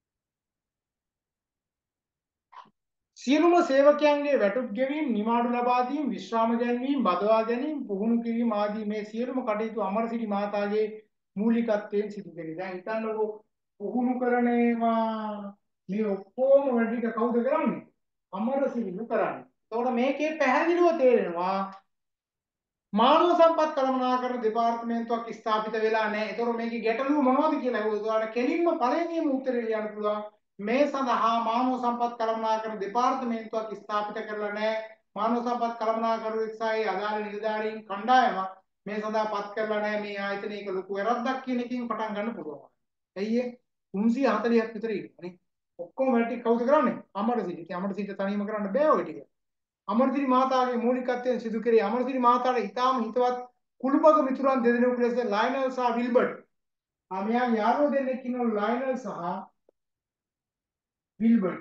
සියලුම සේවකයන්ගේ වැටුප් ගෙවීම, නිමාඩු ලබා දීම, විශ්‍රාම ගැනීම, බදවා ගැනීම, පුහුණු කිරීම ආදී මේ සියලුම කටයුතු අමරසිරි මහතාගේ මූලිකත්වයෙන් සිදු කෙරේ. දැන් හිතන්නකෝ පුහුණු කරන ඒවා මේ ඔක්කොම වැඩ ටික කවුද කරන්නේ? අමරසිරිම කරන්නේ. එතකොට මේකේ පැහැදිලිව තේරෙනවා මානව සම්පත් කළමනාකරණ දෙපාර්තමේන්තුවක් ස්ථාපිත වෙලා නැහැ. ඒතකොට මේකේ ගැටලුව මොනවද කියලා අහුවොත් ඔයාලට කෙලින්ම පළවෙනිම උත්තරේ ලියන්න පුළුවන්. මේ සඳහා මානව සම්පත් කළමනාකරණ දෙපාර්තමේන්තුවක් ස්ථාපිත කරලා නැහැ. මානව සම්පත් කළමනාකරුවෙක් සහ ඒ අදාළ නිලධාරීන් කණ්ඩායමක් මේ සඳහා පත් කරලා නැහැ. මේ ආයතනයක ලොකු වැරද්දක් කියන එකකින් පටන් ගන්න පුළුවන්. ඇයි ඒ තුන්සිය හතළිහක් විතර ඉන්නේ. ඔක්කොම වැඩ ටික කවුද කරන්නේ? අමරසිරි. ඉතින් අමරසිරිට තනියම කරන්න බෑ ඔය ටික. අමරසිරි මහතාගේ මූලිකත්වයෙන් සිදු කරේ අමරසිරි මහතාට ඉතාම හිතවත් කුළුපග මිතුරන් දෙදෙනෙකු ලෙස ලයනල් සහ විල්බර්ට්. ආ මෙයා යාළුවෝ දෙන්නෙක් ඉන්නවලු ලයනල් සහ විල්බර්ට්.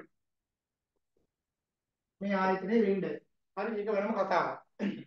මේ ආයතනයේ වෙන්න. හරි ඒක වෙනම කතාවක්.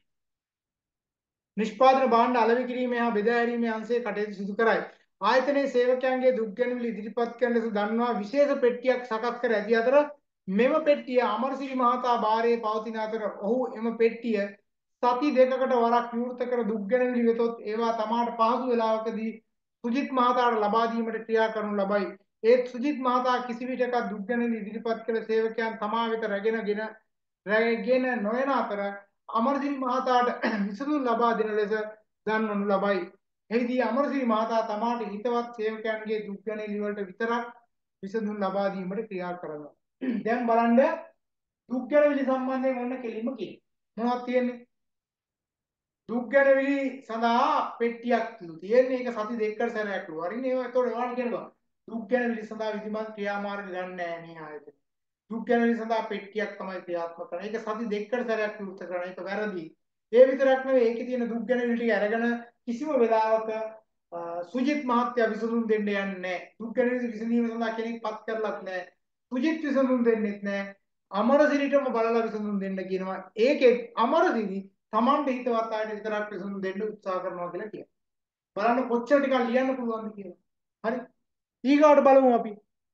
නිෂ්පාදන භාණ්ඩ අලෙවි කිරීමේ හා බෙදා හැරීමේ අංශයේ කටයුතු සිදු කරයි. ආයතනයේ සේවකයන්ගේ දුක් ගැනවිලි ඉදිරිපත් කරන ලෙස දන්වා විශේෂ පෙට්ටියක් සකස් කර ඇති අතර මෙම පෙට්ටිය අමරසිරි මහතා භාරයේ පවතින අතර ඔහු එම පෙට්ටිය සති දෙකකට වරක් විවෘත කර දුක් ගැනවිලි වෙතොත් ඒවා තමාට පහසු වේලාවකදී සුජිත් මහතාට ලබා දීමට ක්‍රියා කරනු ලබයි. ඒත් සුජිත් මහතා කිසි විටක දුක් ගැනවිලි ඉදිරිපත් කළ සේවකයන් තමා වෙත රැගෙනගෙන රැගෙන නොයන අතර අමරසිරි මහතාට විසඳුම් ලබා දෙන ලෙස දන්වනු ලබයි. එහිදී අමරසිරි මහතා තමාට හිතවත් සේවකයන්ගේ දුක් ගැනවිලි වලට විතරක් විසඳුම් ලබා දීමට ක්‍රියා කරනවා. දැන් බලන්න දුක් ගැනවිලි සම්බන්ධයෙන් ඔන්න කෙලින්ම කියනවා. මොනවද තියෙන්නේ? දුක් ගැනවිලි සඳහා පෙට්ටියක් තියෙන්නේ. ඒක සති දෙකකට සැරයක් ලු. හරිනේ. ඒක ඒතකොට ඔයාලට කියනවා දුක් ගැනවිලි සඳහා විධිමත් ක්‍රියාමාර්ග ගන්න නැහැ මේ ආයතන. දුක් ගැනවිලි සඳහා පෙට්ටියක් තමයි ක්‍රියාත්මක කරන්නේ. ඒක සති දෙකකට සැරයක් විවෘත කරන එක වැරදි. ඒ විතරක් නෙවෙයි ඒකේ තියෙන දුක් ගැනවිලි ටික අරගෙන කිසිම වෙලාවක සුජිත් මහත්තයා විසඳුම් දෙන්න යන්නේ නැහැ. දුක් ගැනවිලි විසඳීම සඳහා කෙනෙක් පත් කරලත් නැහැ. සුජිත් විසඳුම් දෙන්නෙත් නැහැ. අමරසිරිටම බලලා විසඳුම් දෙන්න කියනවා. ඒකෙත් අමරසිරි Tamante හිතවත් අයට විතරක් විසඳුම් දෙන්න උත්සාහ කරනවා කියලා කියනවා. බලන්න කොච්චර ටිකක් ලියන්න පුළුවන්ද කියලා. හරි. ඊගාට බලමු අපි.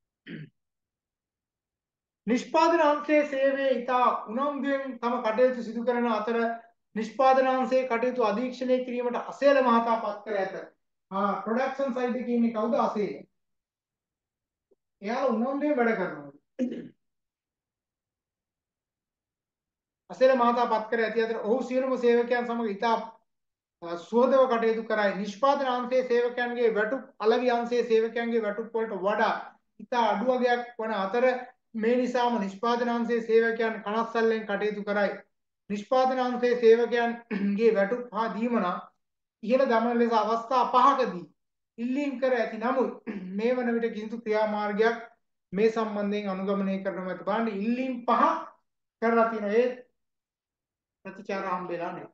නිෂ්පාදන අංශයේ සේවයේ ඉතා උනන්දුවෙන් තම කටයුතු සිදු කරන අතර නිෂ්පාදන අංශයේ කටයුතු අධීක්ෂණය කිරීමට අසේල මහතා පත් කර ඇත. ආ ප්‍රොඩක්ෂන් සයිඩ් එකේ ඉන්නේ කවුද? අසේල. එයාලා උනන්දුවෙන් වැඩ කරනවා. අසේල මහතා පත් කර ඇති අතර ඔහු සියලුම සේවකයන් සමග ඉතා සුවදව කටයුතු කරයි. නිෂ්පාදන අංශයේ සේවකයන්ගේ වැටුප් අලෙවි අංශයේ සේවකයන්ගේ වැටුප් වලට වඩා ඉතා අඩු වගයක් වන අතර මේ නිසාම නිෂ්පාදන අංශයේ සේවකයන් කනස්සල්ලෙන් කටයුතු කරයි. නිෂ්පාදන අංශයේ සේවකයන්ගේ වැටුප් හා දීමන ඉහළ දමන ලෙස අවස්ථා පහකදී ඉල්ලීම් කර ඇති නමුත් මේ වන විට කිසිදු ක්‍රියාමාර්ගයක් මේ සම්බන්ධයෙන් අනුගමනය කරනු ඇත. බලන්න ඉල්ලීම් පහ කරලා තියෙනවා. ඒ ප්‍රතිචාර හම්බෙලා නැහැ.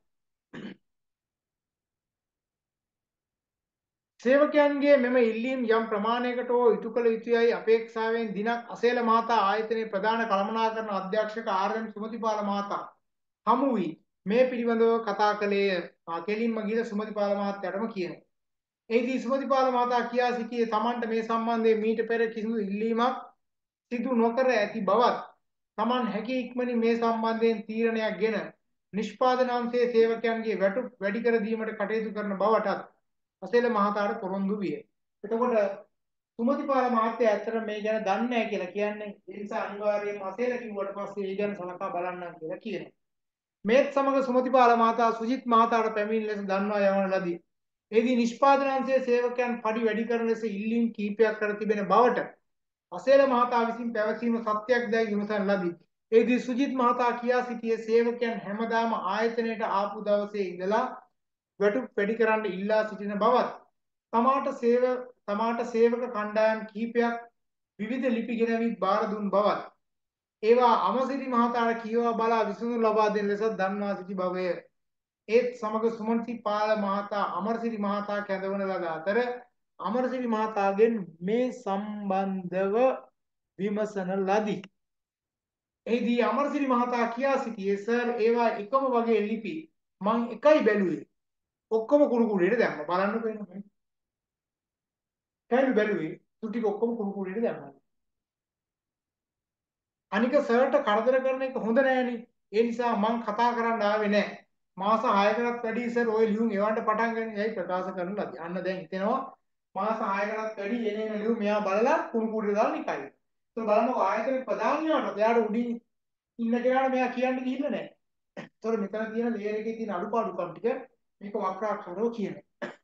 සේවකයන්ගේ මෙම ඉල්ලීම් යම් ප්‍රමාණයකට හෝ ඉටු කළ යුතුයයි අපේක්ෂාවෙන් දිනක් අසේල මහතා ආයතනයේ ප්‍රධාන කළමනාකරණ අධ්‍යක්ෂක ආර් එම් සුමතිපාල මහතා හමු වී මේ පිළිබඳව කතා කළේය. කෙලින්ම ගිහින් සුමතිපාල මහත්තයාටම කියනවා. එහිදී සුමතිපාල මහතා කියා සිටියේ Tamanට මේ සම්බන්ධයෙන් මීට පෙර කිසිදු ඉල්ලීමක් සිදු නොකර ඇති බවත් Taman හැකි ඉක්මනින් මේ සම්බන්ධයෙන් තීරණයක් ගෙන නිෂ්පාදන අංශයේ සේවකයන්ගේ වැටුප් වැඩි කර දීමට කටයුතු කරන බවටත් අසේල මහතාට පොරොන්දු විය. එතකොට සුමතිපාල මහත්තයා ඇත්තට මේ ගැන දන්නේ නැහැ කියලා කියන්නේ. ඒ නිසා අනිවාර්යයෙන්ම අසේල කිව්වට පස්සේ ඒ ගැන සලකා බලන්න කියලා කියනවා. මේත් සමග සුමතිපාල මහතා සුජිත් මහතාට පැමිණ ලෙස දන්වා යවන ලදී. එෙහිදී නිෂ්පාදන අංශයේ සේවකයන් පඩි වැඩි කරන ලෙස ඉල්ලීම් කීපයක් කර තිබෙන බවට අසේල මහතා විසින් පැවසීම සත්‍යයක් දැයි විමසන ලදී. එෙහිදී සුජිත් මහතා කියා සිටියේ සේවකයන් හැමදාම ආයතනයට ආපු දවසේ ඉඳලා වැටුප් වැඩි කරන්න ඉල්ලා සිටින බවත් තමාට සේව තමාට සේවක කණ්ඩායම් කිහිපයක් විවිධ ලිපි ගෙනවිත් බාර දුන් බවත් ඒවා අමසිරි මහතාට කියවා බලා විසඳුම් ලබා දෙන ලෙස දන්වා සිටි බවය. ඒත් සමග සුමන්තිපාල මහතා අමරසිරි මහතා කැඳවන ලද අතර අමරසිරි මහතාගෙන් මේ සම්බන්ධව විමසන ලදී. එහිදී අමරසිරි මහතා කියා සිටියේ සර් ඒවා එකම වගේ ලිපි මං එකයි බැලුවේ. ඔක්කොම කුරු කුඩේට දැම්මා. බලන්න වෙනවා. කැලු බැලුවේ තුටි ඔක්කොම කුරු කුඩේට දැම්මා. අනික සර්ට කරදර කරන එක හොඳ නෑනේ. ඒ නිසා මං කතා කරන්න ආවේ නෑ. මාස හයකටත් වැඩි ඉස්සර ওই ලියුම් එවන්න පටන් ගන්න යයි ප්‍රකාශ කරන ලදී. අන්න දැන් හිතෙනවා මාස හයකටත් වැඩි එන එන ලියුම් මෙයා බලලා කුණු කුඩේ දාලා නිකයි. ඒක බලන්නකො ආයතන ප්‍රධානියාට එයාට උඩින් ඉන්න කෙනාට මෙයා කියන්න ගිහිල්ලා නෑ. ඒතර මෙතන තියෙන ලේයර් එකේ තියෙන අඩුපාඩුකම් ටික මේක වක්‍රාකාරව කියනවා.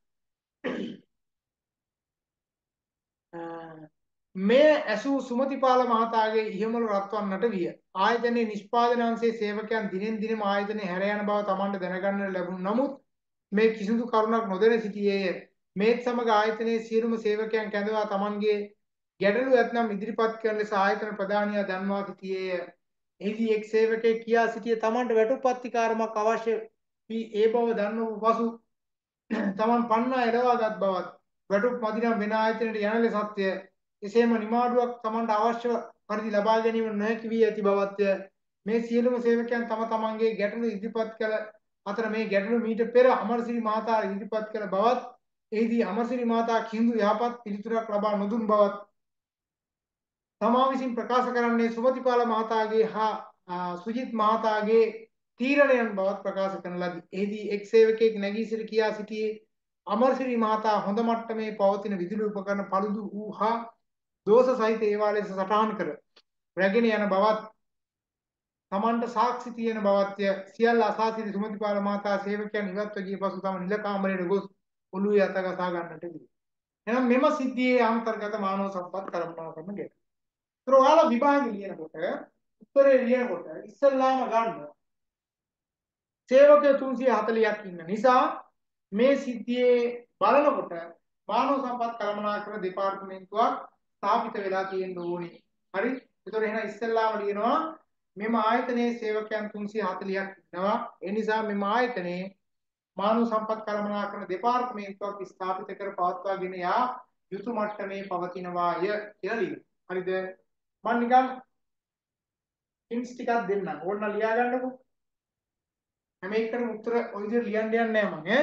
මේ ඇසූ සුමතිපාල මහතාගේ ඉහමුළු රත්වන්නට විය. ආයතනයේ නිෂ්පාදන අංශයේ සේවකයන් දිනෙන් දිනම ආයතනයේ හැර යන බව Tamanට දැනගන්නට ලැබුණ නමුත් මේ කිසිදු කරුණක් නොදැන සිටියේය. මේත් සමග ආයතනයේ සියලුම සේවකයන් කැඳවා Tamanගේ ගැටලු ඇතනම් ඉදිරිපත් කරන ලෙස ආයතන ප්‍රධානියා දන්වා සිටියේය. එහිදී එක් සේවකයෙක් කියා සිටියේ Tamanට වැටුප්පත්තිකාරමක් අවශ්‍ය වී ඒ බව දන්වපු පසු Taman පන්නා එළවාගත් බවත් වැටුප් මදිනම් වෙන ආයතනයට යන ලෙසත්ය. එසේම නිමාඩුවක් Tamanට අවශ්‍ය පරිදි ලබා ගැනීම නොහැකි වී ඇති බවත්ය. මේ සියලුම සේවකයන් තම තමන්ගේ ගැටලු ඉදිරිපත් කළ අතර මේ ගැටලු මීට පෙර අමරසිරි මහතා ඉදිරිපත් කළ බවත් එහිදී අමරසිරි මහතා කිසිදු යහපත් පිළිතුරක් ලබා නොදුන් බවත් තමා විසින් ප්‍රකාශ කරන්නේ සුමතිපාල මහතාගේ හා සුජිත් මහතාගේ තීරණයන් බවත් ප්‍රකාශ කරන ලදී. එහිදී එක් සේවකයෙක් නැගී සිට කියා සිටියේ අමරසිරි මහතා හොඳ මට්ටමේ පවතින විදුලි උපකරණ පළුදු වූ හා දෝෂ සහිත ඒවා ලෙස සටහන් කර රැගෙන යන බවත් තමන්ට සාක්ෂි තියෙන බවත්ය. සියල්ල අසා සිටි සුමතිපාල මහතා සේවකයන් ඉවත්ව ගිය පසු තම නිල කාමරයට ගොස් ඔළුවේ අත ගසා ගන්නට විය. එහෙනම් මෙම සිද්ධියේ අන්තර්ගත මානව සම්පත් කළමනාකරන ගැටලු. ඒතර ඔයාලා විභාගෙ ලියනකොට උත්තරේ ලියනකොට ඉස්සල්ලාම ගන්න සේවකයෝ තුන්සිය හතළියක් ඉන්න නිසා මේ සිද්ධියේ බලනකොට මානව සම්පත් කළමනාකරන දෙපාර්තමේන්තුවක් ස්ථාපිත වෙලා තියෙන්න ඕනේ. හරි? ඒතකොට එහෙනම් ඉස්සල්ලාම ලියනවා මෙම ආයතනයේ සේවකයන් තුන්සිය හතළියක් ඉන්නවා. ඒ නිසා මෙම ආයතනයේ මානව සම්පත් කළමනාකරන දෙපාර්තමේන්තුවක් ස්ථාපිත කර පවත්වාගෙන යා යුතු මට්ටමේ පවතිනවාය කියලා ලියනවා. හරිද? මම නිකන් හින්ට්ස් ටිකක් දෙන්නම්. ඕන්න ලියා ගන්නකො. හැම එකකටම උත්තර ඔය විදිහට ලියන්න යන්නේ නැහැ මම ඈ.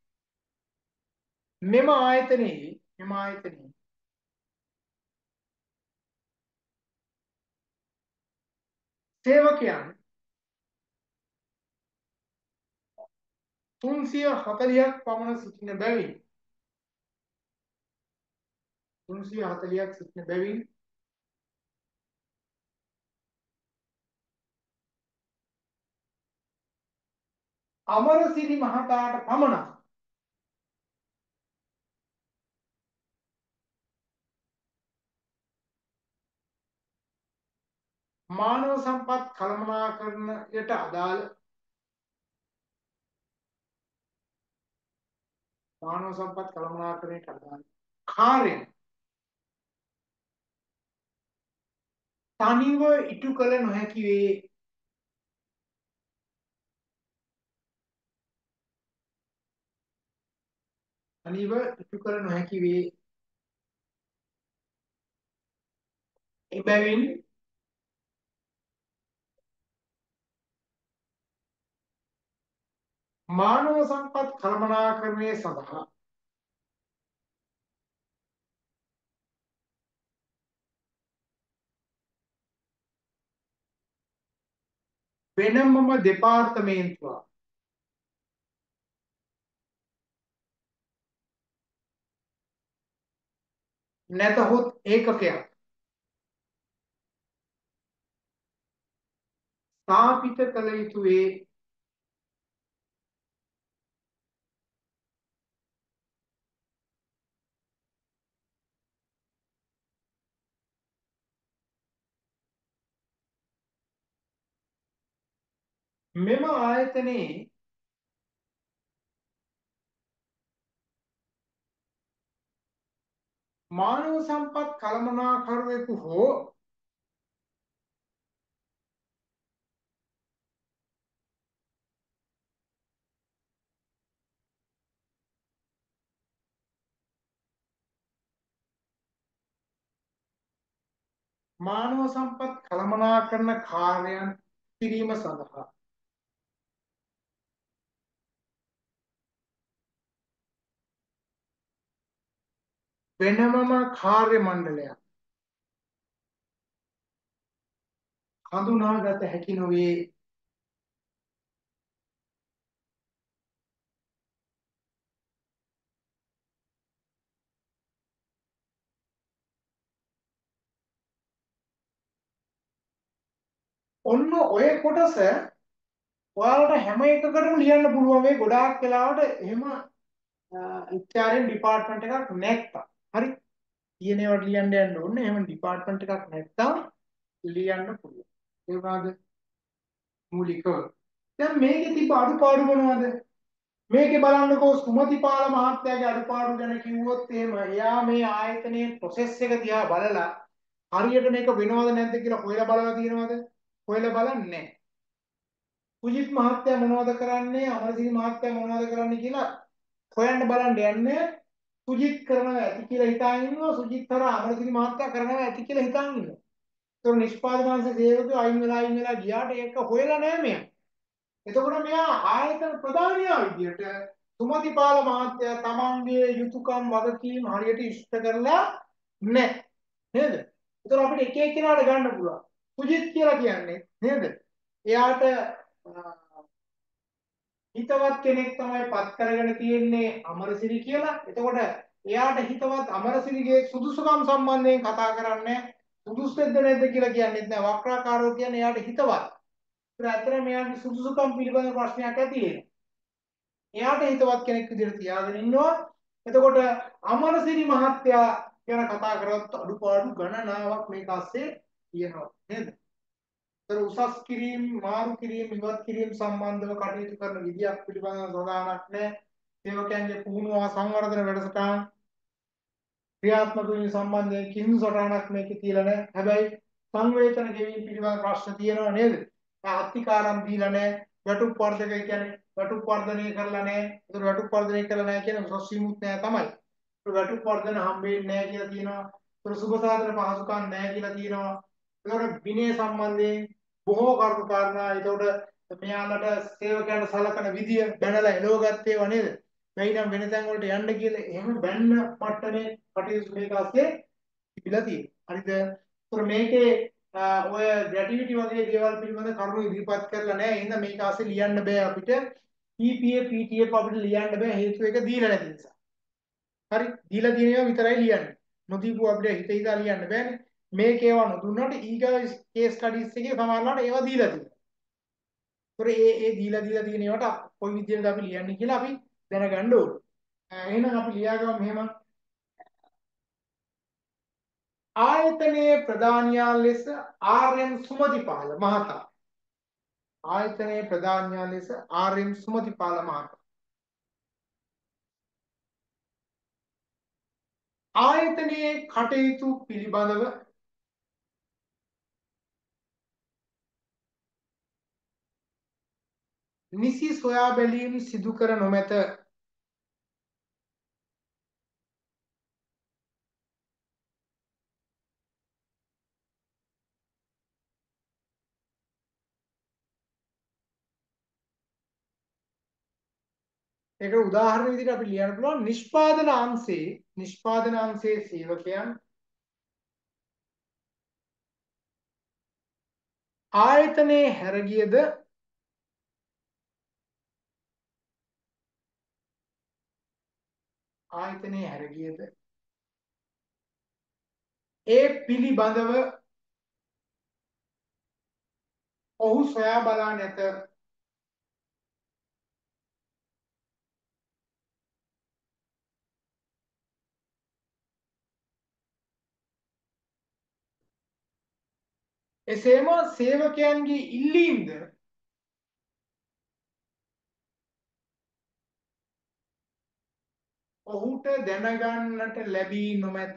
මෙම ආයතනයේ මෙම ආයතනයේ සේවකයන් තුන්සිය හතළියක් පමණ සිටින බැවින් තුන්සිය හතළියක් සිටින බැවින් අමරසිරි මහතාට පමණක් මානව සම්පත් කළමනාකරණයට අදාළ මානව සම්පත් කළමනාකරණයට අදාළ කාර්ය තනිව ඉටු කළ නොහැකි වේ. තනිව ඉටු කළ නොහැකි වේ. එබැවින් මානව සම්පත් කළමනාකරණය සඳහා වෙනමම දෙපාර්තමේන්තුවක් නැතහොත් ඒකකයක් ස්ථාපිත කළ යුතු වේ. මෙම ආයතනයේ මානව සම්පත් කළමනාකරුවෙකු හෝ මානව සම්පත් කළමනාකරන කාර්යයන් කිරීම සඳහා වෙනමම කාර්ය මණ්ඩලයක් හඳුනාගත හැකි නොවේ. ඔන්න ඔය කොටස ඔයාලට හැම එකකටම ලියන්න පුළුවන් වෙයි. ගොඩාක් වෙලාවට එහෙම එච් ආර් එම් ඩිපාර්ට්මන්ට් එකක් නැත්තම්. හරි. තියෙන ඒවාට ලියන්න යන්න ඕනේ. එහෙම ඩිපාර්ට්මන්ට් එකක් නැත්තම් ලියන්න පුළුවන්. ඒ වගේද මූලිකව. දැන් මේකේ තිබ්බ අඩුපාඩු මොනවද? මේකේ බලන්නකෝ සුමතිපාල මහත්තයාගේ අඩුපාඩු ගැන කිව්වොත් එහෙම එයා මේ ආයතනයේ ප්‍රොසෙස් එක දිහා බලලා හරියට මේක වෙනවද නැද්ද කියලා හොයලා බලලා තියෙනවද? හොයලා බලන්නේ නැහැ. සුජිත් මහත්තයා මොනවද කරන්නේ? අමරසිරි මහත්තයා මොනවද කරන්නේ කියලා හොයන්න බලන්න යන්නේ. සුජිත් කරනවා ඇති කියලා හිතාගෙන ඉන්නවා. සුජිත් හර අමරසිරි මහත්තයා කරනවා ඇති කියලා හිතාගෙන ඉන්නවා. ඒක නිෂ්පාදනාංශ සේවකයෝ අයින් වෙලා අයින් වෙලා ගියාට ඒක හොයලා නැහැ මෙයා. එතකොට මෙයා ආයතන ප්‍රධානියා විදියට සුමතිපාල මහත්තයා තමන්ගේ යුතුයකම් වගකීම් හරියට ඉෂ්ට කරලා නැහැ. නේද? ඒතර අපිට එක එක්කෙනාට ගන්න පුළුවන්. සුජිත් කියලා කියන්නේ නේද? එයාට හිතවත් කෙනෙක් තමයි පත් කරගෙන තියෙන්නේ අමරසිරි කියලා. එතකොට එයාට හිතවත් අමරසිරිගේ සුදුසුකම් සම්බන්ධයෙන් කතා කරන්නේ සුදුසුද නැද්ද කියලා කියන්නේත් නෑ. වක්‍රාකාරෝ කියන්නේ එයාට හිතවත්. ඒත් ඇත්තට මෙයාගේ සුදුසුකම් පිළිබඳ ප්‍රශ්නයක් ඇති වෙනවා. එයාට හිතවත් කෙනෙක් විදිහට තියාගෙන ඉන්නවා. එතකොට අමරසිරි මහත්තයා ගැන කතා කරත් අඩුපාඩු ගණනාවක් මේක ASCII තියෙනවා නේද? ඒතර උසස් කිරීම මාරු කිරීම ඉවත් කිරීම සම්බන්ධව කටයුතු කරන විදියක් පිළිබඳව සදානක් නැහැ. සේවකයන්ගේ පුහුණුව හා සංවර්ධන වැඩසටහන් ක්‍රියාත්මක වීම සම්බන්ධයෙන් කිසිදු සටහනක් මේකේ තියලා නැහැ. හැබැයි සංවේතන ගෙවීම පිළිබඳ ප්‍රශ්න තියෙනවා නේද? අත්තිකාරම් දීලා නැහැ. වැටුප් වර්ධක කියන්නේ වැටුප් වර්ධනය කරලා නැහැ. ඒතර වැටුප් වර්ධනය කරලා නැහැ කියන්නේ උසස් වීමුත් නැහැ තමයි. ඒතර වැටුප් වර්ධන හම්බෙන්නේ නැහැ කියලා තියෙනවා. ඒතර සුබ සාධන පහසුකම් නැහැ කියලා තියෙනවා. ඒතර විනය සම්බන්ධයෙන් බොහෝ කරුණු කාරණා. ඒතකොට මෙයාලට සේවකයන්ට සලකන විදිය දැනලා එලව ගත්තේ ඒවා නේද? වෙයි නම් වෙන තැන් වලට යන්න කියලා එහෙම බැන්න මට්ටමේ කටයුතු මේක ASCII තිබිලා තියෙනවා. හරිද? ඒතර මේකේ ඔය ග්‍රැටිවිටි වගේ දේවල් පිළිබඳ කරුණු ඉදිරිපත් කරලා නැහැ. එහෙනම් මේක ASCII ලියන්න බෑ අපිට. P P A P T F අපිට ලියන්න බෑ. හේතුව ඒක දීලා නැති නිසා. හරි? දීලා තියෙන ඒවා විතරයි ලියන්නේ. නොදීපු අපිට හිත හිතා ලියන්න බෑනේ. මේක ඒවා නොදුන්නාට ඊගා කේස් ස්ටඩීස් එකේ සමහරවිට ඒවා දීලා තියෙනවා. ඒතර ඒ ඒ දීලා දීලා තියෙන ඒවාට කොයි විදිහටද අපි ලියන්නේ කියලා අපි දැනගන්න ඕනේ. එහෙනම් අපි ලියාගමු මෙහෙම. ආයතනයේ ප්‍රධානියා ලෙස ආර් එම් සුමතිපාල මහතා. ආයතනයේ ප්‍රධානියා ලෙස ආර් එම් සුමතිපාල මහතා. ආයතනයේ කටයුතු පිළිබඳව නිසි සොයා බැලීම් සිදු කර නොමැත. ඒක උදාහරණ විදිහට අපි ලියන්න පුළුවන් නිෂ්පාදන අංශයේ නිෂ්පාදන අංශයේ සේවකයන් ආයතනයේ හැරගියද ආයතනයේ හැරගියද ඒ පිළිබඳව ඔහු සොයා බලා නැත. එසේම සේවකයන්ගේ ඉල්ලීම්ද ඔහුට දැනගන්නට ලැබී නොමැත.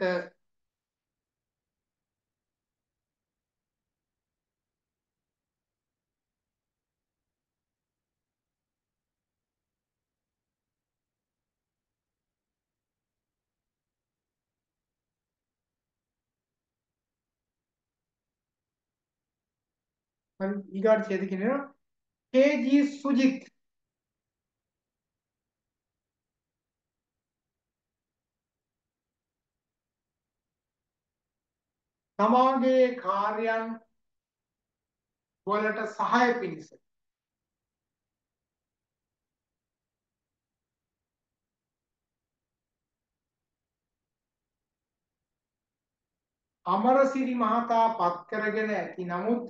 හරි ඊගාට ඡේද කියනවා කේ.ජී. සුජිත් තමාගේ කාර්යයන් වලට සහාය පිණිස අමරසිරි මහතා පත් කරගෙන ඇති. නමුත්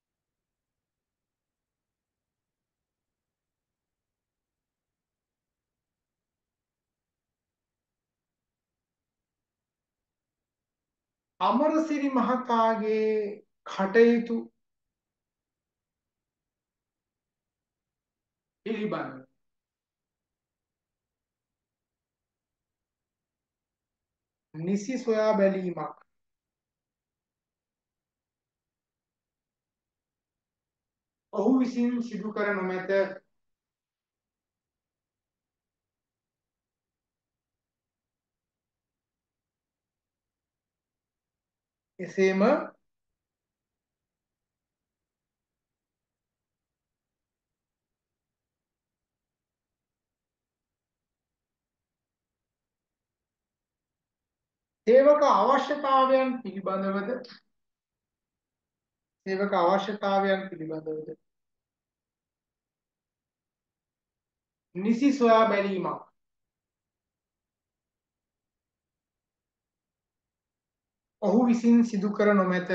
අමරසිරි මහතාගේ කටයුතු පිළිබඳව නිසි සොයා බැලීමක් ඔහු විසින් සිදු කර නොමැත. එසේම සේවක අවශ්‍යතාවයන් පිළිබඳවද සේවක අවශ්‍යතාවයන් පිළිබඳවද නිසි සොයා බැලීමක් ඔහු විසින් සිදු කර නොමැත.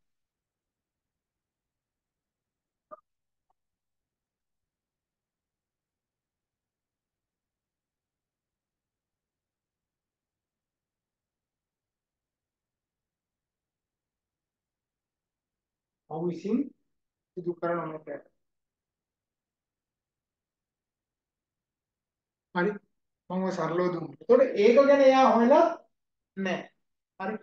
ඔහු විසින් සිදු කර නොමැත. හරි මම ඔය සරලව දුන්නා. ඒතකොට ඒක ගැන එයා හොයලා නැහැ. හරි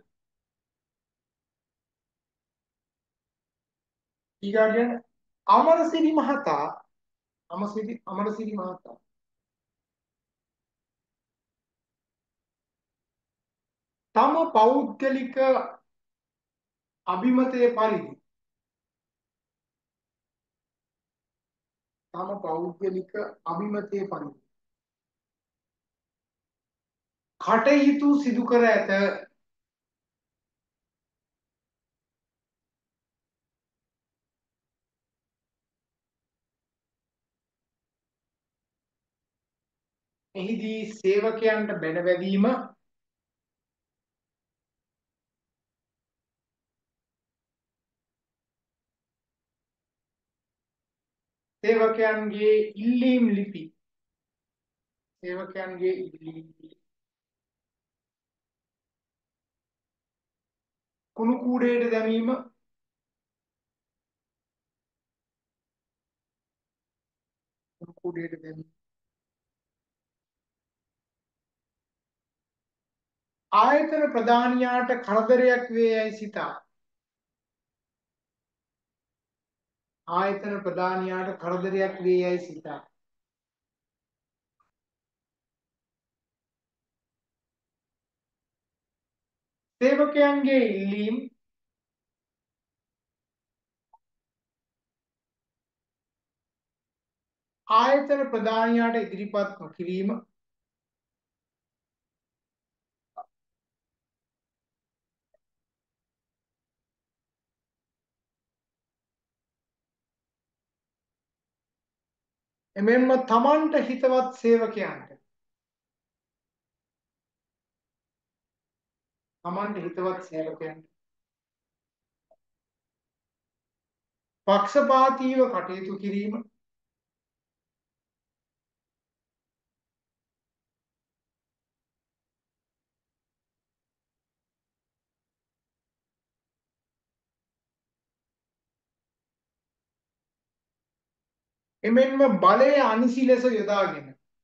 ඊගාගෙන අමරසිරි මහතා අමරසිරි අමරසිරි මහතා තම පෞද්ගලික අභිමතය පරිදි තම පෞද්ගලික අභිමතය පරිදි කටයුතු සිදු කර ඇත. එහිදී සේවකයන්ට බැනවැදීම සේවකයන්ගේ ඉල්ලීම් ලිපි සේවකයන්ගේ ඉල්ලීම් ලිපි කුණු කූඩේට දැමීම කුණු කූඩේට දැමීම ආයතන ප්‍රධානියාට කරදරයක් වේ යයි සිතා ආයතන ප්‍රධානියාට කරදරයක් වේ යයි සිතා සේවකයන්ගේ ඉල්ලීම් ආයතන ප්‍රධානියාට ඉදිරිපත් නොකිරීම එමෙන්ම තමන්ට හිතවත් සේවකයන්ට තමන්ට හිතවත් සේවකයන්ට පක්ෂපාතීව කටයුතු කිරීම. එමෙන්ම බලය අනිසි ලෙස යොදාගෙන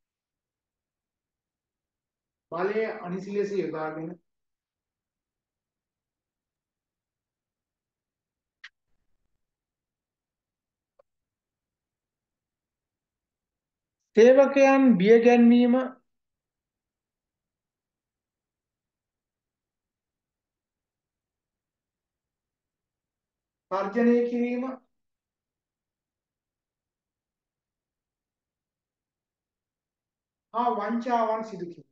බලය අනිසි ලෙස යොදාගෙන සේවකයන් බිය ගැන්වීම තර්ජනය කිරීම හා වංචාවන් සිදු කිරීම.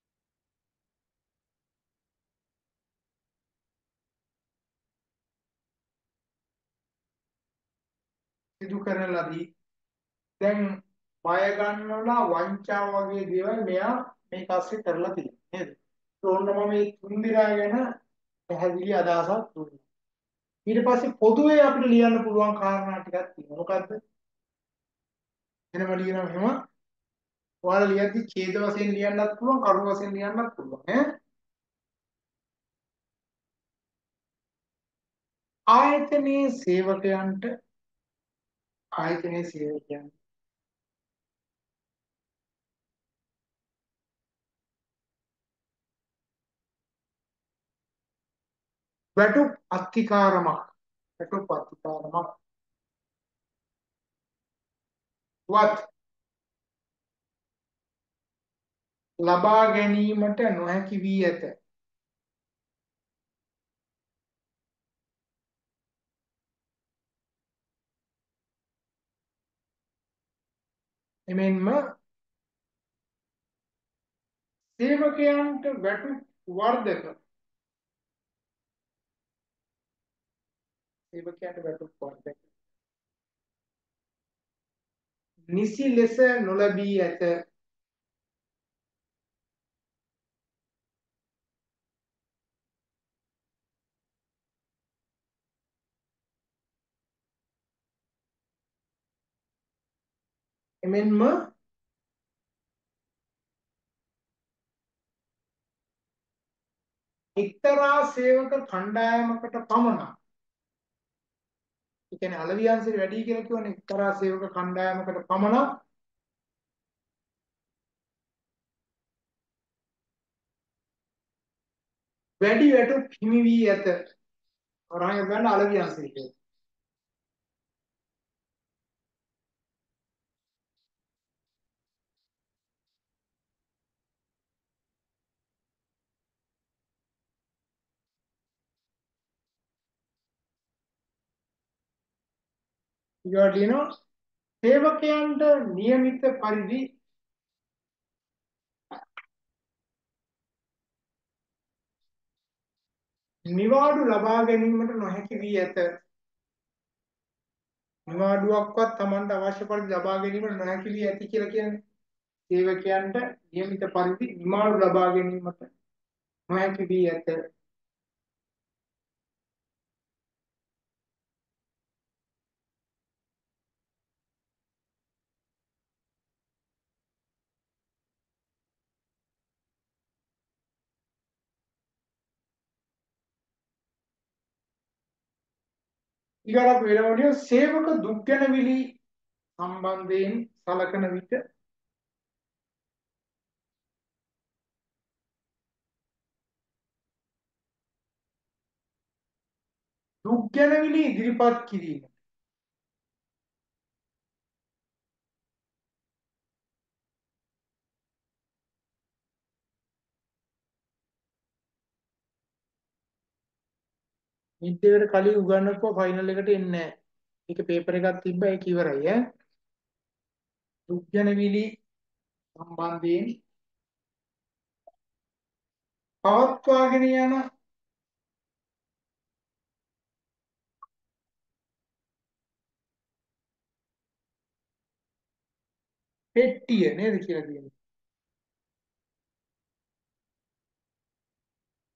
සිදු කරන ලදී. දැන් බය ගන්නවලා වංචා වගේ දේවල් මෙයා මේක ASCII කරලා තියෙනවා නේද? ඕන්න මම මේ තුන්දෙනා ගැන පැහැදිලි අදහසක් දුන්නා. ඊට පස්සේ පොදුවේ අපිට ලියන්න පුළුවන් කාරණා ටිකක් තියෙනවා. මොකද්ද? එනම ලියනවා එහෙම. ඔයාලා ලියද්දි ඡේද වශයෙන් ලියන්නත් පුළුවන්, කරුණු වශයෙන් ලියන්නත් පුළුවන් ඈ. ආයතනයේ සේවකයන්ට ආයතනයේ සේවකයන් වැටුප් අත්තිකාරමක් වැටුප් අත්තිකාරමක් වත් ලබා ගැනීමට නොහැකි වී ඇත. එමෙන්ම සේවකයන්ට වැටුප් වර්ධක සේවකයන්ට වැටුප් වර්ධක නිසි ලෙස නොලැබී ඇත. එමෙන්ම එක්තරා සේවක කණ්ඩායමකට පමණක්, ඒ කියන්නේ අලවි අංශෙට වැඩි කියලා කියවනේ එක්තරා සේවක කණ්ඩායමකට පමණක් වැඩි වැටුප් හිමි වී ඇත. වරහන් ගන්න අලවි අංශය කියලා. ඊළඟට ලියනවා සේවකයන්ට નિયમિત පරිදි නිවාඩු ලබා ගැනීමට නොහැකි වී ඇත. නිවාඩුවක්වත් Tamanට අවශ්‍ය පරිදි ලබා ගැනීමට නොහැකි වී ඇති කියලා කියන්නේ සේවකයන්ට નિયમિત පරිදි නිවාඩු ලබා ගැනීමට නොහැකි වී ඇත. ඊගොල්ලෝ වෙනවලිය සේවක දුක්ගැනවිලි සම්බන්ධයෙන් සලකන විට දුක්ගැනවිලි ඉදිරිපත් කිරීම මිඩ් එකට කලින් උගන්වපුවා ෆයිනල් එකට එන්නේ නැහැ. ඒක පේපර් එකක් තිබ්බා ඒක ඉවරයි ඈ. දුක්ගැනවිලි සම්බන්ධයෙන් පවත්වාගෙන යන පෙට්ටිය නේද කියලා කියනවා.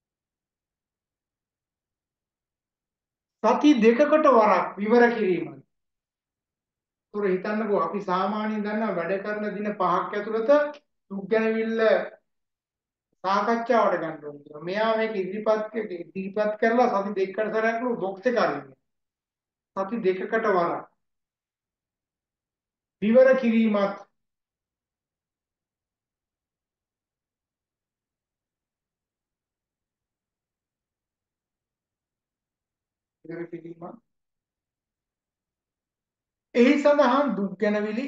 සති දෙකකට වරක් විවර කිරීමයි. උර හිතන්නකෝ අපි සාමාන්‍යයෙන් දන්නා වැඩ කරන දින පහක් ඇතුළත දුක් ගැනවිල්ල සාකච්ඡාවට ගන්න ඕනේ කියලා. මෙයා මේක ඉදිරිපත් ඉදිරිපත් කරලා සති දෙකකට සැරයක් නු බොක්ස් එක අරින්නේ. සති දෙකකට වරක්. විවර කිරීමත් විවර කිරීමත් එහි සඳහන් දුක් ගැනවිලි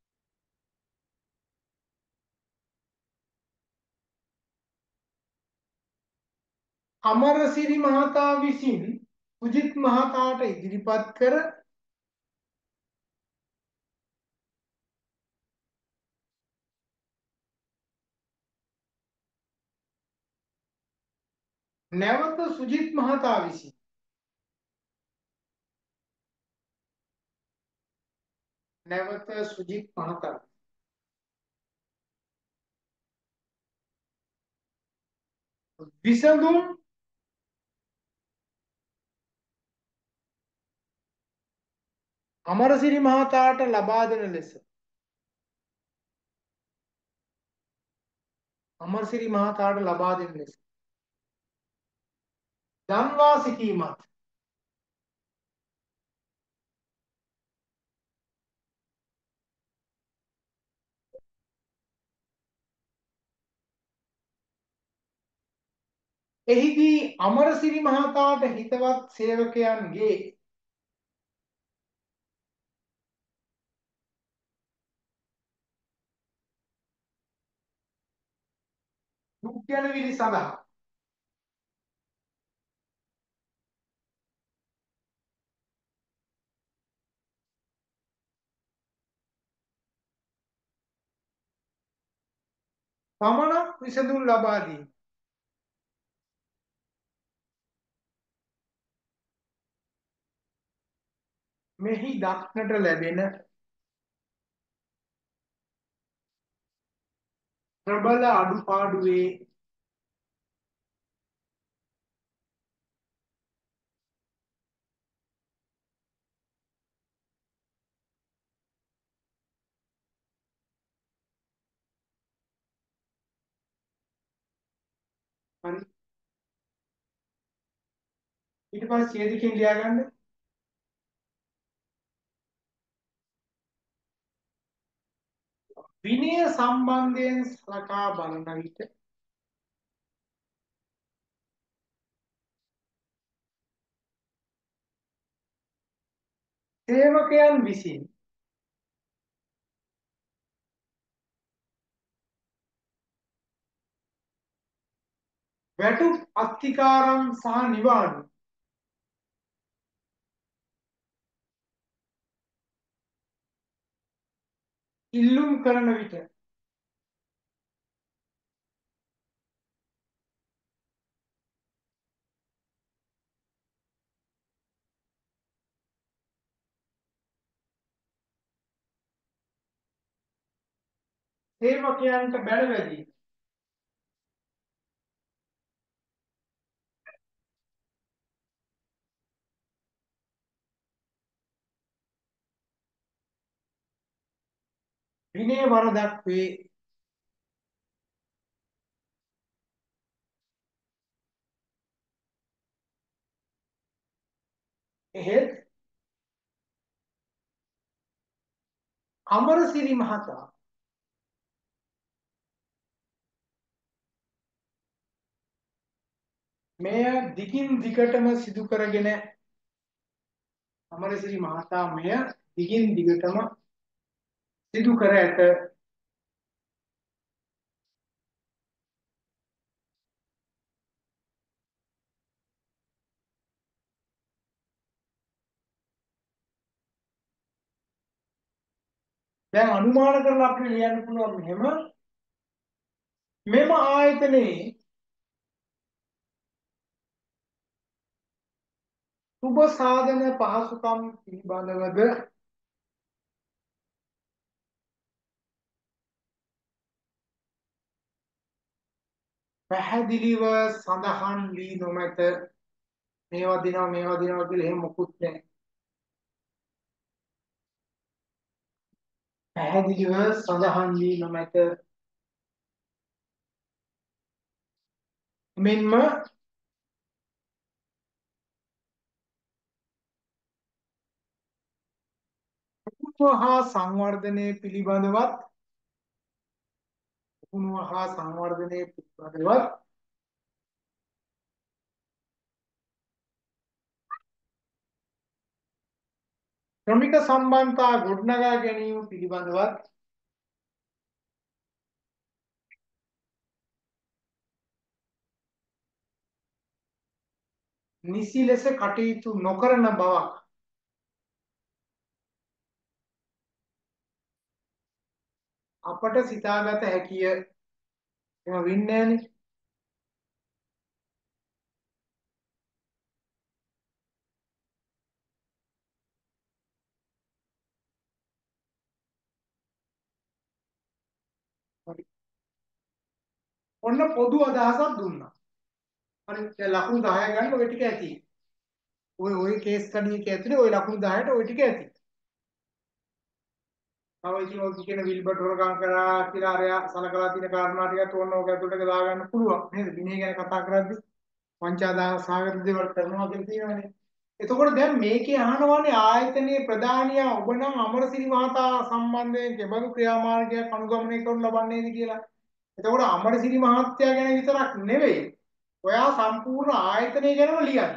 අමරසිරි මහතා විසින් සුජිත් මහතාට ඉදිරිපත් කර නැවත සුජිත් මහතා විසින් නැවත සුජිත් මහතා විසඳුම් අමරසිරි මහතාට ලබා දෙන ලෙස අමරසිරි මහතාට ලබා දෙන ලෙස දන්වා සිටීමත් එහිදී අමරසිරි මහතාට හිතවත් සේවකයන්ගේ දුක් ගැනවිලි සඳහා පමණක් විසඳුම් ලබා දීම මෙහි දක්නට ලැබෙන ප්‍රබල අඩුපාඩුවේ හරි ඊට පස්සේ ඡේදකින් ලියා ගන්න විනය සම්බන්ධයෙන් සලකා බලන විට සේවකයන් විසින් වැටුප් අත්තිකාරම් සහ නිවාඩු ඉල්ලුම් කරන විට සේවකයන්ට බැලවැදී විනය වරදක් වේ. එහෙත් අමරසිරි මහතා මෙය දිගින් දිගටම සිදු කරගෙන අමරසිරි මහතා මෙය දිගින් දිගටම සිදු කර ඇත. දැන් අනුමාන කරලා අපිට ලියන්න පුළුවන් මෙහෙම මෙම ආයතනයේ සුබ සාධන පහසුකම් පිළිබඳවද පැහැදිලිව සඳහන් වී නොමැත. මේවා දිනවා මේවා දිනවා කියලා එහෙම මොකුත් නැහැ. පැහැදිලිව සඳහන් වී නොමැත. මෙන්ම හා සංවර්ධනය පිළිබඳවත් පුහුණුව හා සංවර්ධනය පිළිබඳවත් ශ්‍රමික සම්බන්ධතා ගොඩනගා ගැනීම පිළිබඳවත් නිසි ලෙස කටයුතු නොකරන බවක් අපට සිතාගත හැකිය. එහෙම වෙන්නේ නැහනේ. හරි. ඔන්න පොදු අදහසක් දුන්නා. හරි. දැන් ලකුණු දහය ගන්න ඔය ටික ඇති. ඔය ඔය කේස් ස්ටඩි එක ඇතුලේ ඔය ලකුණු දහයට ඔය ටික ඇති. තව ඉතින් ඔය කියන විල්බර්ට් හොරගම් කරා කියලා අරයා සලකලා තියෙන කාරණා ටිකත් ඕන ඔක ඇතුලට දාගන්න පුළුවන්. නේද? විනය ගැන කතා කරද්දී වංචාදාන සාගත දේවල් කරනවා කියලා තියෙනවානේ. එතකොට දැන් මේකේ අහනවානේ ආයතනයේ ප්‍රධානියා ඔබ නම් අමරසිරි මහතා සම්බන්ධයෙන් කෙබඳු ක්‍රියාමාර්ගයක් අනුගමනය කරනු ලබන්නේද කියලා. එතකොට අමරසිරි මහත්තයා ගැන විතරක් නෙවෙයි. ඔයා සම්පූර්ණ ආයතනය ගැනම ලියන්න.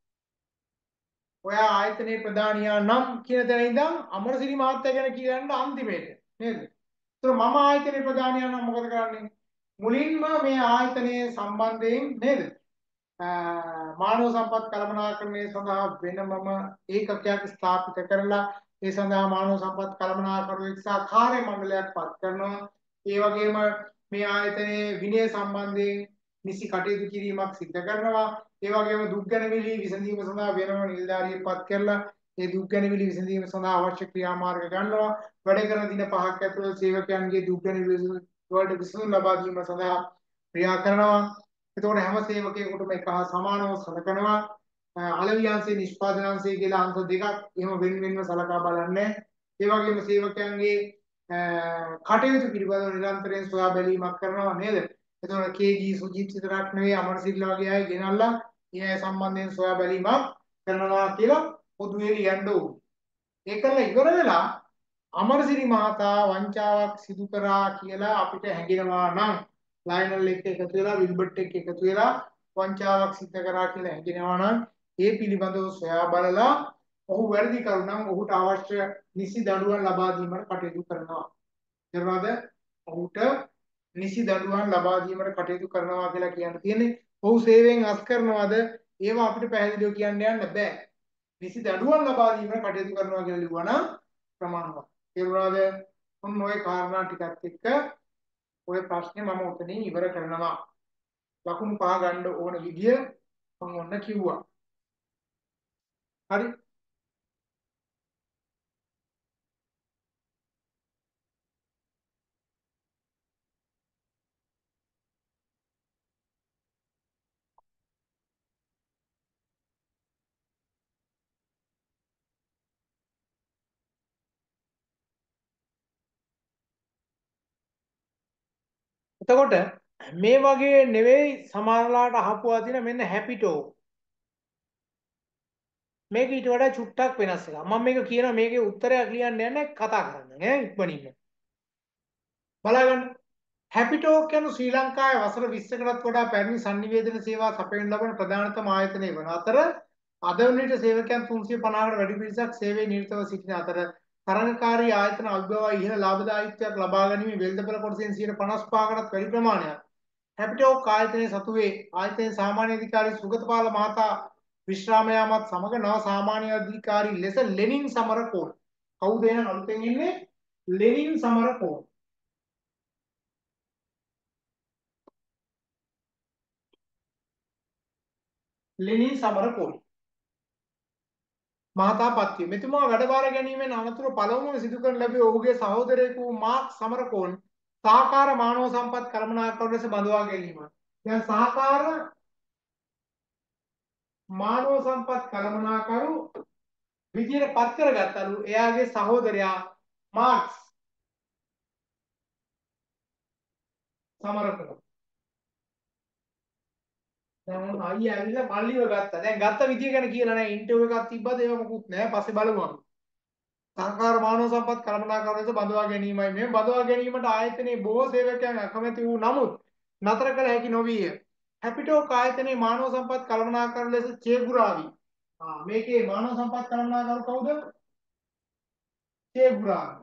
ඔයා ආයතනයේ ප්‍රධානියා නම් කියන තැන ඉඳන් අමරසිරි මහත්තයා ගැන කියන්න අන්තිමේට නේද? ඒතර මම ආයතනයේ ප්‍රධානියා නම් මොකද කරන්නේ? මුලින්ම මේ ආයතනයේ සම්බන්ධයෙන් නේද? මානව සම්පත් කළමනාකරණය සඳහා වෙනමම ඒකකයක් ස්ථාපිත කරලා ඒ සඳහා මානව සම්පත් කළමනාකරණය සහ කාර්ය මණ්ඩලයක් පත් කරනවා. ඒ වගේම මේ ආයතනයේ විනය සම්බන්ධයෙන් නිසි කටයුතු කිරීමක් සිදු කරනවා. ඒ වගේම දුක්ගැනවිලි විසඳීම සඳහා වෙනම නිලධාරියෙක් පත් කරලා ඒ දුක්ගැනවිලි විසඳීම සඳහා අවශ්‍ය ක්‍රියාමාර්ග ගන්නවා. වැඩ කරන දින පහක් ඇතුළත සේවකයන්ගේ දුක්ගැනවිලි වලට විසඳුම් ලබා දීම සඳහා ක්‍රියා කරනවා. එතකොට හැම සේවකයෙකුටම එක හා සමානව සලකනවා. අලවියන්සේ නිෂ්පාදනාංශය කියලා අංශ දෙකක් එහෙම වෙන වෙනම සලකා බලන්නේ. ඒ වගේම සේවකයන්ගේ කටයුතු පිළිබඳව නිරන්තරයෙන් සොයා බැලීමක් කරනවා නේද? එතකොට කේ.ජී. සුජිත් විතරක් නෙවෙයි අමරසිරිලා වගේ අය ගෙනල්ලා ඒ අය සම්බන්ධයෙන් සොයා බැලීමක් කරනවා කියලා පොදුවේ ලියන්න ඕනේ. ඒකල ඉවර වෙලා අමරසිරි මහතා වංචාවක් සිදු කරා කියලා අපිට හැඟෙනවා නම් ලයනල් එක්ක එකතු වෙලා විල්බර්ට් එක්ක එකතු වෙලා වංචාවක් සිදු කරා කියලා හැඟෙනවා නම් ඒ පිළිබඳව සොයා බලලා ඔහු වැරදි කරු නම් ඔහුට අවශ්‍ය නිසි දඬුවම් ලබා දීමට කටයුතු කරනවා. ඊළඟට ඔහුට නිසි දඬුවම් ලබා දීමට කටයුතු කරනවා කියලා කියන්න තියෙන්නේ. ඔහු සේවයෙන් අස් කරනවද? ඒවා අපිට පැහැදිලිව කියන්න යන්න බෑ. නිසි දඬුවම් ලබා දීමට කටයුතු කරනවා කියලා ලිව්වා නම් ප්‍රමාණවත්. ඒ වුණාද මොන ඔය කාරණා ටිකත් එක්ක ඔය ප්‍රශ්නේ මම උතනින් ඉවර කරනවා. ලකුණු පහ ගන්න ඕන විදිය මම ඔන්න කිව්වා. හරි. එතකොට මේ වගේ නෙවෙයි සමහරලාට අහපුවා තියෙන මෙන්න හැපිටෝ. මේක ඊට වඩා චුට්ටක් වෙනස් එකක්. මම මේක කියනවා මේකේ උත්තරයක් ලියන්න යන්නේ කතා කරන්න ඈ ඉක්මනින්ම. බලගන්න. හැපිටෝ කියන ශ්‍රී ලංකාවේ වසර විස්සකටත් වඩා පැරණි sannivedana සේවා සපයන ලබන ප්‍රධානතම ආයතනය වන අතර අද වන විට සේවකයන් තුන්සිය පනහකට වැඩි පිරිසක් සේවයේ නිරතව සිටින අතර තරඟකාරී ආයතන අවිභවය ඉහළ ලාභදායීත්වයක් ලබා ගැනීම වෙළඳපොළ කොටසෙන් සියයට පනස් පහකටත් වැඩි ප්‍රමාණයක් හැපිටෝ ආයතනයේ සතුවේ ආයතනයේ සාමාන්‍ය අධිකාරී සුගතපාල මහතා විශ්‍රාම යාමත් සමග නව සාමාන්‍ය අධිකාරී ලෙස ලෙනින් සමරකෝන් කවුද එහෙනම් අලුතෙන් ඉන්නේ ලෙනින් සමරකෝන් ලෙනින් සමරකෝන් මහතා පත්විය. මෙතුමා වැඩබාර ගැනීමෙන් අනතුරු පළමුව සිදු කරන ලැබුවේ ඔහුගේ සහෝදරයෙකු මාක් සමරකෝන් සහකාර මානව සම්පත් කළමනාකරු ලෙස බඳවා ගැනීම. දැන් සහකාර මානව සම්පත් කළමනාකරු විදියට පත් කරගත්තලු එයාගේ සහෝදරයා මාක්ස් සමර කරනවා. දැන් මොන අයියා ඇවිල්ලා මල්ලිව ගත්තා. දැන් ගත්ත විදිය ගැන කියලා නැහැ. ඉන්ටර්විව් එකක් තිබ්බද ඒව මොකුත් නැහැ. පස්සේ බලමු අපි. සංකාර මානව සම්පත් කළමනාකරණයට බඳවා ගැනීමයි මේ බඳවා ගැනීමට ආයතනයේ බොහෝ සේවකයන් අකමැති වූ නමුත් නතර කළ හැකි නොවිය. හැපිටෝක් ආයතනයේ මානව සම්පත් කළමනාකරණ ලෙස චේගුරාවි. ආ මේකේ මානව සම්පත් කළමනාකරු කවුද? චේගුරාවි.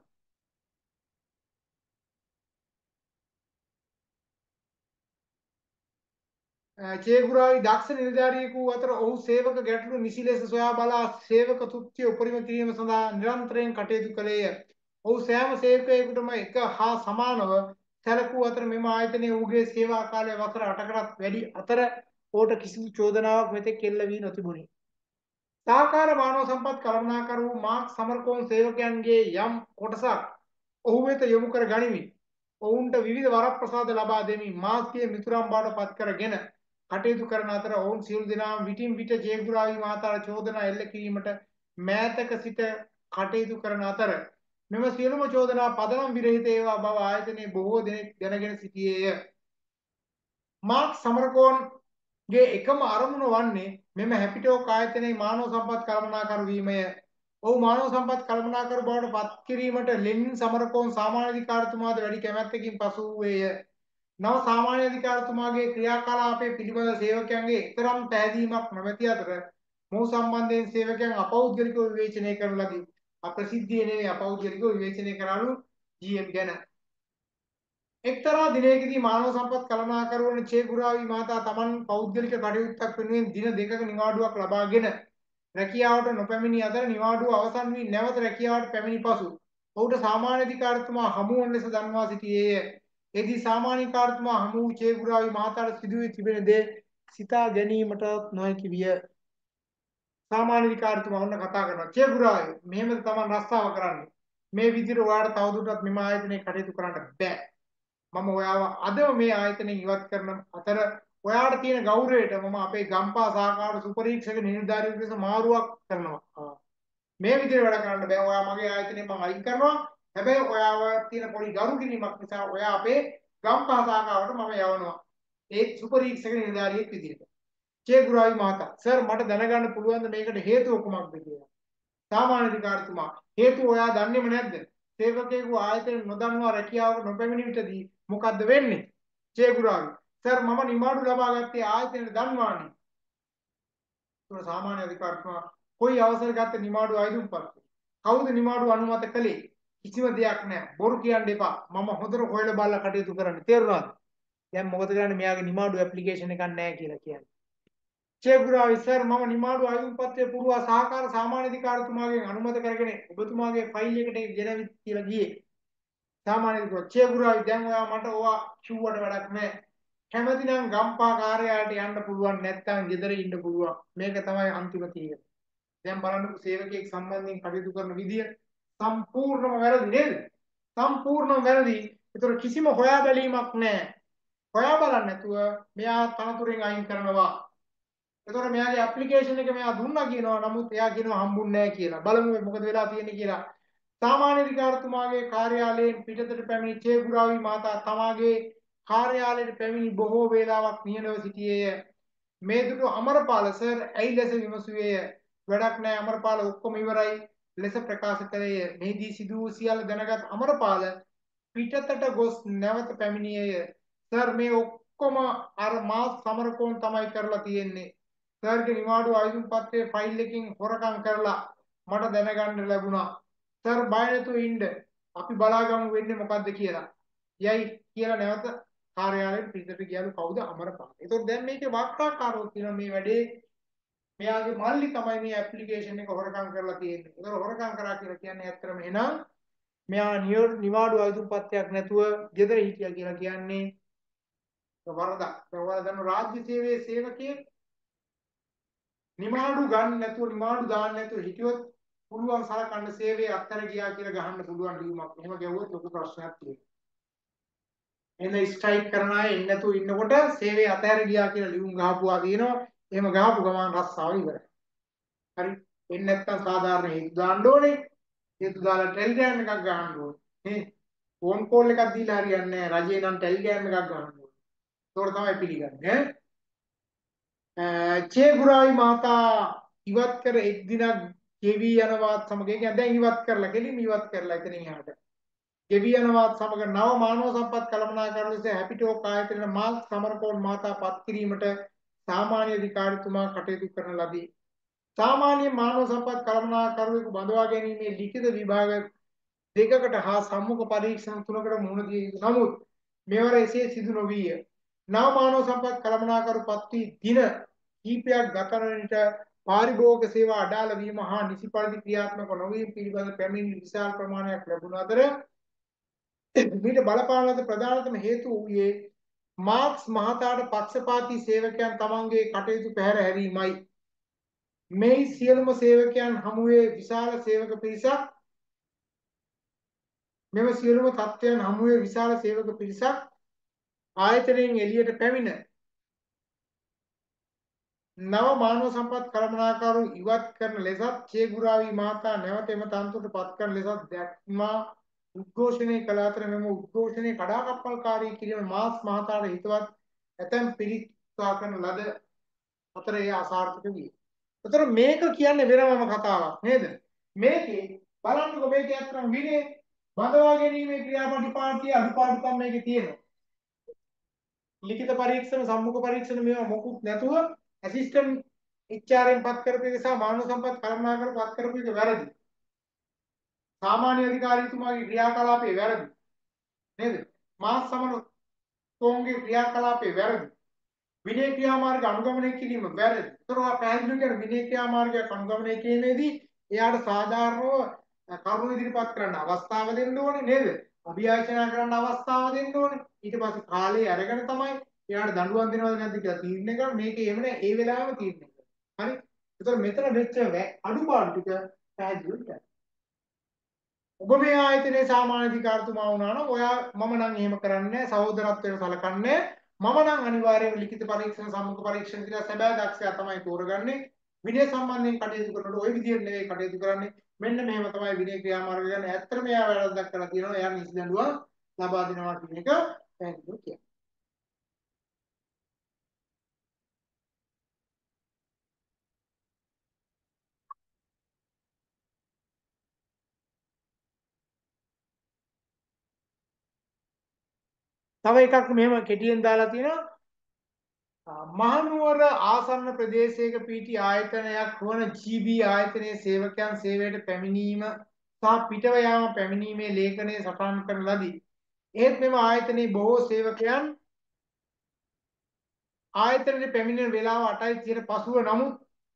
චේගුරාවි දක්ෂ නිලධාරියෙකු අතර ඔහු සේවක ගැටලු නිසි ලෙස සොයා බලා සේවක තෘප්තිය උපරිම කිරීම සඳහා නිරන්තරයෙන් කටයුතු කළේය. ඔහු සෑම සේවකයෙකුටම එක හා සමානව සැලකූ අතර මෙම ආයතනයේ ඔහුගේ සේවා කාලය වසර අටකටත් වැඩි අතර ඔහුට කිසිදු චෝදනාවක් මෙතෙක් එල්ල වී නොතිබුණි. සහකාර මානව සම්පත් කළමනාකරු වූ මාර්ක් සමරකෝන් සේවකයන්ගේ යම් කොටසක් ඔහු වෙත යොමු කර ගනිමින් ඔවුන්ට විවිධ වරප්‍රසාද ලබා දෙමින් මාස්ගේ මිතුරන් බවට පත් කරගෙන කටයුතු කරන අතර ඔවුන් සියලු දෙනාම විටින් විට ජේගුරාවි මහතාට චෝදනා එල්ල කිරීමට මෑතක සිට කටයුතු කරන අතර මෙම සියලුම චෝදනා පදනම් විරහිත ඒවා බව ආයතනයේ බොහෝ දෙනෙක් දැනගෙන සිටියේය. මාර්ක් සමරකෝන්ගේ එකම අරමුණ වන්නේ මෙම හැපිටෝක් ආයතනයේ මානව සම්පත් කළමනාකරු වීමය. ඔහු මානව සම්පත් කළමනාකරු බවට පත් කිරීමට ලෙනින් සමරකෝන් සාමාන්‍ය අධිකාරිතුමාද වැඩි කැමැත්තකින් පසු වූයේය. නව සාමාන්‍ය අධිකාරිතුමාගේ ක්‍රියාකලාපයේ පිළිබඳ සේවකයන්ගේ එතරම් පැහැදීමක් නොමැති අතර මොහු සම්බන්ධයෙන් සේවකයන් අපෞද්ගලිකව විවේචනය කරන ලදී. අප්‍රසිද්ධියේ නෙවෙයි අපෞද්ගලිකව විවේචනය කරනු ජී එම් ගැන. එක්තරා දිනයකදී මානව සම්පත් කළමනාකරු වන චේගුරාවි මහතා තමන් පෞද්ගලික කටයුත්තක් වෙනුවෙන් දින දෙකක නිවාඩුවක් ලබාගෙන රැකියාවට නොපැමිණි අතර නිවාඩුව අවසන් වී නැවත රැකියාවට පැමිණි පසු ඔහුට සාමාන්‍ය අධිකාරිතුමා හමු වන ලෙස දන්වා සිටියේය. එදී සාමාන්‍ය අධිකාරිතුමා හමු වූ චේගුරාවි මහතාට සිදුවී තිබෙන දේ සිතා ගැනීමට නොහැකි විය. සාමාන්‍ය අධිකාරිතුමා වුණ කතා කරනවා. චේගුරාවි මෙහෙමද තමන් රස්සාව කරන්නේ. මේ විදිහට ඔයාලට තවදුරටත් මෙම ආයතනයේ කටයුතු කරන්න බෑ. මම ඔයාව අදම මේ ආයතනයෙන් ඉවත් කරන අතර ඔයාට තියෙන ගෞරවයට මම අපේ ගම්පා සහකාර සුපරීක්ෂක නිලධාරියෙකු ලෙස මාරුවක් කරනවා. මේ විදිහට වැඩ කරන්න බෑ. ඔයා මගේ ආයතනයෙන් මම අයින් කරනවා. හැබැයි ඔයාව තියෙන පොඩි ගරු කිරීමක් නිසා ඔයා අපේ ගම්පා සහකාරවට මම යවනවා. ඒ සුපරීක්ෂක නිලධාරියෙක් විදිහට. චේගුරාවි මහතා සර් මට දැනගන්න පුළුවන්ද මේකට හේතුව කුමක්ද කියලා? සාමාන්‍ය අධිකාරිතුමා හේතුව ඔයා දන්නේම නැද්ද? සේවකයෙකු ආයතන නොදන්වා රැකියාවකට නොපැමිණි විටදී මොකද්ද වෙන්නේ? චේගුරාවි සර් මම නිවාඩු ලබා ගත්තේ ආයතනයේ දන්වානේ. ඒක සාමාන්‍ය අධිකාරිතුමා කොයි අවසර ගත්ත නිවාඩු ආයුම්පත්? කවුද නිවාඩු අනුමත කළේ? කිසිම දෙයක් නැහැ. බොරු කියන්න එපා. මම හොඳට හොයලා බලලා කටයුතු කරන්න. තේරුණාද? දැන් මොකද කරන්නේ? මෙයාගේ නිවාඩු ඇප්ලිකේෂන් එකක් නැහැ කියලා කියන්නේ. චේගුරාවි සර් මම නිමාඩු ආයුම් පත්‍රය පුරවා සහකාර සාමාන්‍ය අධිකාරිතුමාගෙන් අනුමත කරගෙන ඔබතුමාගේ ෆයිල් එකට ගෙනවිත් කියලා ගියේ. සාමාන්‍ය අධිකාරිතුමා චේගුරාවි දැන් ඔයා මට ඔයා කිව්වට වැඩක් නැහැ. කැමති නම් ගම්පා කාර්යාලයට යන්න පුළුවන් නැත්නම් ගෙදර ඉන්න පුළුවන්. මේක තමයි අන්තිම තීරණය. දැන් බලන්නකො සේවකයෙක් සම්බන්ධයෙන් කටයුතු කරන විදිය සම්පූර්ණම වැරදි නේද? සම්පූර්ණම වැරදි. ඒතර කිසිම හොයා බැලීමක් නැහැ. හොයා බලන්න නැතුව මෙයා තනතුරෙන් අයින් කරනවා. එතකොට මෙයාගේ ඇප්ලිකේෂන් එක මෙයා දුන්නා කියනවා. නමුත් එයා කියනවා හම්බුන්නේ නැහැ කියලා. බලමු මොකද වෙලා තියෙන්නේ කියලා. සාමාන්‍ය අධිකාරිතුමාගේ කාර්යාලයෙන් පිටතට පැමිණි චේගුරාවි මහතා තමාගේ කාර්යාලයට පැමිණි බොහෝ වේලාවක් නිහඬව සිටියේය. මේ දුටු අමරපාල සර් ඇයි ලෙස විමසුවේය. වැඩක් නැහැ අමරපාල ඔක්කොම ඉවරයි ලෙස ප්‍රකාශ කළේය. මෙහිදී සිදු වූ සියල්ල දැනගත් අමරපාල පිටතට ගොස් නැවත පැමිණියේය. සර් මේ ඔක්කොම අර මාස් සමරකෝන් තමයි කරලා තියෙන්නේ. සර්ගේ නිවාඩු ආයුම් පත්‍රයේ ෆයිල් එකකින් හොරකම් කරලා මට දැනගන්න ලැබුණා. සර් බය නැතුව ඉන්න. අපි බලාගමු වෙන්නේ මොකද්ද කියලා. යයි කියලා නැවත කාර්යාලයට පිටට ගියලු කවුද අමරපාල. ඒතකොට දැන් මේකේ වක්‍රාකාරෝ කියන මේ වැඩේ මෙයාගේ මල්ලි තමයි මේ ඇප්ලිකේෂන් එක හොරකම් කරලා තියෙන්නේ. ඒතකොට හොරකම් කරා කියලා කියන්නේ ඇත්තටම එහෙනම් මෙයා නිවාඩු ආයුම් පත්‍රයක් නැතුව ගෙදර හිටියා කියලා කියන්නේ වරදක්. ඔයාලා දන්න රාජ්‍ය සේවයේ සේවකයෙක් නිමාඩු ගන්න නැතුව නිමාඩු දාන්න නැතුව හිටියොත් පුළුවන් සලකන්න සේවයේ අත්තර ගියා කියලා ගහන්න පුළුවන් ලියුමක්. එහෙම ගැව්වොත් ලොකු ප්‍රශ්නයක් තියෙනවා. එන්න ස්ට්‍රයික් කරන අය එන්න නැතුව ඉන්නකොට සේවයේ අතහැර ගියා කියලා ලියුම් ගහපුවා දිනනවා. එහෙම ගහපු ගමන් රස්සාව ඉවරයි. හරි. එන්න නැත්තම් සාධාරණ හේතු දාන්න ඕනේ. හේතු දාලා ටෙලිග්‍රෑම් එකක් ගහන්න ඕනේ. නේ? ෆෝන් කෝල් එකක් දීලා හරියන්නේ නැහැ. රජේ නම් ටෙලිග්‍රෑම් එකක් ගන්න ඕනේ. ඒකට තමයි පිළිගන්නේ. චේ ගුරායි මාතා ඉවත් කර එක් දිනක් ගෙවි යනවත් සමග කියන්නේ දැන් ඉවත් කරලා ගෙලින් ඉවත් කරලා එතනින් එහාට ගෙවි යනවත් සමග නව මානව සම්පත් කළමනාකරන ලෙස හැපිටෝක් ආයතන මාල් සමරකෝන් මාතා පත් කිරීමට සාමාන්‍ය අධිකාරීතුමා කටයුතු කරන ලදී. සාමාන්‍ය මානව සම්පත් කළමනාකරුවෙකු බඳවා ගැනීමේ ලිඛිත විභාග දෙකකට හා සම්මුඛ පරීක්ෂණ තුනකට මුහුණ දිය යුතු නමුත් මෙවර එසේ සිදු නොවිය. නව මානව සම්පත් කළමනාකරු පත් වී දින කීපයක් ගත වන විට පාරිභෝගික සේවා අඩාල වීම හා නිසි පරිදි ක්‍රියාත්මක නොවීම පිළිබඳ පැමිණිලි විශාල ප්‍රමාණයක් ලැබුණ අතර මීට බලපාන ලද ප්‍රධානතම හේතු වූයේ මාක්ස් මහතාට පක්ෂපාතී සේවකයන් තමන්ගේ කටයුතු පැහැර හැරීමයි. මේ සියලුම සේවකයන් හමුවේ විශාල සේවක පිරිසක් මෙම සියලුම තත්ත්වයන් හමුවේ විශාල සේවක පිරිසක් ආයතනයෙන් එළියට පැමිණ නව මානව සම්පත් කළමනාකරු ඉවත් කරන ලෙසත් චේගුරාවි මහතා නැවත එම තන්තුවට පත් කරන ලෙසත් දැක්මා උද්ඝෝෂණය කළ අතර මෙම උද්ඝෝෂණය කඩාකප්පල්කාරී කිරීම මාස් මහතාට හිතවත් ඇතැම් පිරිසා කරන ලද අතර එය අසාර්ථක විය. ඒතර මේක කියන්නේ වෙනමම කතාවක් නේද? මේකේ බලන්නකො මේකේ අත්‍තරම් විනේ බඳවා ගැනීමේ ක්‍රියාපටිපාටිය අනුපාඩුකම් මේකේ තියෙනවා. ලිඛිත පරීක්ෂණ සම්මුඛ පරීක්ෂණ මේවා මොකුත් නැතුව ඇසිස්ටන්ට් එච් ආර් එම් පත් කරපු එක සහ මානව සම්පත් කළමනාකරු පත් කරපු එක වැරදි. සාමාන්‍ය අධිකාරීතුමාගේ ක්‍රියාකලාපේ වැරදි. නේද? මාස් සමන තෝන්ගේ ක්‍රියාකලාපේ වැරදි. විනය ක්‍රියාමාර්ග අනුගමනය කිරීම වැරදි. ඒතරවා පැහැදිලි කර විනය ක්‍රියාමාර්ගයක් අනුගමනය කිරීමේදී එයාට සාධාරණව කරුණු ඉදිරිපත් කරන්න අවස්ථාව දෙන්න ඕනේ නේද? අභියාචනා කරන්න අවස්ථාව දෙන්න ඕනේ. ඊට පස්සේ කාලය අරගෙන තමයි එයාට දඬුවම් දෙනවද නැද්ද කියලා තීරණය කරන්න. මේක එහෙම නෑ ඒ වෙලාවෙම තීරණය කරන්න. හරි? ඒතකොට මෙතන වෙච්ච අඩුපාඩු ටික පැහැදිලි කරන්න. ඔබ මේ ආයතනයේ සාමාන්‍ය අධිකාරතුමා වුණා නම් ඔයා මම නම් එහෙම කරන්නේ නැහැ සහෝදරත්වයට සලකන්නේ මම නම් අනිවාර්යයෙන්ම ලිඛිත පරීක්ෂණ සම්මුඛ පරීක්ෂණ කියලා සැබෑ දක්ෂයා තමයි තෝරගන්නේ විනය සම්බන්ධයෙන් කටයුතු කරනකොට ওই විදිහට නෙවෙයි කටයුතු කරන්නේ මෙන්න මෙහෙම තමයි විනය ක්‍රියාමාර්ග ගන්න ඇත්තටම එයා වැරද්දක් කරලා තියෙනවා එයා නිසි දඬුවම් ලබා දෙනවා කියන එක පැහැදිලිව කියනවා. තව එකක් මෙහෙම කෙටියෙන් දාලා තියෙනවා මහනුවර ආසන්න ප්‍රදේශයක පිහිටි ආයතනයක් වන ජී බී ආයතනයේ සේවකයන් සේවයට පැමිණීම සහ පිටව යාම පැමිණීමේ ලේඛනයේ සටහන් කරන ලදී. ඒත් මෙම ආයතනයේ බොහෝ සේවකයන් ආයතනයේ පැමිණෙන වේලාව අටයි තිහට පසුව නමුත්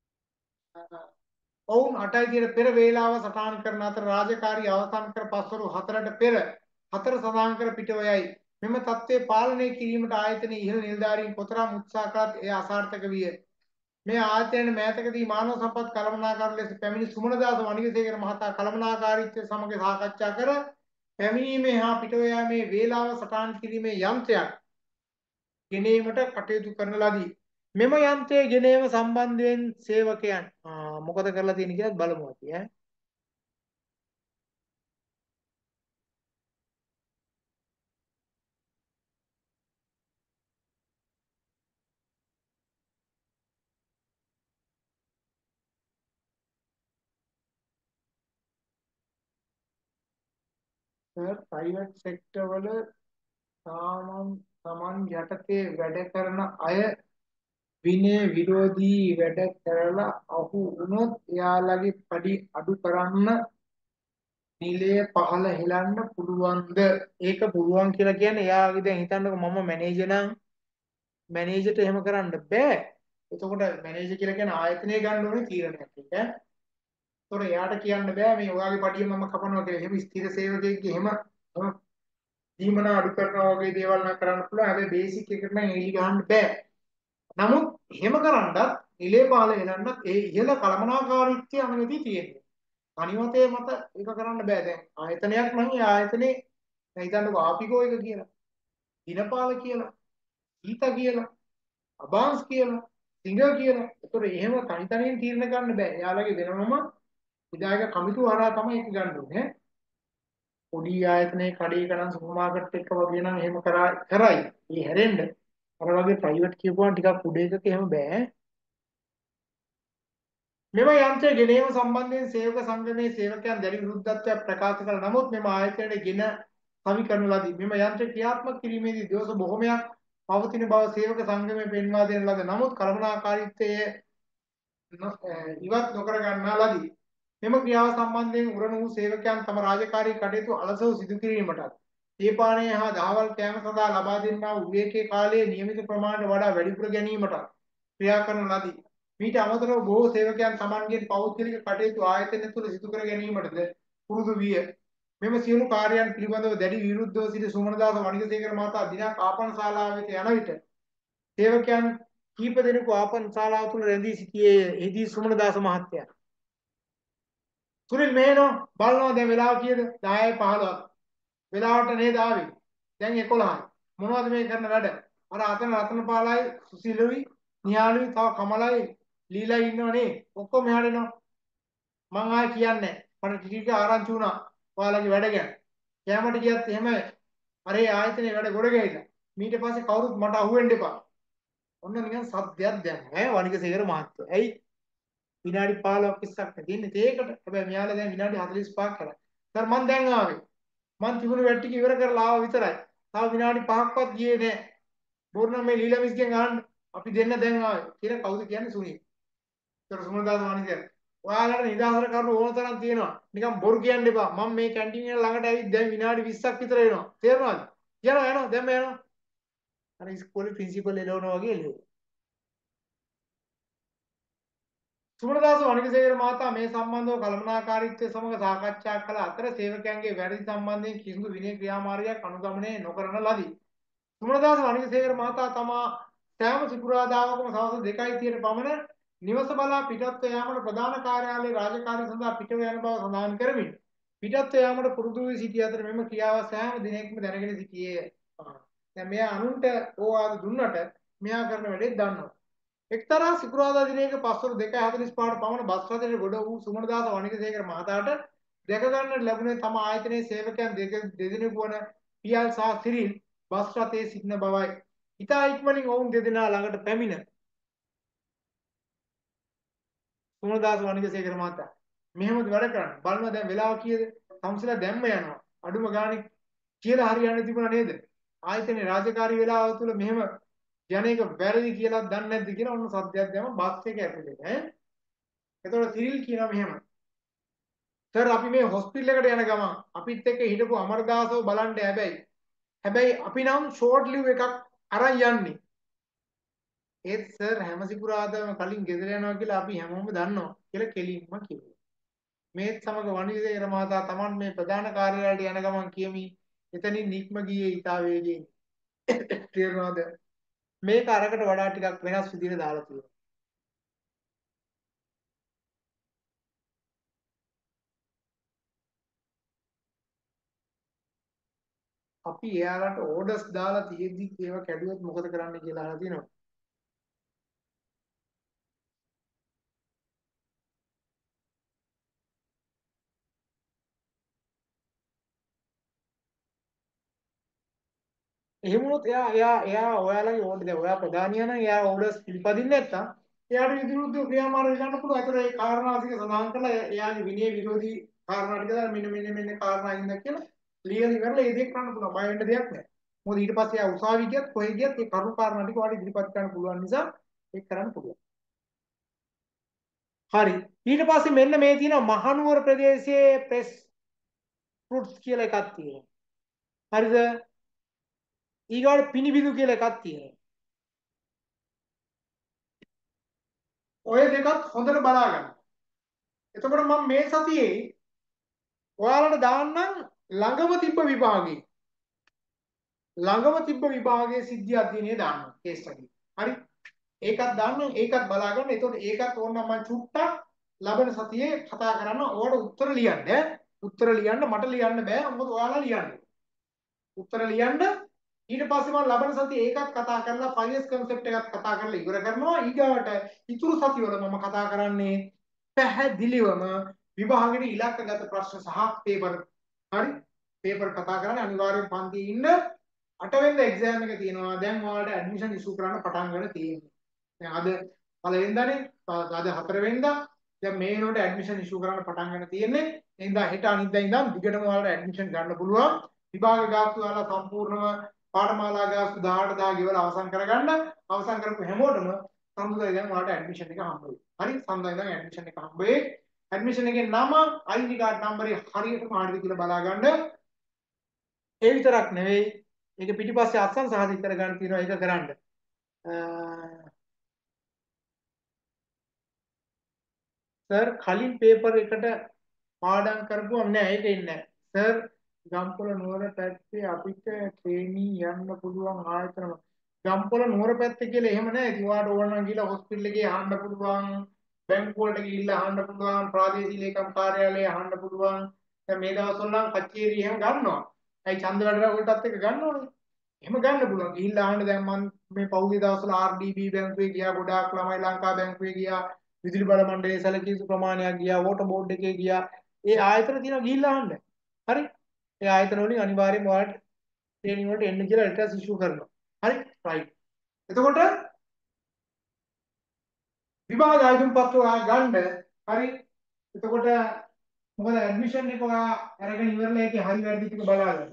ඔවුන් අටයි තිහට පෙර වේලාව සටහන් කරන අතර රාජකාරී අවසන් කර පස්වරු හතරට පෙර හතර සඳහන් කර පිටව යයි. මෙම තත්ත්වය පාලනය කිරීමට ආයතනයේ ඉහළ නිලධාරීන් කොතරම් උත්සාහ කළත් එය අසාර්ථක විය. මේ ආයතනයේ මෑතකදී මානව සම්පත් කළමනාකරු ලෙස පැමිණි සුමනදාස වනිගසේකර මහතා කළමනාකාරීත්වය සමග සාකච්ඡා කර පැමිණීමේ හා පිටව යාමේ වේලාව සටහන් කිරීමේ යන්ත්‍රයක් ගෙනීමට කටයුතු කරන ලදී. මෙම යන්ත්‍රය ගෙනීම සම්බන්ධයෙන් සේවකයන් මොකද කරලා තියෙන කියලා බලමු අපි ඈ. ප්‍රයිවට් සෙක්ටර් වල තමන් තමන් යටතේ වැඩ කරන අය විනය විරෝධී වැඩ කරලා අහු වුණොත් එයාලගේ පඩි අඩු කරන්න නිලය පහළ හෙලන්න පුළුවන්ද? ඒක පුළුවන් කියලා කියන්නේ එයාගේ දැන් හිතන්නකො මම මැනේජර් නම් මැනේජර්ට එහෙම කරන්න බෑ. එතකොට මැනේජර් කියලා කියන්නේ ආයතනය ගන්න ඕනේ තීරණයක් ඒක. ඒතකොට එයාට කියන්න බෑ මේ ඔයාගේ පඩිය මම කපනවා කියලා. එහෙම ස්ථිර සේවකයෙක්ගේ එහෙම දීමන අඩු කරනවා වගේ දේවල් නම් කරන්න පුළුවන්. හැබැයි බේසික් එකට නම් එලි ගහන්න බෑ. නමුත් එහෙම කරන්නත් නිලේ පාල වෙනන්නත් ඒ ඉහළ කළමනාකාරීත්වය අනුමැතිය තියෙනවා. අනිවාර්යයෙන්ම මත ඒක කරන්න බෑ. දැන් ආයතනයක් නම් ඒ ආයතනේ දැන් හිතන්නකෝ ආපිකෝ එක කියලා. දිනපාල කියලා. ඊත කියලා. අබාන්ස් කියලා. සිංග කියලා. ඒතොර එහෙම තනි තනියෙන් තීරණ ගන්න බෑ. එයාලගේ වෙනමම විධායක කමිටුව හරහා තමයි ඒක ගන්න ඕනේ. පොඩි ආයතනයේ කඩේ කරන් සුපර් මාකට් එක වගේ නම් එහෙම කරා කරයි. ඒ හැරෙන්න අර වගේ ප්‍රයිවට් කියපුවාන් ටිකක් උඩ එකක එහෙම බෑ. මෙම යන්ත්‍රය ගෙනීම සම්බන්ධයෙන් සේවක සංගමයේ සේවකයන් දැඩි විරුද්ධත්වයක් ප්‍රකාශ කළ නමුත් මෙම ආයතනයේ ගෙන සවි කරන ලදී. මෙම යන්ත්‍රය ක්‍රියාත්මක කිරීමේදී දෝෂ බොහෝමයක් පවතින බව සේවක සංගමයේ පෙන්වා දෙන ලද නමුත් කළමනාකාරීත්වයේ ඉවත් නොකර ගන්නා ලදී. මෙම ක්‍රියාව සම්බන්ධයෙන් උරණ වූ සේවකයන් තම රාජකාරී කටයුතු අලසව සිදු කිරීමටත් දීපානය හා දහවල් කෑම සඳහා ලබා දෙන්නා වූ විවේකී කාලයේ නියමිත ප්‍රමාණයට වඩා වැඩිපුර ගැනීමටත් ක්‍රියා කරන ලදී. මීට අමතරව බොහෝ සේවකයන් තමන්ගේ පෞද්ගලික කටයුතු ආයතනය තුළ සිදු කර ගැනීමටද පුරුදු විය. මෙම සියලු කාර්යයන් පිළිබඳව දැඩි විරුද්ධව සිටි සුමනදාස වනිගසේකර මහතා දිනක් ආපන ශාලාව වෙත යන විට සේවකයන් කීප දෙනෙකු ආපන ශාලාව තුළ රැඳී සිටියේ. එහිදී සුමනදාස මහත්තයා සුනිල් මේනෝ බලනවා දැන් වෙලාව කීයද? දහයයි පහළොවක්. වෙලාවට නේද ආවේ? දැන් එකොළහයි. මොනවද මේ කරන වැඩ? අර අතන රත්නපාලයි සුසිලුයි නිහාලුයි තව කමලයි ලීලයි ඉන්නවනේ. ඔක්කොම මෙහාට එනවා. මං ආයෙ කියන්නේ නැහැ. මට ටික ආරංචි වුණා. ඔයාලගේ වැඩ ගැන. කැමරට ගියත් එහෙමයි. අර ඒ ආයතනයේ වැඩ ගොඩ ගිහිල්ලා. ඊට පස්සේ කවුරුත් මට අහුවෙන්න එපා. ඔන්න නිකන් සද්දයක් දැන් ඈ වනිගසේකර මහත්තයා. ඇයි? විනාඩි පහළොවක් විස්සක් තියෙන්නේ තේකට. හැබැයි මෙයාලා දැන් විනාඩි හතළිස් පහක් කරා. සර් මං දැන් ආවේ. මං තිබුණු වැඩ ටික ඉවර කරලා ආවා විතරයි. තව විනාඩි පහක්වත් ගියේ නෑ. බෝර්නම් මේ ලීලා මිස්ගෙන් අහන්න. අපි දෙන්න දැන් ආවේ. කියලා කවුද කියන්නේ? සුනීල්. ඒතර සුමනදාස වනිගය. ඔයාලට නිදාසර කරුණු ඕන තරම් තියෙනවා. නිකන් බොරු කියන්න එපා. මම මේ කැන්ටින් එක ළඟට ඇවිත් දැන් විනාඩි විස්සක් විතර එනවා. තේරුණාද? යනවා යනවා දැන් මේ යනවා. අර ඉස්කෝලේ ප්‍රින්සිපල් එළවනවා වගේ එළවෙනවා. සුමනදාස වනිගසේකර මහතා මේ සම්බන්ධව කළමනාකාරීත්වය සමග සාකච්ඡා කළ අතර සේවකයන්ගේ වැරදි සම්බන්ධයෙන් කිසිදු විනය ක්‍රියාමාර්ගයක් අනුගමනය නොකරන ලදී. සුමනදාස වනිගසේකර මහතා තමා සෑම සිකුරාදාවකම සවස් දෙකයි තිහට පමණ නිවස බලා පිටත්ව යාමට ප්‍රධාන කාර්යාලයේ රාජකාරී සඳහා පිටව යන බව සඳහන් කරමින් පිටත්ව යාමට පුරුදු වී සිටි අතර මෙම ක්‍රියාව සෑම දිනකම දැනගෙන සිටියේ. දැන් මෙයා අනුන්ට ඕවාද දුන්නට මෙයා කරන වැඩේ දන්නවා. එක්තරා සිකුරාදා දිනයක පස්වරු දෙකයි හතළිස් පහට පමණ බස් රථයට ගොඩ වූ සුමනදාස වනිගසේකර මහතාට දැක ගන්නට ලැබුණේ තම ආයතනයේ සේවකයන් දෙදෙනෙකු වන පියල් සහ සිරිල් බස් රථයේ සිටින බවයි. ඉතා ඉක්මනින් ඔවුන් දෙදෙනා ළඟට පැමිණ සුමනදාස වනිගසේකර මහතා මෙහෙමද වැඩ කරන්නේ? බලනවා දැන් වෙලාව කීයද? සම්සලා දැම්ම යනවා. අඩුම ගානේ කියලා හරියන්නේ තිබුණා නේද? ආයතනයේ රාජකාරී වෙලාව තුළ මෙහෙම යන්නේක වැරදි කියලා දන්නේ නැද්ද කියලා ඔන්න සද්දයක් දැම්ම බස් එක ඇතුලේ ඈ. එතකොට සිරිල් කියනවා මෙහෙම. සර් අපි මේ හොස්පිටල් එකට යන ගමන් අපිත් එක්ක හිටපු අමරදාසව බලන්න හැබැයි. හැබැයි අපි නම් ෂෝට් ලිව් එකක් අරන් යන්නේ. ඒත් සර් හැම සිකුරාදාම කලින් ගෙදර යනවා කියලා අපි හැමෝම දන්නවා කියලා කෙලින්ම කිව්වා. මේත් සමග වනිගසේකර මහතා Taman මේ ප්‍රධාන කාර්යාලයට යන ගමන් කියමි එතනින් නික්ම ගියේ ඊතා වේගයෙන්. තේරුණාද? මේක අරකට වඩා ටිකක් වෙනස් විදිහට දාලා තියෙනවා. අපි එයාලට ඕඩර්ස් දාලා තියෙද්දි ඒව කැඩුවොත් මොකද කරන්න කියලා අහලා තියෙනවා. එහෙම වුණොත් එයා එයා එයා ඔයාලගේ ඕඩර් දැන් ඔයා ප්‍රධානියා නම් එයා ඕඩර්ස් පිළිපදින්නේ නැත්තම් එයාට විරුද්ධව ක්‍රියාමාර්ග ගන්න පුළුවන්. ඒතර ඒ කාරණා ටික සඳහන් කරලා එයාගේ විනය විරෝධී කාරණා ටික දාලා මෙන්න මෙන්න මෙන්න කාරණා ඉන්න කියලා ලියලා ඉවරලා ඒ දේ කරන්න පුළුවන්. බය වෙන්න දෙයක් නැහැ. මොකද ඊට පස්සේ එයා උසාවි ගියත් කොහෙ ගියත් ඒ කරුණු කාරණා ටික ඔයාලට ඉදිරිපත් කරන්න පුළුවන් නිසා ඒක කරන්න පුළුවන්. හරි. ඊට පස්සේ මෙන්න මේ තියෙන මහනුවර ප්‍රදේශයේ ප්‍රෙස් ෆෘට්ස් කියලා එකක් තියෙනවා. හරිද? ඊගාට පිනිබිදු කියලා එකක් තියෙනවා. ඔය දෙකත් හොඳට බලා ගන්න. එතකොට මම මේ සතියේ ඔයාලට දාන්නම් ළඟම තිබ්බ විභාගේ. ළඟම තිබ්බ විභාගයේ සිද්ධි අධ්‍යයනය දාන්න කේස් ස්ටඩි. හරි? ඒකත් දාන්න ඒකත් බලා ගන්න. එතකොට ඒකත් ඕනනම් මම චුට්ටක් ලබන සතියේ කතා කරන්න. ඔයාලට උත්තර ලියන්න. උත්තර ලියන්න මට ලියන්න බෑ. මොකද ඔයාලා ලියන්න. උත්තර ලියන්න ඊට පස්සේ මම ලබන සතියේ ඒකත් කතා කරලා ෆයිල්ස් concept එකත් කතා කරලා ඉවර කරනවා. ඊගාවට ඉතුරු සතිවල මම කතා කරන්නේ පැහැදිලිවම විභාගෙට ඉලක්කගත ප්‍රශ්න සහ පේපර්. හරි? පේපර් කතා කරන්නේ අනිවාර්යෙන් පන්තියේ ඉන්න අට වෙනිදා එක්සෑම් එක තියෙනවා. දැන් ඔයාලට ඇඩ්මිෂන් ඉෂු කරන්න පටන් ගන්න තියෙන්නේ. දැන් අද පළවෙනිදානේ අද හතර වෙනිදා දැන් මේ වෙනකොට ඇඩ්මිෂන් ඉෂු කරන්න පටන් ගන්න තියෙන්නේ. එහෙනම් හෙට අනිද්දා ඉඳන් දිගටම ඔයාලට ඇඩ්මිෂන් ගන්න පුළුවන්. විභාග ගාස්තු ඔයාලා සම්පූර්ණව පාඨමාලා ගාස්තු දහඅට දා ගෙවලා අවසන් කරගන්න. අවසන් කරපු හැමෝටම සම්මුතිය දැන් ඔයාලට ඇඩ්මිෂන් එක හම්බ වෙයි. හරි සම්මුතිය දැන් ඇඩ්මිෂන් එක හම්බ වෙයි. ඇඩ්මිෂන් එකේ නම I D කාඩ් නම්බරේ හරියටම හරියද කියලා බලා ගන්න. ඒ විතරක් නෙවෙයි ඒක පිටිපස්සේ අත්සන් සාධිත කරගන්න තියෙනවා ඒක කරන්න. සර් කලින් පේපර් එකට පාඩම් කරපුවම නෑ ඒක ඉන්නේ නැහැ. සර් ගම්පොළ නුවර පැත්තේ අපිට ට්‍රේනින් යන්න පුළුවන් ආයතන ගම්පොළ නුවර පැත්තේ කියලා එහෙම නෑ. ඉතින් ඔයාලට ඕන නම් ගිහලා හොස්පිටල් එකේ අහන්න පුළුවන්. බැංකුව වලට ගිහිල්ලා අහන්න පුළුවන්. ප්‍රාදේශීය ලේකම් කාර්යාලයේ අහන්න පුළුවන්. දැන් මේ දවස්වල නම් කච්චේරි එහෙම ගන්නවා. ඇයි ඡන්ද වැඩ වලටත් එක ගන්නවනේ. එහෙම ගන්න පුළුවන්. ගිහිල්ලා අහන්න දැන් මම මේ පෞද්ගලික දවස්වල R D B බැංකුවේ ගියා. ගොඩාක් ළමයි ලංකා බැංකුවේ ගියා. විදුලි බල මණ්ඩලයේ සැලකිය ප්‍රමාණයක් ගියා. වෝටර් බෝඩ් එකේ ගියා. ඒ ආයතන තියෙනවා ගිහිල්ලා අහන්න. හරි? ඒ ආයතන වලින් අනිවාර්යයෙන්ම ඔයාලට ට්‍රේනින් වලට එන්න කියලා ලෙටර්ස් ඉෂු කරනවා. හරි? රයිට්. එතකොට විභාග ආයතන පත්‍ර ඔයා ගන්න. හරි? එතකොට මොකද ඇඩ්මිෂන් එක ඔයා අරගෙන ඉවරලා ඒකේ හරි වැරදි ටික බලාගන්න.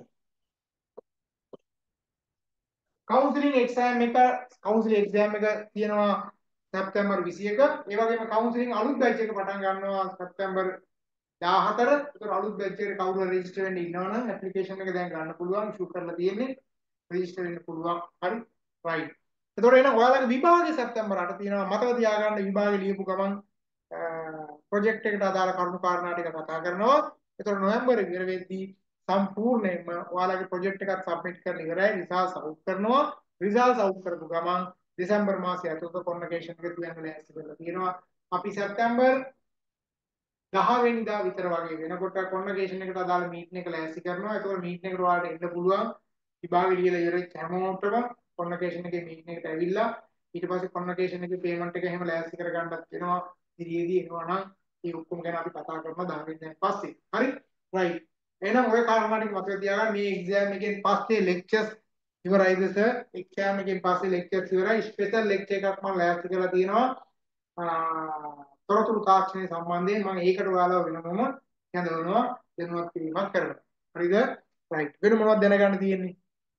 කවුන්සලින් එක්සෑම් එක කවුන්සලින් එක්සෑම් එක තියෙනවා සැප්තැම්බර් විසි එක. ඒ වගේම කවුන්සලින් අලුත් බැච් එක පටන් ගන්නවා සැප්තැම්බර් දාහතර. ඒතර අලුත් බැච් එකට කවුරු හරි රෙජිස්ටර් වෙන්න ඉන්නවනම් ඇප්ලිකේෂන් එක දැන් ගන්න පුළුවන්. ඉෂු කරලා තියෙන්නේ. රෙජිස්ටර් වෙන්න පුළුවන්. හරි? රයිට්. එතකොට එහෙනම් ඔයාලගේ විභාගේ සැප්තැම්බර් අට තියෙනවා. මතක තියාගන්න විභාගේ ලියපු ගමන් ප්‍රොජෙක්ට් එකට අදාළ කරුණු කාරණා ටික කතා කරනවා. එතකොට නොවැම්බර් ඉවර වෙද්දී සම්පූර්ණයෙන්ම ඔයාලගේ ප්‍රොජෙක්ට් එකත් සබ්මිට් කරලා ඉවරයි. රිසල්ට්ස් අවුට් කරනවා. රිසල්ට්ස් අවුට් කරපු ගමන් දෙසැම්බර් මාසයේ අතුරුත කොන්වොකේෂන් එක තියන්න ලෑස්ති කරලා තියෙනවා. අපි සැප්තැම්බර් දහ වෙනිදා විතර වගේ වෙනකොට කොන්වොකේෂන් එකට අදාළ මීටින් එක ලෑස්ති කරනවා. ඒකෝර මීටින් එකට ඔයාලට එන්න පුළුවන්. විභාගෙ ලියලා ඉවරෙච්ච හැමෝටම කොන්වොකේෂන් එකේ මීටින් එකට ඇවිල්ලා ඊට පස්සේ කොන්වොකේෂන් එකේ පේමන්ට් එක එහෙම ලෑස්ති කරගන්නත් වෙනවා. ඉරියේදී එනවා නම් මේ ඔක්කොම ගැන අපි කතා කරනවා දහ වෙනිදාන් පස්සේ. හරි? රයිට්. එහෙනම් ඔය කාරණා ටික මතක තියාගන්න. මේ එක්සෑම් එකෙන් පස්සේ ලෙක්චර්ස් ඉවරයිද සර්? එක්සෑම් එකෙන් පස්සේ ලෙක්චර්ස් ඉවරයි. ස්පෙෂල් ලෙක්චර් එකක් මම ලෑස්ති කරලා තියෙනවා. තොරතුරු තාක්ෂණය සම්බන්ධයෙන් මම ඒකට ඔයාලව වෙනමම යඳවනවා දැනුවත් කිරීමක් කරනවා. හරිද? රයිට්. වෙන මොනවද දැනගන්න තියෙන්නේ?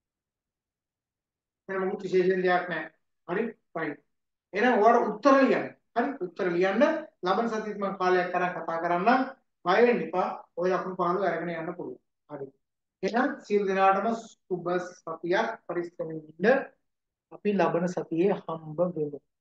වෙන මොකුත් විශේෂයෙන් දෙයක් නැහැ. හරි? රයිට්. එහෙනම් ඔයාලා උත්තර ලියන්න. හරි? උත්තර ලියන්න. ලබන සතියේ මම කාලයක් කරන් කතා කරන්නම්. බය වෙන්න එපා. ඔය ලකුණු පහළ අරගෙන යන්න පුළුවන්. හරි. එහෙනම් සියලු දෙනාටම සුබ සතියක් පරිස්සමින් ඉන්න. අපි ලබන සතියේ හම්බ වෙමු.